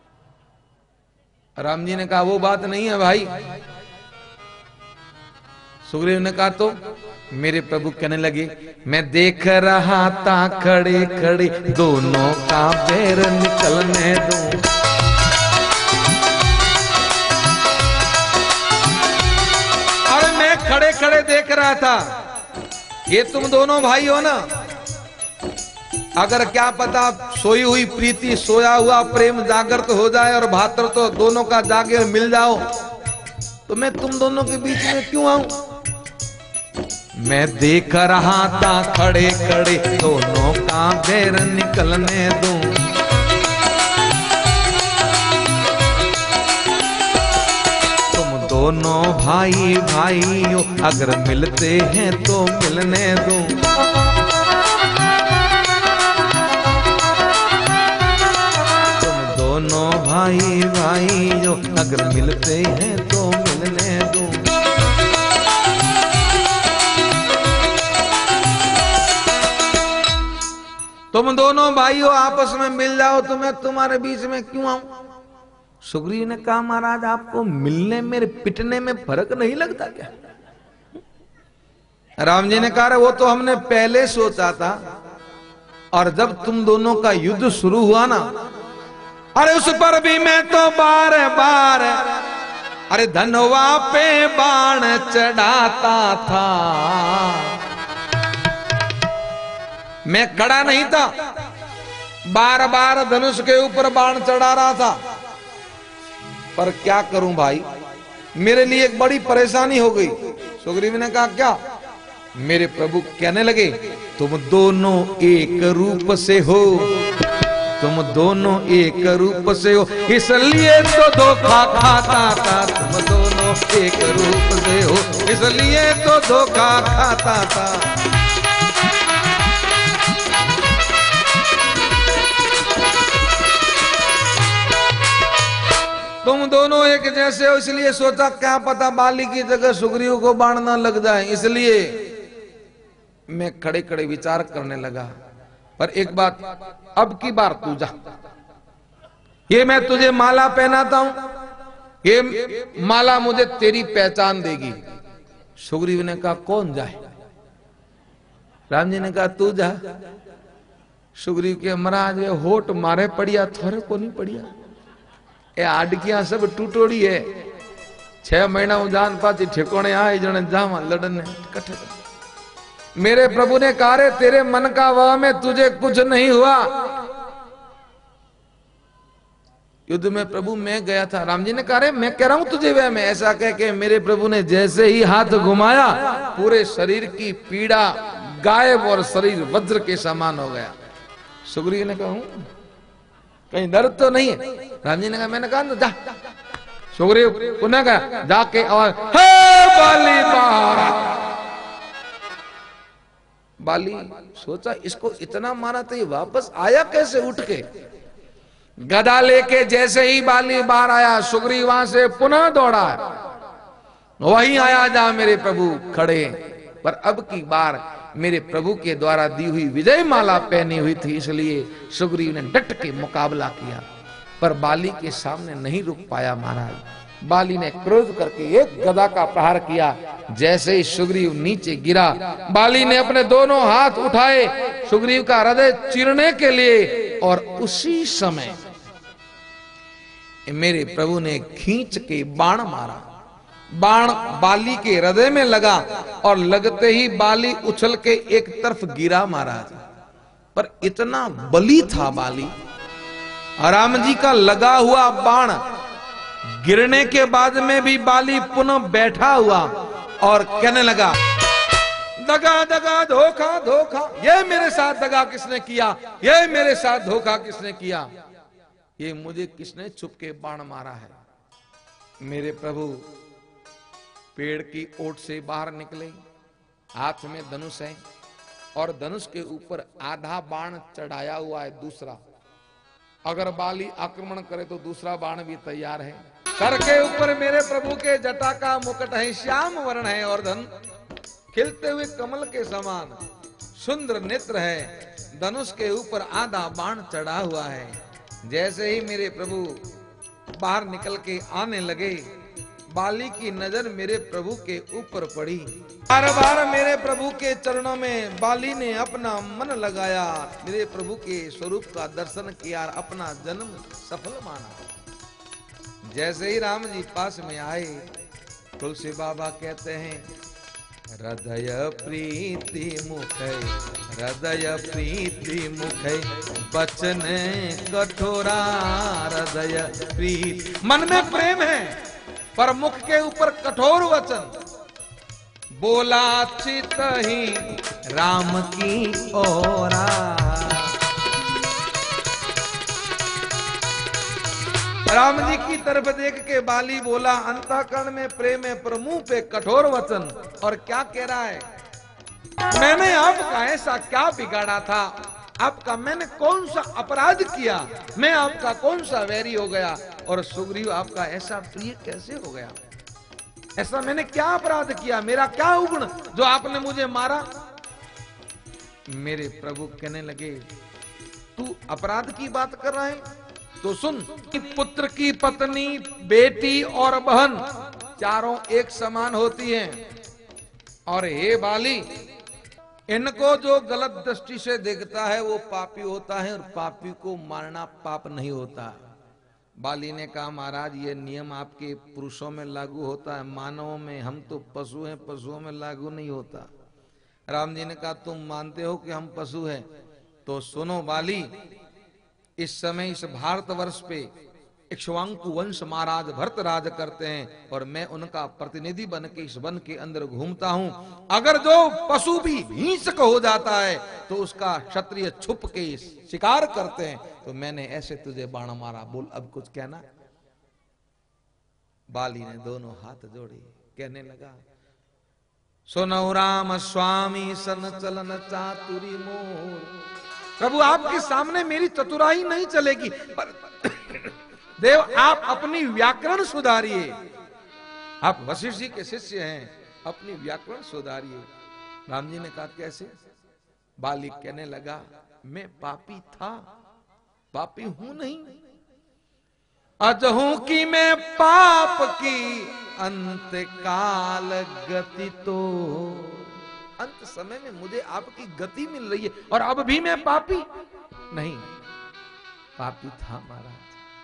राम जी ने कहा वो बात नहीं है भाई। सुग्रीव ने कहा तो मेरे प्रभु कहने लगे मैं देख रहा था खड़े खड़े दोनों का बैर निकलने दो, और मैं खड़े खड़े देख रहा था, ये तुम दोनों भाई हो ना, अगर क्या पता सोई हुई प्रीति सोया हुआ प्रेम जागृत हो जाए और भातर तो दोनों का जागे और मिल जाओ, तो मैं तुम दोनों के बीच में क्यों आऊं? मैं देख रहा था खड़े खड़े दोनों का बैर निकलने दूं, तुम दोनों भाई भाइयों अगर मिलते हैं तो मिलने दूं, भाई भाई जो, अगर मिलते हैं तो मिलने दो। तुम दोनों भाइयों आपस में मिल जाओ तो मैं तुम्हारे बीच में क्यों आऊं? सुग्रीव ने कहा महाराज आपको मिलने में पिटने में फर्क नहीं लगता क्या? राम जी ने कहा वो तो हमने पहले सोचा था, और जब तुम दोनों का युद्ध शुरू हुआ ना, अरे उस पर भी मैं तो बार बार अरे धनवा पे बाण चढ़ाता था। मैं खड़ा नहीं था, बार बार धनुष के ऊपर बाण चढ़ा रहा था। पर क्या करूं भाई, मेरे लिए एक बड़ी परेशानी हो गई। सुग्रीव ने कहा क्या? मेरे प्रभु कहने लगे तुम दोनों एक रूप से हो, तुम दोनों एक रूप से हो, इसलिए तो धोखा खाता था। तुम दोनों एक रूप से हो, इसलिए तो धोखा खाता था। तुम दोनों एक जैसे हो, इसलिए सोचा क्या पता बाली की जगह सुग्रीव को बाण ना लग जाए, इसलिए मैं खड़े खड़े विचार करने लगा। पर एक बात, अब की बार तू जा, ये मैं तुझे माला पहनाता हूं, ये माला मुझे तेरी पहचान देगी। सुग्रीव ने कहा कौन जाए? राम जी ने कहा तू जा। सुग्रीव के महाराज वे होठ मारे पड़िया, थोड़े को नहीं पड़िया, ए आडकियां सब टूटोड़ी है। छह महीना जान पाती ठिकोने आए जने जावा लड़ने कट्ठे। मेरे प्रभु ने कहा रे तेरे मन का वह में तुझे कुछ नहीं हुआ। युद्ध में प्रभु मैं गया था। राम जी ने कहा रे मैं कह रहा हूं तुझे वह में। ऐसा कह के मेरे प्रभु ने जैसे ही हाथ घुमाया, पूरे शरीर की पीड़ा गायब और शरीर वज्र के समान हो गया। सुग्रीव ने कहा कहीं दर्द तो नहीं है? राम जी ने कहा मैंने कहा ना जा। सुग्रीव पुनः कहा जाके और हे बाली बाहर। बाली सोचा इसको इतना मारा तो ये वापस आया कैसे उठ के? गदा लेके जैसे ही बाली बाहर आया, सुग्रीव वहां से पुनः दौड़ा, वहीं आया जा मेरे प्रभु खड़े। पर अब की बार मेरे प्रभु के द्वारा दी हुई विजय माला पहनी हुई थी, इसलिए सुग्रीव ने डट के मुकाबला किया, पर बाली के सामने नहीं रुक पाया महाराज। बाली ने क्रोध करके एक गदा का प्रहार किया। जैसे ही सुग्रीव नीचे गिरा, बाली ने अपने दोनों हाथ उठाए सुग्रीव का हृदय चीरने के लिए, और उसी समय मेरे प्रभु ने खींच के बाण मारा। बाण बाली के हृदय में लगा और लगते ही बाली उछल के एक तरफ गिरा महाराज। पर इतना बली था बाली, राम जी का लगा हुआ बाण गिरने के बाद में भी बाली पुनः बैठा हुआ और कहने लगा दगा दगा धोखा धोखा, ये मेरे साथ दगा किसने किया, ये मेरे साथ धोखा किसने किया, ये मुझे किसने छुप के बाण मारा है। मेरे प्रभु पेड़ की ओट से बाहर निकले, हाथ में धनुष है और धनुष के ऊपर आधा बाण चढ़ाया हुआ है, दूसरा अगर बाली आक्रमण करे तो दूसरा बाण भी तैयार है। सर के ऊपर मेरे प्रभु के जटा का मुकुट है, श्याम वर्ण है और धन खिलते हुए कमल के समान सुंदर नेत्र है। धनुष के ऊपर आधा बाण चढ़ा हुआ है। जैसे ही मेरे प्रभु बाहर निकल के आने लगे, बाली की नजर मेरे प्रभु के ऊपर पड़ी। बार बार मेरे प्रभु के चरणों में बाली ने अपना मन लगाया, मेरे प्रभु के स्वरूप का दर्शन किया, अपना जन्म सफल माना। जैसे ही राम जी पास में आए, तुलसी बाबा कहते हैं हृदय प्रीति मुखै, हृदय प्रीति मुखै बचन कठोरा, हृदय प्रीति। मन में प्रेम है पर मुख के ऊपर कठोर वचन। बोला चित ही राम की ओरा। राम जी की तरफ देख के बाली बोला अंतःकरण में प्रेम है पर मुंह पे कठोर वचन। और क्या कह रहा है, मैंने आपका ऐसा क्या बिगाड़ा था, आपका मैंने कौन सा अपराध किया, मैं आपका कौन सा वैरी हो गया और सुग्रीव आपका ऐसा प्रिय कैसे हो गया? ऐसा मैंने क्या अपराध किया, मेरा क्या उगुण जो आपने मुझे मारा? मेरे प्रभु कहने लगे, तू अपराध की बात कर रहा है तो सुन, कि पुत्र की पत्नी, बेटी और बहन चारों एक समान होती हैं। और हे बाली, इनको जो गलत दृष्टि से देखता है वो पापी होता है, और पापी को मारना पाप नहीं होता। बाली ने कहा, महाराज ये नियम आपके पुरुषों में लागू होता है, मानवों में, हम तो पशु हैं, पशुओं में लागू नहीं होता। राम जी ने कहा, तुम मानते हो कि हम पशु हैं? तो सुनो बाली, इस समय इस भारतवर्ष पे इक्ष्वाकु वंश महाराज भरत राज करते हैं, और मैं उनका प्रतिनिधि बन के इस वन के अंदर घूमता हूं। अगर जो पशु भी हिंसक हो जाता है तो उसका क्षत्रिय छुप के शिकार करते हैं, तो मैंने ऐसे तुझे बाण मारा, बोल अब कुछ कहना। बाली ने दोनों हाथ जोड़े, कहने लगा, सुनो राम स्वामी सन चलन चातुरी मोर। प्रभु आपके सामने मेरी चतुराई नहीं चलेगी, पर देव आप अपनी व्याकरण सुधारिए। आप वशिष्ठ जी के शिष्य हैं, अपनी व्याकरण सुधारिए। राम जी ने कहा, कैसे? बाली कहने लगा, मैं पापी था, पापी हूं नहीं। अजहू की मैं पाप की अंत काल गति, तो अंत समय में मुझे आपकी गति मिल रही है, और अब भी मैं पापी नहीं, पापी था महाराज।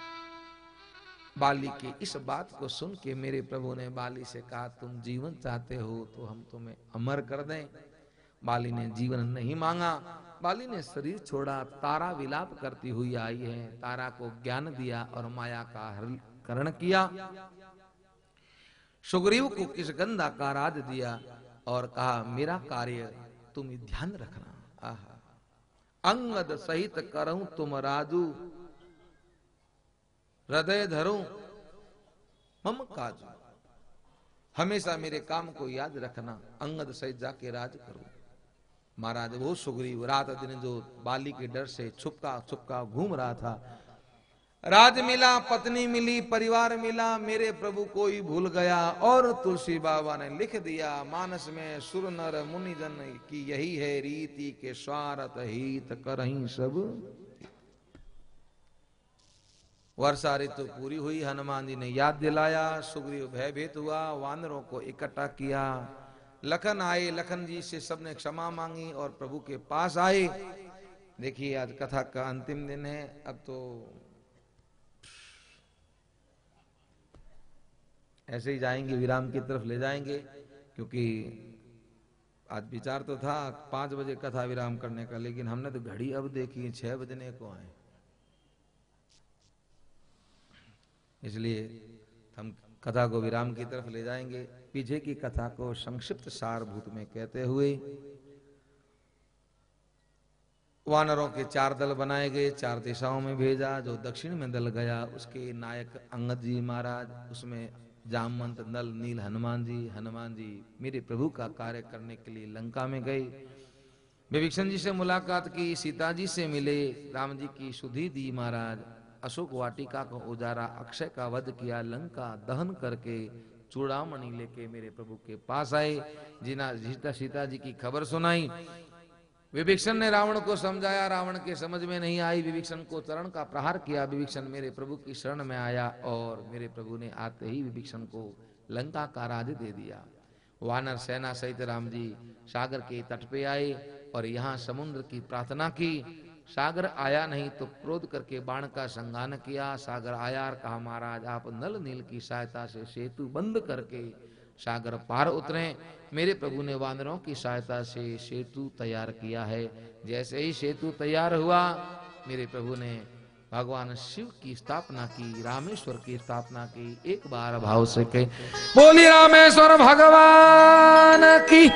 बाली की इस बात को सुन के मेरे प्रभु ने बाली से कहा, तुम जीवन चाहते हो तो हम तुम्हें अमर कर दें। बाली ने जीवन नहीं मांगा, बाली ने शरीर छोड़ा, तारा विलाप करती हुई आई है, तारा को ज्ञान दिया और माया का हरण किया। सुग्रीव को किस गंधा का राज दिया और कहा, मेरा कार्य तुम ध्यान रखना। आहा, अंगद सहित करऊं तुम राजू, हृदय धरूं मम काजू। हमेशा मेरे काम को याद रखना, अंगद सहित जाके राज करो। महाराज वो सुग्रीव रात दिन जो बाली के डर से छुपका छुपका घूम रहा था, राज मिला, पत्नी मिली, परिवार मिला, मेरे प्रभु को ही भूल गया। और तुलसी बाबा ने लिख दिया मानस में, सुर नर मुनि जन की यही है रीति, के स्वार्थ हित करहीं सब। वर्षा ऋतु पूरी हुई, हनुमान जी ने याद दिलाया, सुग्रीव भयभीत हुआ, वानरों को इकट्ठा किया। लखन आए, लखन जी से सबने क्षमा मांगी और प्रभु के पास आए। देखिए आज कथा का अंतिम दिन है, अब तो ऐसे ही जाएंगे, विराम की तरफ ले जाएंगे, क्योंकि आज विचार तो था पांच बजे कथा विराम करने का, लेकिन हमने तो घड़ी अब देखी छह बजने को आए, इसलिए हम कथा को विराम की तरफ ले जाएंगे। पीछे की कथा को संक्षिप्त सारभूत में कहते हुए, वानरों के चार दल बनाए गए, चार दिशाओं में भेजा। जो दक्षिण में दल गया उसके नायक अंगद जी महाराज, उसमें जामवंत नल नील हनुमान जी। हनुमान जी मेरे प्रभु का कार्य करने के लिए लंका में गए, विभीषण जी से मुलाकात की, सीता जी से मिले, राम जी की सुधि दी महाराज, अशोक वाटिका को उजारा, अक्षय का वध किया, लंका दहन करके चूड़ामणि लेके मेरे प्रभु के पास आए। जिना सीता सीता जी की खबर सुनाई। विभीषण ने रावण को समझाया, रावण के समझ में नहीं आई, विभीषण को चरण का प्रहार किया। विभीषण मेरे प्रभु की शरण में आया और मेरे प्रभु ने आते ही विभीषण को लंका का राज दे दिया। वानर सेना सहित राम जी सागर के तट पे आए और यहाँ समुद्र की प्रार्थना की। सागर आया नहीं तो क्रोध करके बाण का संगान किया। सागर आया और कहा, महाराज आप नल नील की सहायता से सेतु बंद करके सागर पार उतरे। मेरे प्रभु ने वानरों की सहायता से सेतु तैयार किया है। जैसे ही सेतु तैयार हुआ, मेरे प्रभु ने भगवान शिव की स्थापना की, रामेश्वर की स्थापना की। एक बार भाव से कहे, बोली रामेश्वर भगवान की।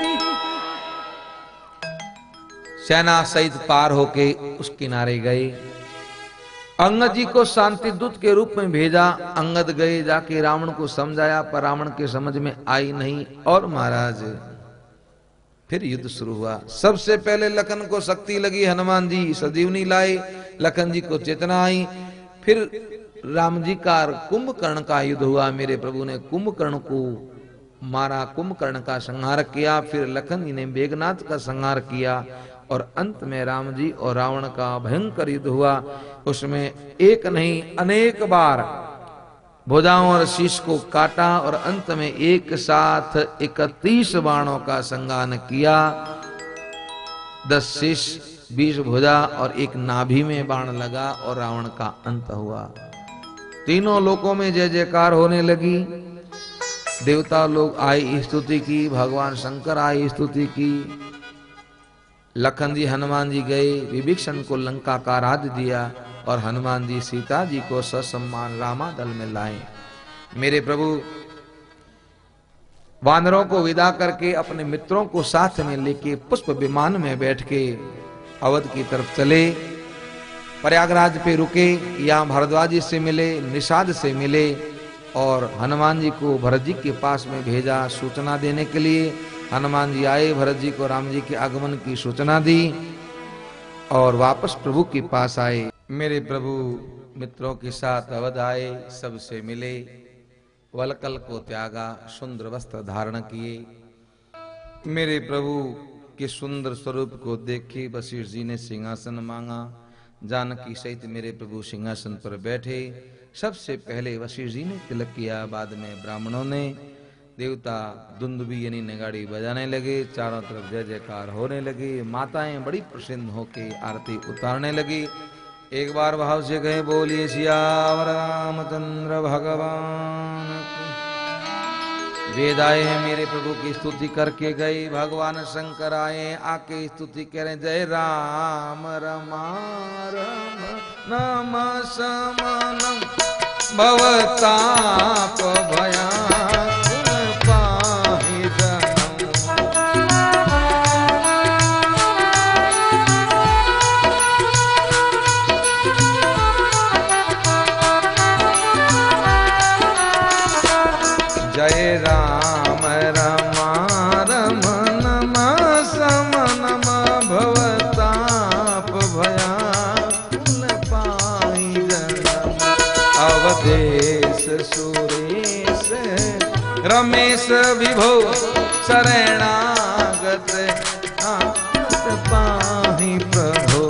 सेना सहित पार होके उस किनारे गए। अंगद जी को शांति दूत के रूप में भेजा। अंगद गए, जाके रावण को समझाया, पर रावण के समझ में आई नहीं। और महाराज फिर युद्ध शुरू हुआ। सबसे पहले लखन को शक्ति लगी, हनुमान जी संजीवनी लाए, लखन जी को चेतना आई। फिर राम जी का कुंभकर्ण का युद्ध हुआ। मेरे प्रभु ने कुंभकर्ण को मारा, कुंभकर्ण का संहार किया। फिर लखन जी ने मेघनाथ का संहार किया और अंत में राम जी और रावण का भयंकर युद्ध हुआ। उसमें एक नहीं अनेक बार भुजाओं और शीश को काटा और अंत में एक साथ इकतीस बाणों का संगान किया। दस शीश, बीस भुजा और एक नाभि में बाण लगा और रावण का अंत हुआ। तीनों लोकों में जय जयकार होने लगी। देवता लोग आए स्तुति की, भगवान शंकर आए स्तुति की। लखन जी हनुमान जी गए, विभीषण को लंका का राज्य दिया और हनुमान जी सीता जी को ससम्मान रामा दल में लाए। मेरे प्रभु वानरों को विदा करके अपने मित्रों को साथ में लेके पुष्प विमान में बैठ के अवध की तरफ चले। प्रयागराज पे रुके, यहाँ भारद्वाज जी से मिले, निषाद से मिले और हनुमान जी को भरत जी के पास में भेजा सूचना देने के लिए। हनुमान जी आए, भरत जी को राम जी के आगमन की सूचना दी और वापस प्रभु के पास आए। मेरे प्रभु मित्रों के साथ अवध आए, सबसे मिले, वलकल को त्यागा, सुंदर वस्त्र धारण किए। मेरे प्रभु के सुंदर स्वरूप को देखे वशिष्ठ जी ने सिंहासन मांगा। जानकी सहित मेरे प्रभु सिंहासन पर बैठे। सबसे पहले वशिष्ठ जी ने तिलक किया, बाद में ब्राह्मणों ने। देवता दुंदुभी यानी नगाड़ी बजाने लगे, चारों तरफ जय जयकार होने लगे। माताएं बड़ी प्रसन्न होके आरती उतारने लगी। एक बार भाव से गए, बोलिए सियावर रामचंद्र भगवान की। वेद आए हैं मेरे प्रभु की स्तुति करके गए। भगवान शंकर आए, आके स्तुति करें, जय राम रमारम नम समनम भवताप भया जय राम रमारम नम समनम भवताप भयाकुल पाई जनम। अवधेश सुरेश रमेश विभो शरणागत आगत पाहि प्रभो।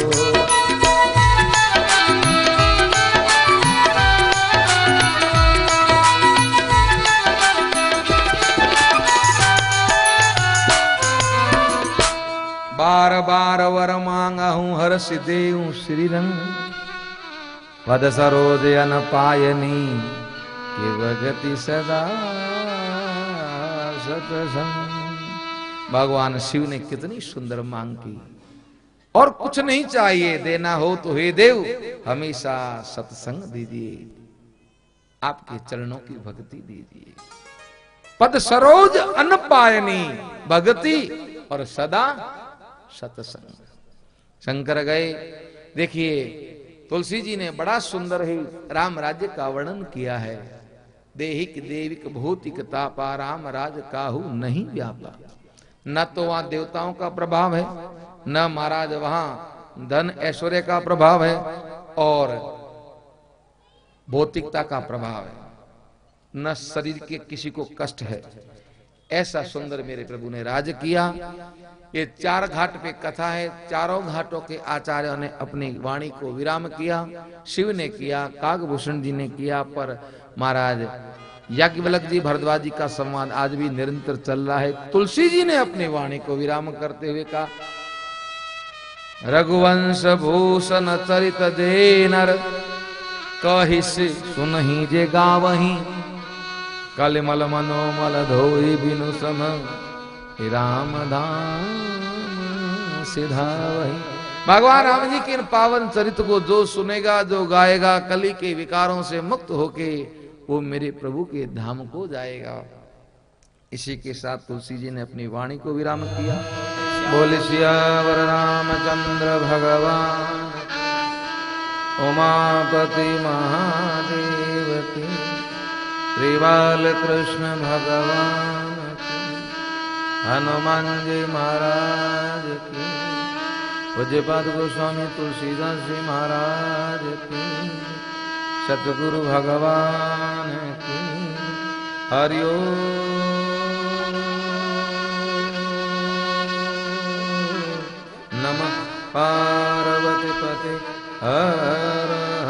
बार बार वर मांगा हूं हर्ष देऊं श्री रंग। पद सरोज अन पायनी के भगति सदा सतसंग। भगवान शिव ने कितनी सुंदर मांग की। और कुछ नहीं चाहिए, देना हो तो हे देव हमेशा सत्संग दीजिए, आपके चरणों की भक्ति दीजिए। पद सरोज अन पायनी, भक्ति और सदा सत्संग। शंकर गए। देखिए तुलसी जी ने बड़ा सुंदर ही राम राज्य का वर्णन किया है। देहिक देविक भौतिक तापा राम राज काहू नहीं व्यापा। न तो वहां देवताओं का प्रभाव है, न महाराज वहां धन ऐश्वर्य का प्रभाव है और भौतिकता का प्रभाव है, न शरीर के किसी को कष्ट है। ऐसा सुंदर मेरे प्रभु ने राज किया। ये चार घाट पे कथा है। चारों घाटों के आचार्यों ने अपनी वाणी को विराम किया। शिव ने किया, कागभूषण जी ने किया, पर महाराज याज्ञवल्क्य जी भरद्वाज जी का संवाद आज भी निरंतर चल रहा है। तुलसी जी ने अपनी वाणी को विराम करते हुए कहा, रघुवंश भूषण चरित जे नर कहि सुनहि जे गावहि। कलिमल मनोमल धोई बिनु सम राम धाम सिधावहि। भगवान राम जी के इन पावन चरित्र को जो सुनेगा, जो गाएगा, कली के विकारों से मुक्त होके वो मेरे प्रभु के धाम को जाएगा। इसी के साथ तुलसी जी ने अपनी वाणी को विराम किया। बोले सियावर रामचंद्र भगवान, उमापति महादेव की, श्री बाल कृष्ण भगवान की, हनुमान जी महाराज की, पूज्यपाद गोस्वामी तुलसीदास जी महाराज की, सतगुरु भगवान की हरि ओम नमः पार्वती पते हर